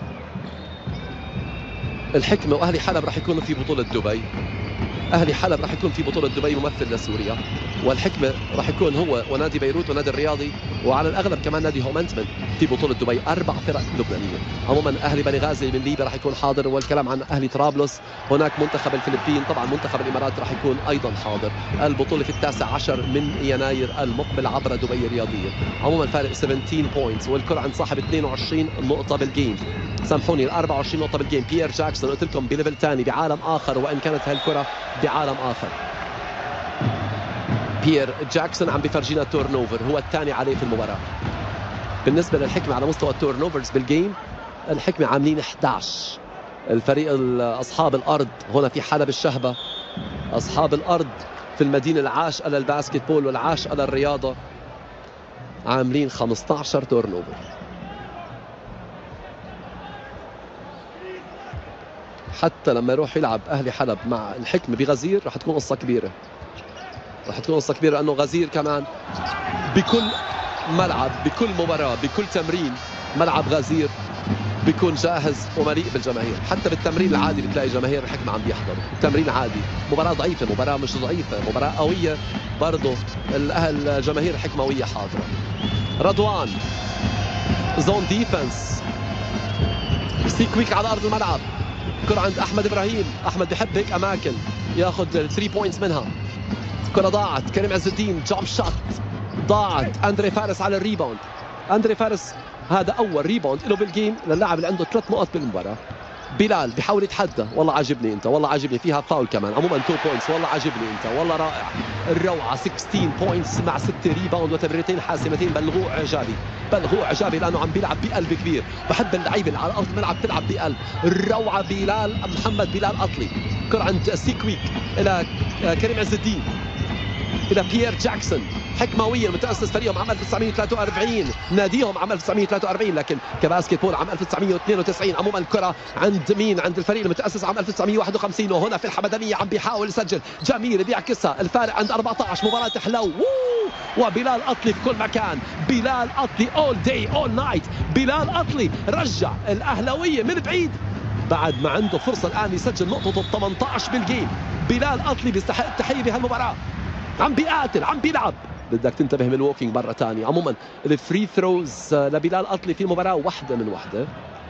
الحكمة وأهلي حلب راح يكونوا في بطولة دبي. أهلي حلب راح يكون في بطولة دبي ممثل لسوريا، والحكمة راح يكون هو ونادي بيروت ونادي الرياضي، وعلى الأغلب كمان نادي هومنتمن في بطولة دبي. 4 فرق لبنانية. عموما أهلي بني غازي من ليبيا راح يكون حاضر، والكلام عن أهلي طرابلس. هناك منتخب الفلبين، طبعا منتخب الإمارات راح يكون أيضا حاضر. البطولة في 19 من يناير المقبل عبر دبي الرياضية. عموما فارق 17 بوينتس، والكرة عند صاحب 22 نقطة بالجيم. سامحوني 24 نقطة بالجيم. بيير جاكسون قلت لكم بليفل ثاني بعالم آخر، وإن كانت هالكرة بعالم آخر. بيير جاكسون عم بفرجينا تورن اوفر، هو الثاني عليه في المباراة. بالنسبة للحكمة على مستوى التورن اوفرز بالجيم، الحكمة عاملين 11. الفريق أصحاب الأرض هنا في حلب الشهبة، أصحاب الأرض في المدينة العاشقة للباسكت بول والعاشقة للرياضة، عاملين 15 تورن اوفر. حتى لما يروح يلعب أهلي حلب مع الحكمة بغزير راح تكون قصة كبيرة، راح تكون قصة كبيرة، لأنه غزير كمان بكل ملعب، بكل مباراة، بكل تمرين ملعب غزير بيكون جاهز ومليء بالجماهير. حتى بالتمرين العادي بتلاقي جماهير الحكمة عم بيحضروا. التمرين عادي، مباراة ضعيفة، مباراة مش ضعيفة، مباراة قوية، برضه الأهل جماهير الحكموية حاضرة. رضوان زون ديفنس، سي كويك على أرض الملعب. كرة عند أحمد إبراهيم، أحمد بحب هيك أماكن ياخذ 3 بوينتس منها. كرة ضاعت. كريم عز الدين جامب شوت ضاعت. أندري فارس على الريباوند. أندري فارس هذا أول ريباوند له بالجيم للاعب اللي عنده 3 نقط بالمباراة. بلال بيحاول يتحدى، والله عاجبني انت، والله عاجبني، فيها فاول كمان. عموما 2 بوينتس، والله عاجبني انت، والله رائع. الروعه 16 بوينتس مع 6 ريباوند وتمريرتين حاسمتين. بلغوه اعجابي، بلغوه اعجابي لانه عم بيلعب بقلب كبير. بحب اللعيبه اللي على ارض الملعب تلعب بقلب. الروعه بلال محمد بلال اطلي. كره عند سيكويك الى كريم عز الدين، الى بيير جاكسون. حكماويا متأسس فريقهم عام 1943، ناديهم عام 1943، لكن كباسكت بول عام 1992. عموما الكرة عند مين؟ عند الفريق المتأسس عام 1951. وهنا في الحمدانية عم بيحاول يسجل جميل، بيعكسها. الفارق عند 14. مباراة حلو. وبلال أطلي في كل مكان. بلال أطلي all day all night. بلال أطلي رجع الأهلاوية من بعيد بعد ما عنده فرصة الآن يسجل نقطته 18 بالجيم. بلال أطلي بيستحق التحية بهالمباراة. عم بيقاتل، عم بيلعب. بدك تنتبه من الووكينج مرة ثانية. عموما الفري ثروز لبلال أطلي في المباراة واحدة من واحدة.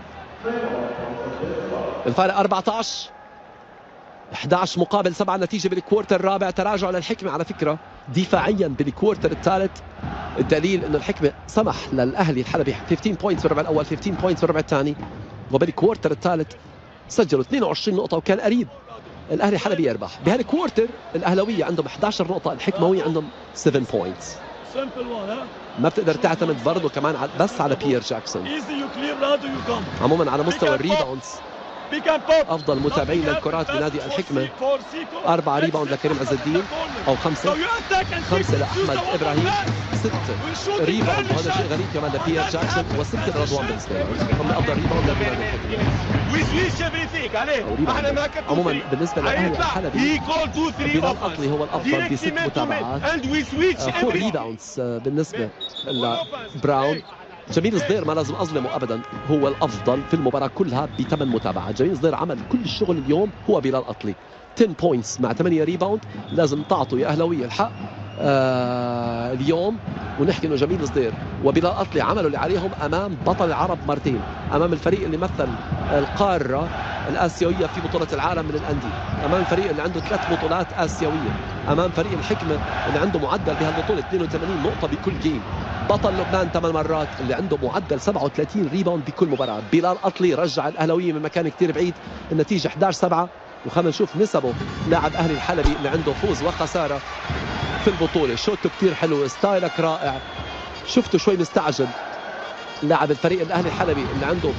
الفارق 14 11 مقابل 7. النتيجة بالكوارتر الرابع. تراجع للحكمة على فكرة دفاعيا بالكوارتر الثالث. الدليل انه الحكمة سمح للأهلي الحلبي 15 بوينتس بالربع الأول، 15 بوينتس بالربع الثاني، وبالكوارتر الثالث سجلوا 22 نقطة وكان قريب الأهلي الحلبي يربح. بهالكوارتر الأهلاوية عندهم 11 نقطة، الحكموية عندهم 7 بوينتس. ما بتقدر تعتمد برضه كمان بس على بيير جاكسون. عموما على مستوى الريباوندز أفضل متابعين للكرات بنادي الحكمة 4 ريباوند لكريم عز الدين، أو 5 لأحمد إبراهيم، 6 ريباوند، وهذا شيء غريب كمان لبيير جاكسون، و6 لرضوان بن سليمان. هم أفضل ريباوند لبنادي الحكمة. عموما بالنسبة للأهلي الحلبي بلال أطلي هو الأفضل ب6 متابعات، 4 ريباوندز بالنسبة لبراون. جميل صدير ما لازم أظلمه أبدا، هو الأفضل في المباراة كلها ب8 متابعات. جميل صدير عمل كل الشغل اليوم، هو بلال أطلي 10 بوينتس مع 8 ريباوند. لازم تعطوا يا أهلاوية الحق اليوم ونحكي انه جميل صدير وبلال أطلي عملوا اللي عليهم امام بطل العرب مرتين، امام الفريق اللي مثل القاره الاسيويه في بطوله العالم من الانديه، امام الفريق اللي عنده 3 بطولات اسيويه، امام فريق الحكمه اللي عنده معدل بهالبطوله 82 نقطه بكل جيم، بطل لبنان 8 مرات اللي عنده معدل 37 ريباوند بكل مباراه. بلال أطلي رجع الاهلاويه من مكان كثير بعيد. النتيجه 11-7. وخلينا نشوف نسبه لاعب اهلي الحلبي اللي عنده فوز وخساره في البطوله. شوته كثير حلو، ستايلك رائع، شفته شوي مستعجل. لاعب الفريق الاهلي الحلبي اللي عنده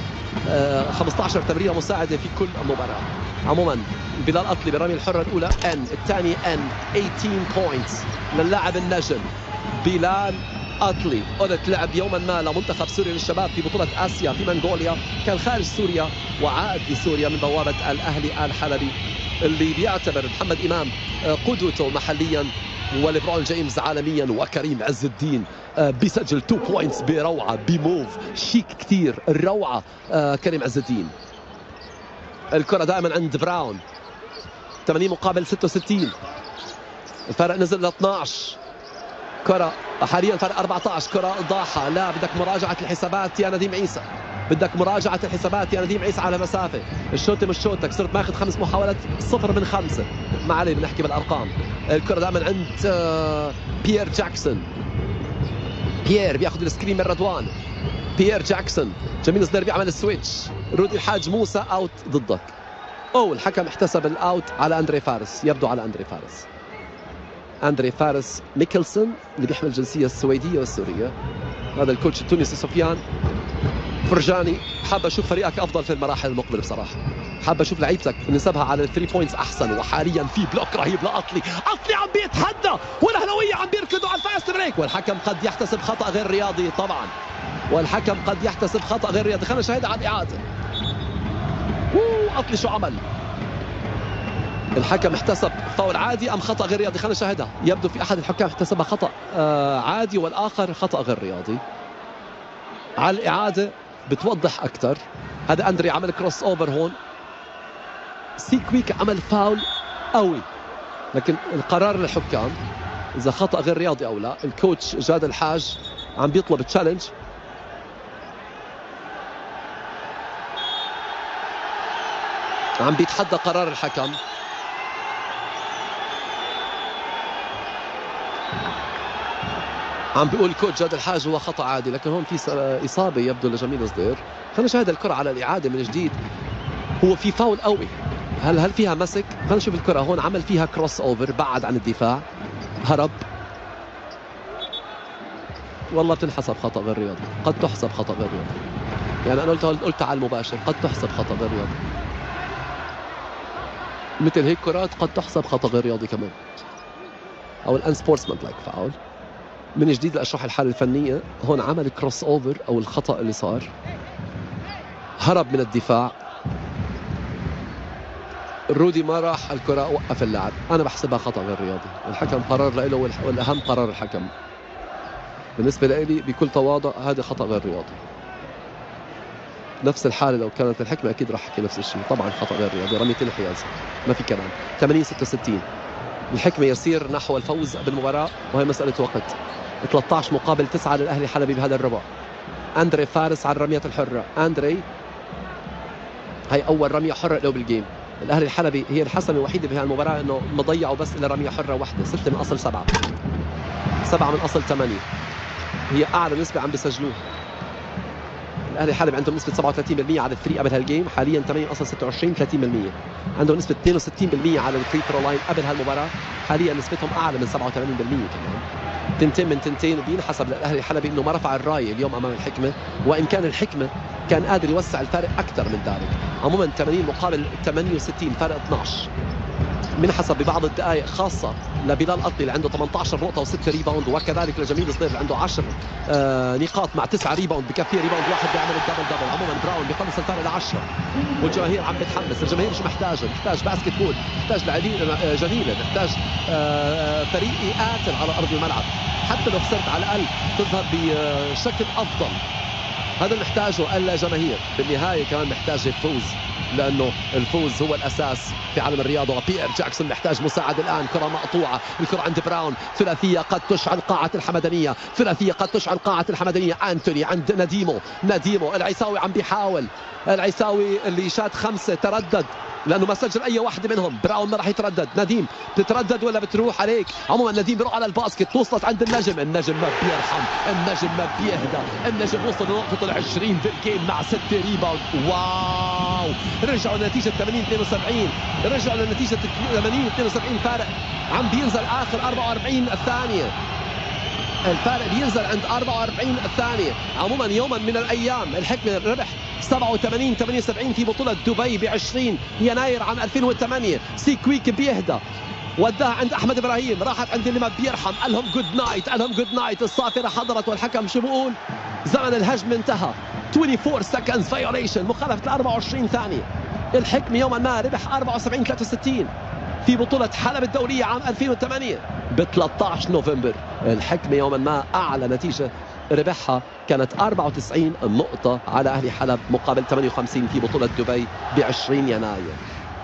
15 تمريره مساعده في كل مباراه. عموما بلال أطلي بالرميه الحره الاولى ان، الثانيه ان، 18 بوينتس للاعب النجم بلال أطلي. قلت لعب يوما ما لمنتخب سوريا للشباب في بطولة آسيا في منغوليا، كان خارج سوريا وعاد لسوريا من بوابة الأهلي الحلبي اللي بيعتبر محمد إمام قدوته محليا وليبرون جيمس عالميا، وكريم عز الدين بيسجل 2 بوينتس بروعة بموف شيك كتير. الروعة كريم عز الدين. الكرة دائما عند براون، 80 مقابل 66، الفرق نزل ل 12. كرة حاليا فرق 14. كرة ضاحة، لا بدك مراجعة الحسابات يا نديم عيسى، بدك مراجعة الحسابات يا نديم عيسى على مسافة. الشوطة مش شوتك، صرت ماخذ 5 محاولات 0 من 5. ما عليه بنحكي بالأرقام. الكرة دائما عند بيير جاكسون. بيير بياخذ السكرين من رضوان. بيير جاكسون، جميل صدير بيعمل السويتش. رودي الحاج موسى اوت ضدك. الحكم احتسب الاوت على اندري فارس، يبدو على اندري فارس. أندري فارس ميكلسون اللي بيحمل الجنسية السويدية والسورية. هذا الكوتش التونسي سفيان فرجاني. حابة أشوف فريقك أفضل في المراحل المقبلة بصراحة. حابة أشوف لعيبتك نسبها على الثري بوينتس أحسن. وحاليا في بلوك رهيب لأطلي. أطلي عم بيتحدى والأهلاوية عم بيركضوا على الفاست بريك، والحكم قد يحتسب خطأ غير رياضي طبعا، والحكم قد يحتسب خطأ غير رياضي. خلينا نشاهدها على الإعادة. أطلي شو عمل؟ الحكم احتسب فاول عادي ام خطا غير رياضي؟ خلينا نشاهدها. يبدو في احد الحكام احتسبها خطا عادي والاخر خطا غير رياضي. على الاعاده بتوضح اكثر. هذا اندري عمل كروس اوفر هون، سيكويك عمل فاول قوي، لكن القرار للحكام اذا خطا غير رياضي او لا. الكوتش جاد الحاج عم بيطلب تشالنج. عم بيتحدى قرار الحكم. عم بيقول الكوتش جاد الحاج هو خطأ عادي، لكن هون في إصابة يبدو لجميل صدير. خلينا نشاهد الكرة على الإعادة من جديد. هو في فاول قوي. هل فيها مسك؟ خلينا نشوف الكرة هون. عمل فيها كروس اوفر، بعد عن الدفاع، هرب. والله بتنحسب خطأ غير رياضي، قد تحسب خطأ غير رياضي. يعني انا قلت على المباشر قد تحسب خطأ غير رياضي. مثل هيك كرات قد تحسب خطأ غير رياضي كمان، او الان سبورتسمان لايك فاول. من جديد لاشرح الحالة الفنية. هون عمل كروس اوفر او الخطأ اللي صار، هرب من الدفاع، رودي ما راح الكرة، وقف اللعب. انا بحسبها خطأ غير رياضي. الحكم قرر له، والاهم قرار الحكم. بالنسبة لي بكل تواضع هذا خطأ غير رياضي. نفس الحالة لو كانت الحكمة أكيد راح أحكي نفس الشيء. طبعا خطأ غير رياضي، رميتين الحياز، ما في كلام. 80-66 الحكمة يسير نحو الفوز بالمباراة، وهي مسألة وقت. 13-9 للأهلي الحلبي بهذا الربع. أندري فارس على الرميات الحرة. أندري هي أول رمية حرة له بالجيم. الأهلي الحلبي هي الحسنة الوحيدة بهذه المباراة إنه مضيعوا بس إلا رمية حرة واحدة. 6 من أصل 7، 7 من أصل 8. هي أعلى نسبة عم بيسجلوه. الأهلي الحلبي عندهم نسبة 37% على الثري قبل هالجيم، حاليا 8 من أصل 26، 30%. عندهم نسبة 62% على الفري ثرو لاين قبل هالمباراة، حاليا نسبتهم أعلى من 87% كمان. 2 من 2 وبينحسب للأهلي الحلبي إنه ما رفع الراية اليوم أمام الحكمة، وإن كان الحكمة كان قادر يوسع الفارق أكثر من ذلك. عموما 80 مقابل 68، فرق 12. منحسب ببعض الدقائق، خاصة لبلال قطي اللي عنده 18 نقطة و6 ريباوند، وكذلك لجميل صدير اللي عنده 10 نقاط مع 9 ريباوند، بكفيه ريباوند واحد بيعمل الدبل دبل. عموما براون بيخلص الفرق ل10، والجماهير عم بتحمس. الجماهير مش محتاجه، محتاج باسكت بول، محتاج لاعبين جميلة، محتاج فريق يقاتل على أرض الملعب، حتى لو خسرت على الأقل تظهر بشكل أفضل. هذا اللي محتاجه الجماهير. بالنهاية كمان محتاج الفوز، لأنه الفوز هو الأساس في عالم الرياضة. وبيير جاكسون محتاج مساعد الآن. كرة مقطوعة، الكرة عند براون، ثلاثية قد تشعل قاعة الحمدانية، ثلاثية قد تشعل قاعة الحمدانية. أنتوني عند نديمو. العيساوي عم بيحاول، العيساوي اللي شات 5 تردد لأنه ما سجل أي واحدة منهم. براون ما راح يتردد. نديم بتتردد ولا بتروح عليك؟ عموما نديم بيروح على الباسكت، وصلت عند النجم ما بيرحم، النجم ما بيهدى. النجم وصل لنقطة 20 بالجيم مع 6 ريباوند. واو، رجعوا لنتيجة 80-72، رجعوا لنتيجة 80-72. فارق عم بينزل آخر 44 الثانية، الفارق بينزل عند 44 الثانية. عموما يوما من الأيام الحكمة ربح 87-78 في بطولة دبي ب20 يناير عام 2008. سيكويك بيهدى، وداها عند أحمد إبراهيم، راحت عند اللي ما بيرحم، قال لهم جود نايت، قال لهم جود نايت. الصافرة حضرت والحكم شو بقول؟ زمن الهجم انتهى. 24 seconds violation، مخالفة 24 ثانية. الحكمة يوما ما ربح 74-63 في بطولة حلب الدولية عام 2008 ب 13 نوفمبر. الحكمة يوما ما أعلى نتيجة ربحها كانت 94 نقطة على أهلي حلب مقابل 58 في بطولة دبي ب20 يناير.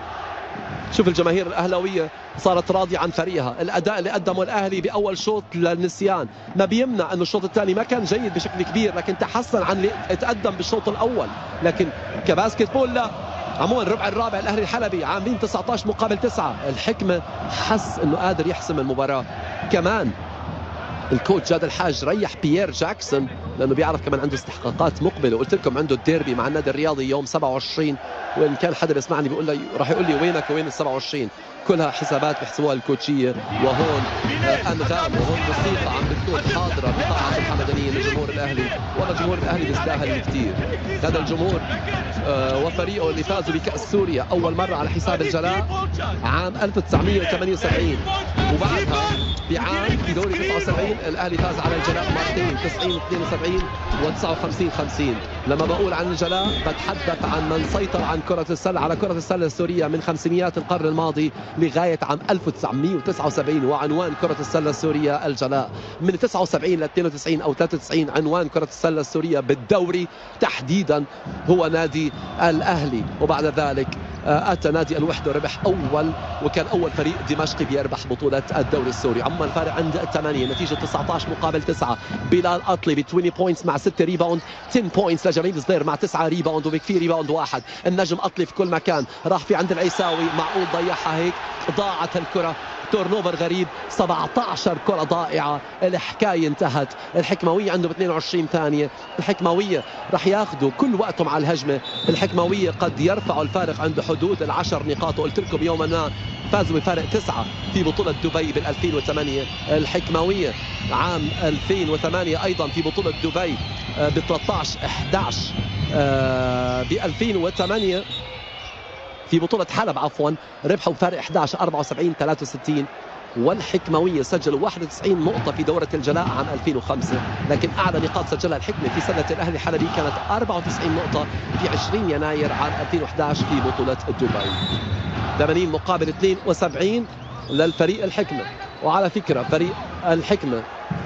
شوف الجماهير الأهلاوية صارت راضية عن فريقها. الأداء اللي قدمه الأهلي بأول شوط للنسيان، ما بيمنع أنه الشوط الثاني ما كان جيد بشكل كبير، لكن تحسن عن اللي اتقدم بالشوط الأول. لكن كباسكت بول لا. عموما الربع الرابع الأهلي الحلبي عاملين 19 مقابل 9. الحكمة حس أنه قادر يحسم المباراة. كمان الكوتش جاد الحاج ريح بيير جاكسون لأنه بيعرف كمان عنده استحقاقات مقبلة. وقلت لكم عنده الديربي مع النادي الرياضي يوم 27، وإن كان حدا بيسمعني بيقول لي راح يقول لي وينك وين ال27، كلها حسابات بيحسبوها الكوتشية. وهون أنغام وهون موسيقى عم بتكون حاضرة بقاعة الحمدانية لجمهور الأهلي. والله جمهور الأهلي بيستاهل كثير. هذا الجمهور وفريقه اللي فازوا بكأس سوريا أول مرة على حساب الجلاء عام 1978، وبعدها بعام في دوري 79 الأهلي فاز على الجلاء مرتين، 90-72 و59-50. لما بقول عن الجلاء بتحدث عن من سيطر عن كرة السلة على كرة السلة السورية من خمسينيات القرن الماضي لغاية عام 1979، وعنوان كرة السلة السورية الجلاء. من 79 ل 92 أو 93 عنوان كرة السلة السورية بالدوري تحديدا هو نادي الأهلي. وبعد ذلك أتى نادي الوحدة ربح أول، وكان أول فريق دمشقي بيربح بطولة الدوري السوري. عموما الفارق عند 8، نتيجة 19 مقابل 9. بلال قطلي ب 20 بوينتس مع 6 ريباوند، 10 بوينتس لجميل صدير مع 9 ريباوند، وبكفي ريباوند واحد. النجم قطلي في كل مكان، راح في عند العيساوي، معقول ضيعها هيك، ضاعت الكرة تورن اوفر غريب، 17 كرة ضائعة، الحكاية انتهت. الحكماوية عنده ب 22 ثانية، الحكماوية رح ياخذوا كل وقتهم على الهجمة، الحكماوية قد يرفعوا الفارق عند حدود ال10 نقاط. وقلت لكم يوما ما فازوا بفارق 9 في بطولة دبي بال 2008. الحكماوية عام 2008 ايضا في بطولة دبي ب 13-11 ب 2008 في بطولة حلب عفوا ربحوا بفارق 11 74-63. والحكماوية سجلوا 91 نقطة في دورة الجلاء عام 2005، لكن أعلى نقاط سجلها الحكمة في سلة الأهلي الحلبي كانت 94 نقطة في 20 يناير عام 2011 في بطولة دبي. 80 مقابل 72 للفريق الحكمة. وعلى فكرة فريق الحكمة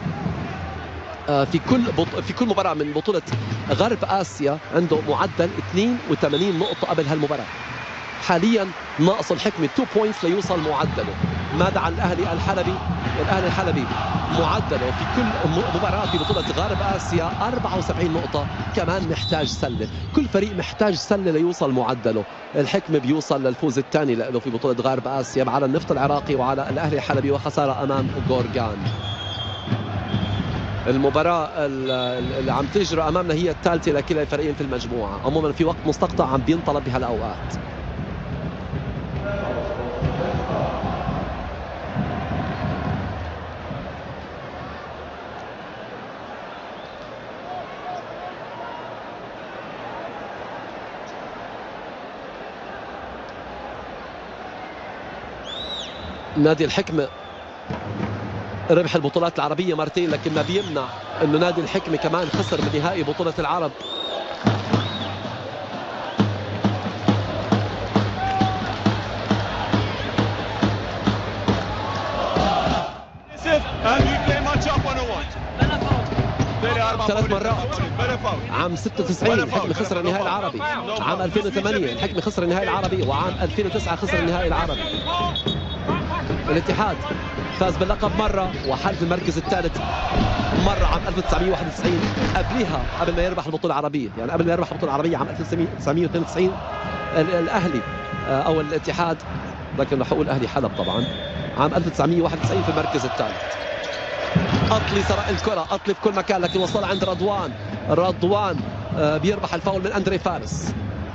في كل مباراة من بطولة غرب آسيا عنده معدل 82 نقطة قبل هالمباراة. حاليا ناقص الحكمة 2 بوينتس ليوصل معدله. ماذا عن الأهلي الحلبي؟ الأهلي الحلبي معدله في كل مباراة في بطولة غرب آسيا 74 نقطة، كمان محتاج سلة. كل فريق محتاج سلة ليوصل معدله. الحكمة بيوصل للفوز الثاني له في بطولة غرب آسيا على النفط العراقي وعلى الأهلي الحلبي، وخسارة أمام غورغان. المباراة اللي عم تجرى أمامنا هي الثالثة لكلا الفريقين في المجموعة. عموما في وقت مستقطع عم بينطلب بهالأوقات. نادي الحكمة ربح البطولات العربية مرتين، لكن ما بيمنع انه نادي الحكمة كمان خسر بنهائي بطولة العرب. ثلاث مرات. عام 96 الحكمة خسر النهائي العربي، عام 2008 الحكمة خسر النهائي العربي، وعام 2009 خسر النهائي العربي. الاتحاد فاز باللقب مرة وحارب المركز الثالث مرة عام 1991 قبلها، قبل ما يربح البطولة العربية، يعني قبل ما يربح البطولة العربية عام 1992 الأهلي أو الاتحاد، لكن رح أقول الأهلي حلب طبعا، عام 1991 في المركز الثالث. أطلي سرق الكرة، أطلي في كل مكان، لكن وصل عند رضوان بيربح الفاول من أندري فارس.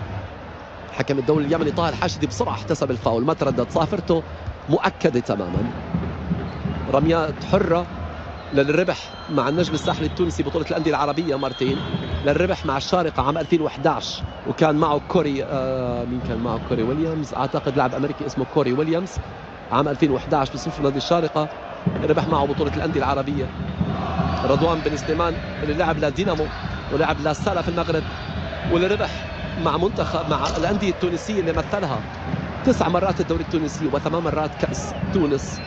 حكم الدولي اليمني طه الحاشدي بسرعة احتسب الفاول، ما تردد، صافرته مؤكدة تماما. رميات حرة للربح مع النجم الساحلي التونسي بطولة الأندية العربية مرتين، للربح مع الشارقة عام 2011 وكان معه كوري مين كان معه؟ كوري ويليامز أعتقد، لاعب أمريكي اسمه كوري ويليامز. عام 2011 بصفر نادي الشارقة ربح معه بطولة الأندية العربية. رضوان بن سليمان اللي لعب لدينامو ولعب لسالة في المغرب، واللي ربح مع منتخب مع الأندية التونسية اللي مثلها 9 مرات الدوري التونسي و8 مرات كأس تونس،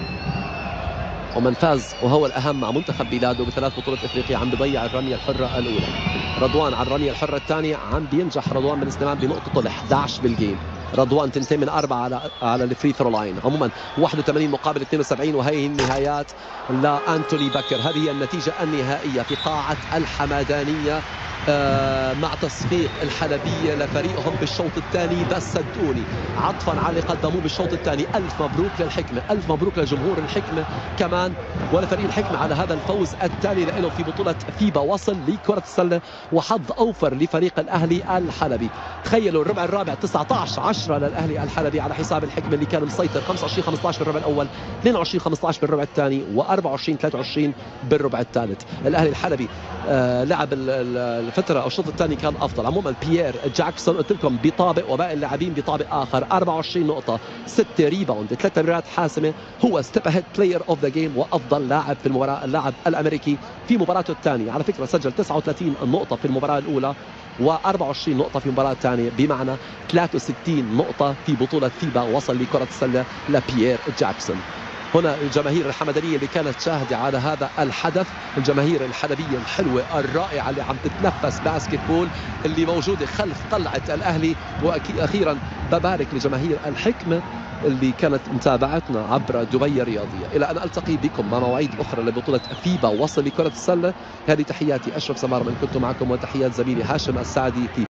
ومن فاز وهو الأهم مع منتخب بلاده ب3 بطولة إفريقيا. عم بيضيع الرمية الحرة الأولى. رضوان على الرمية الحرة الثانية عم بينجح رضوان بن سليمان بنقطة 11 بالجيم. رضوان 2 من 4 على الفري ثرو لاين. عموما 81 مقابل 72، وهي النهايات لأنتوني بكر. هذه هي النتيجة النهائية في قاعة الحمدانية مع تصفيق الحلبية لفريقهم بالشوط الثاني. بس صدقوني عطفا على اللي قدموه بالشوط الثاني، ألف مبروك للحكمة، ألف مبروك لجمهور الحكمة كمان ولفريق الحكمة على هذا الفوز التالي له في بطولة فيبا. وصل لكرة السلة وحظ أوفر لفريق الأهلي الحلبي. تخيلوا الربع الرابع 19-10 للأهلي الحلبي على حساب الحكمة اللي كان مسيطر 25-15 بالربع الأول، 22-15 بالربع الثاني، و24-23 بالربع الثالث. الأهلي الحلبي لعب الفترة أو الشوط الثاني كان أفضل. عموما بيير جاكسون قلت لكم بطابق وباقي اللاعبين بطابق آخر. 24 نقطة، 6 ريباوند، 3 تمريرات حاسمة. هو ستيب أهيد بلاير أوف ذا جيم وأفضل لاعب في المباراة، اللاعب الأمريكي في مباراته الثانية. على فكرة سجل 39 نقطة في المباراة الأولى و24 نقطة في المباراة الثانية، بمعنى 63 نقطة في بطولة فيبا. وصل لكرة السلة لبيير جاكسون. هنا الجماهير الحمدانية اللي كانت شاهدة على هذا الحدث، الجماهير الحلبية الحلوة الرائعة اللي عم تتنفس باسكت بول اللي موجودة خلف قلعة الأهلي. وأخيرا ببارك لجماهير الحكمة اللي كانت متابعتنا عبر دبي الرياضية. إلى أن ألتقي بكم مع مواعيد أخرى لبطولة فيبا وصل لكرة السلة. هذه تحياتي أشرف سمار من كنت معكم، وتحيات زميلي هاشم السعدي في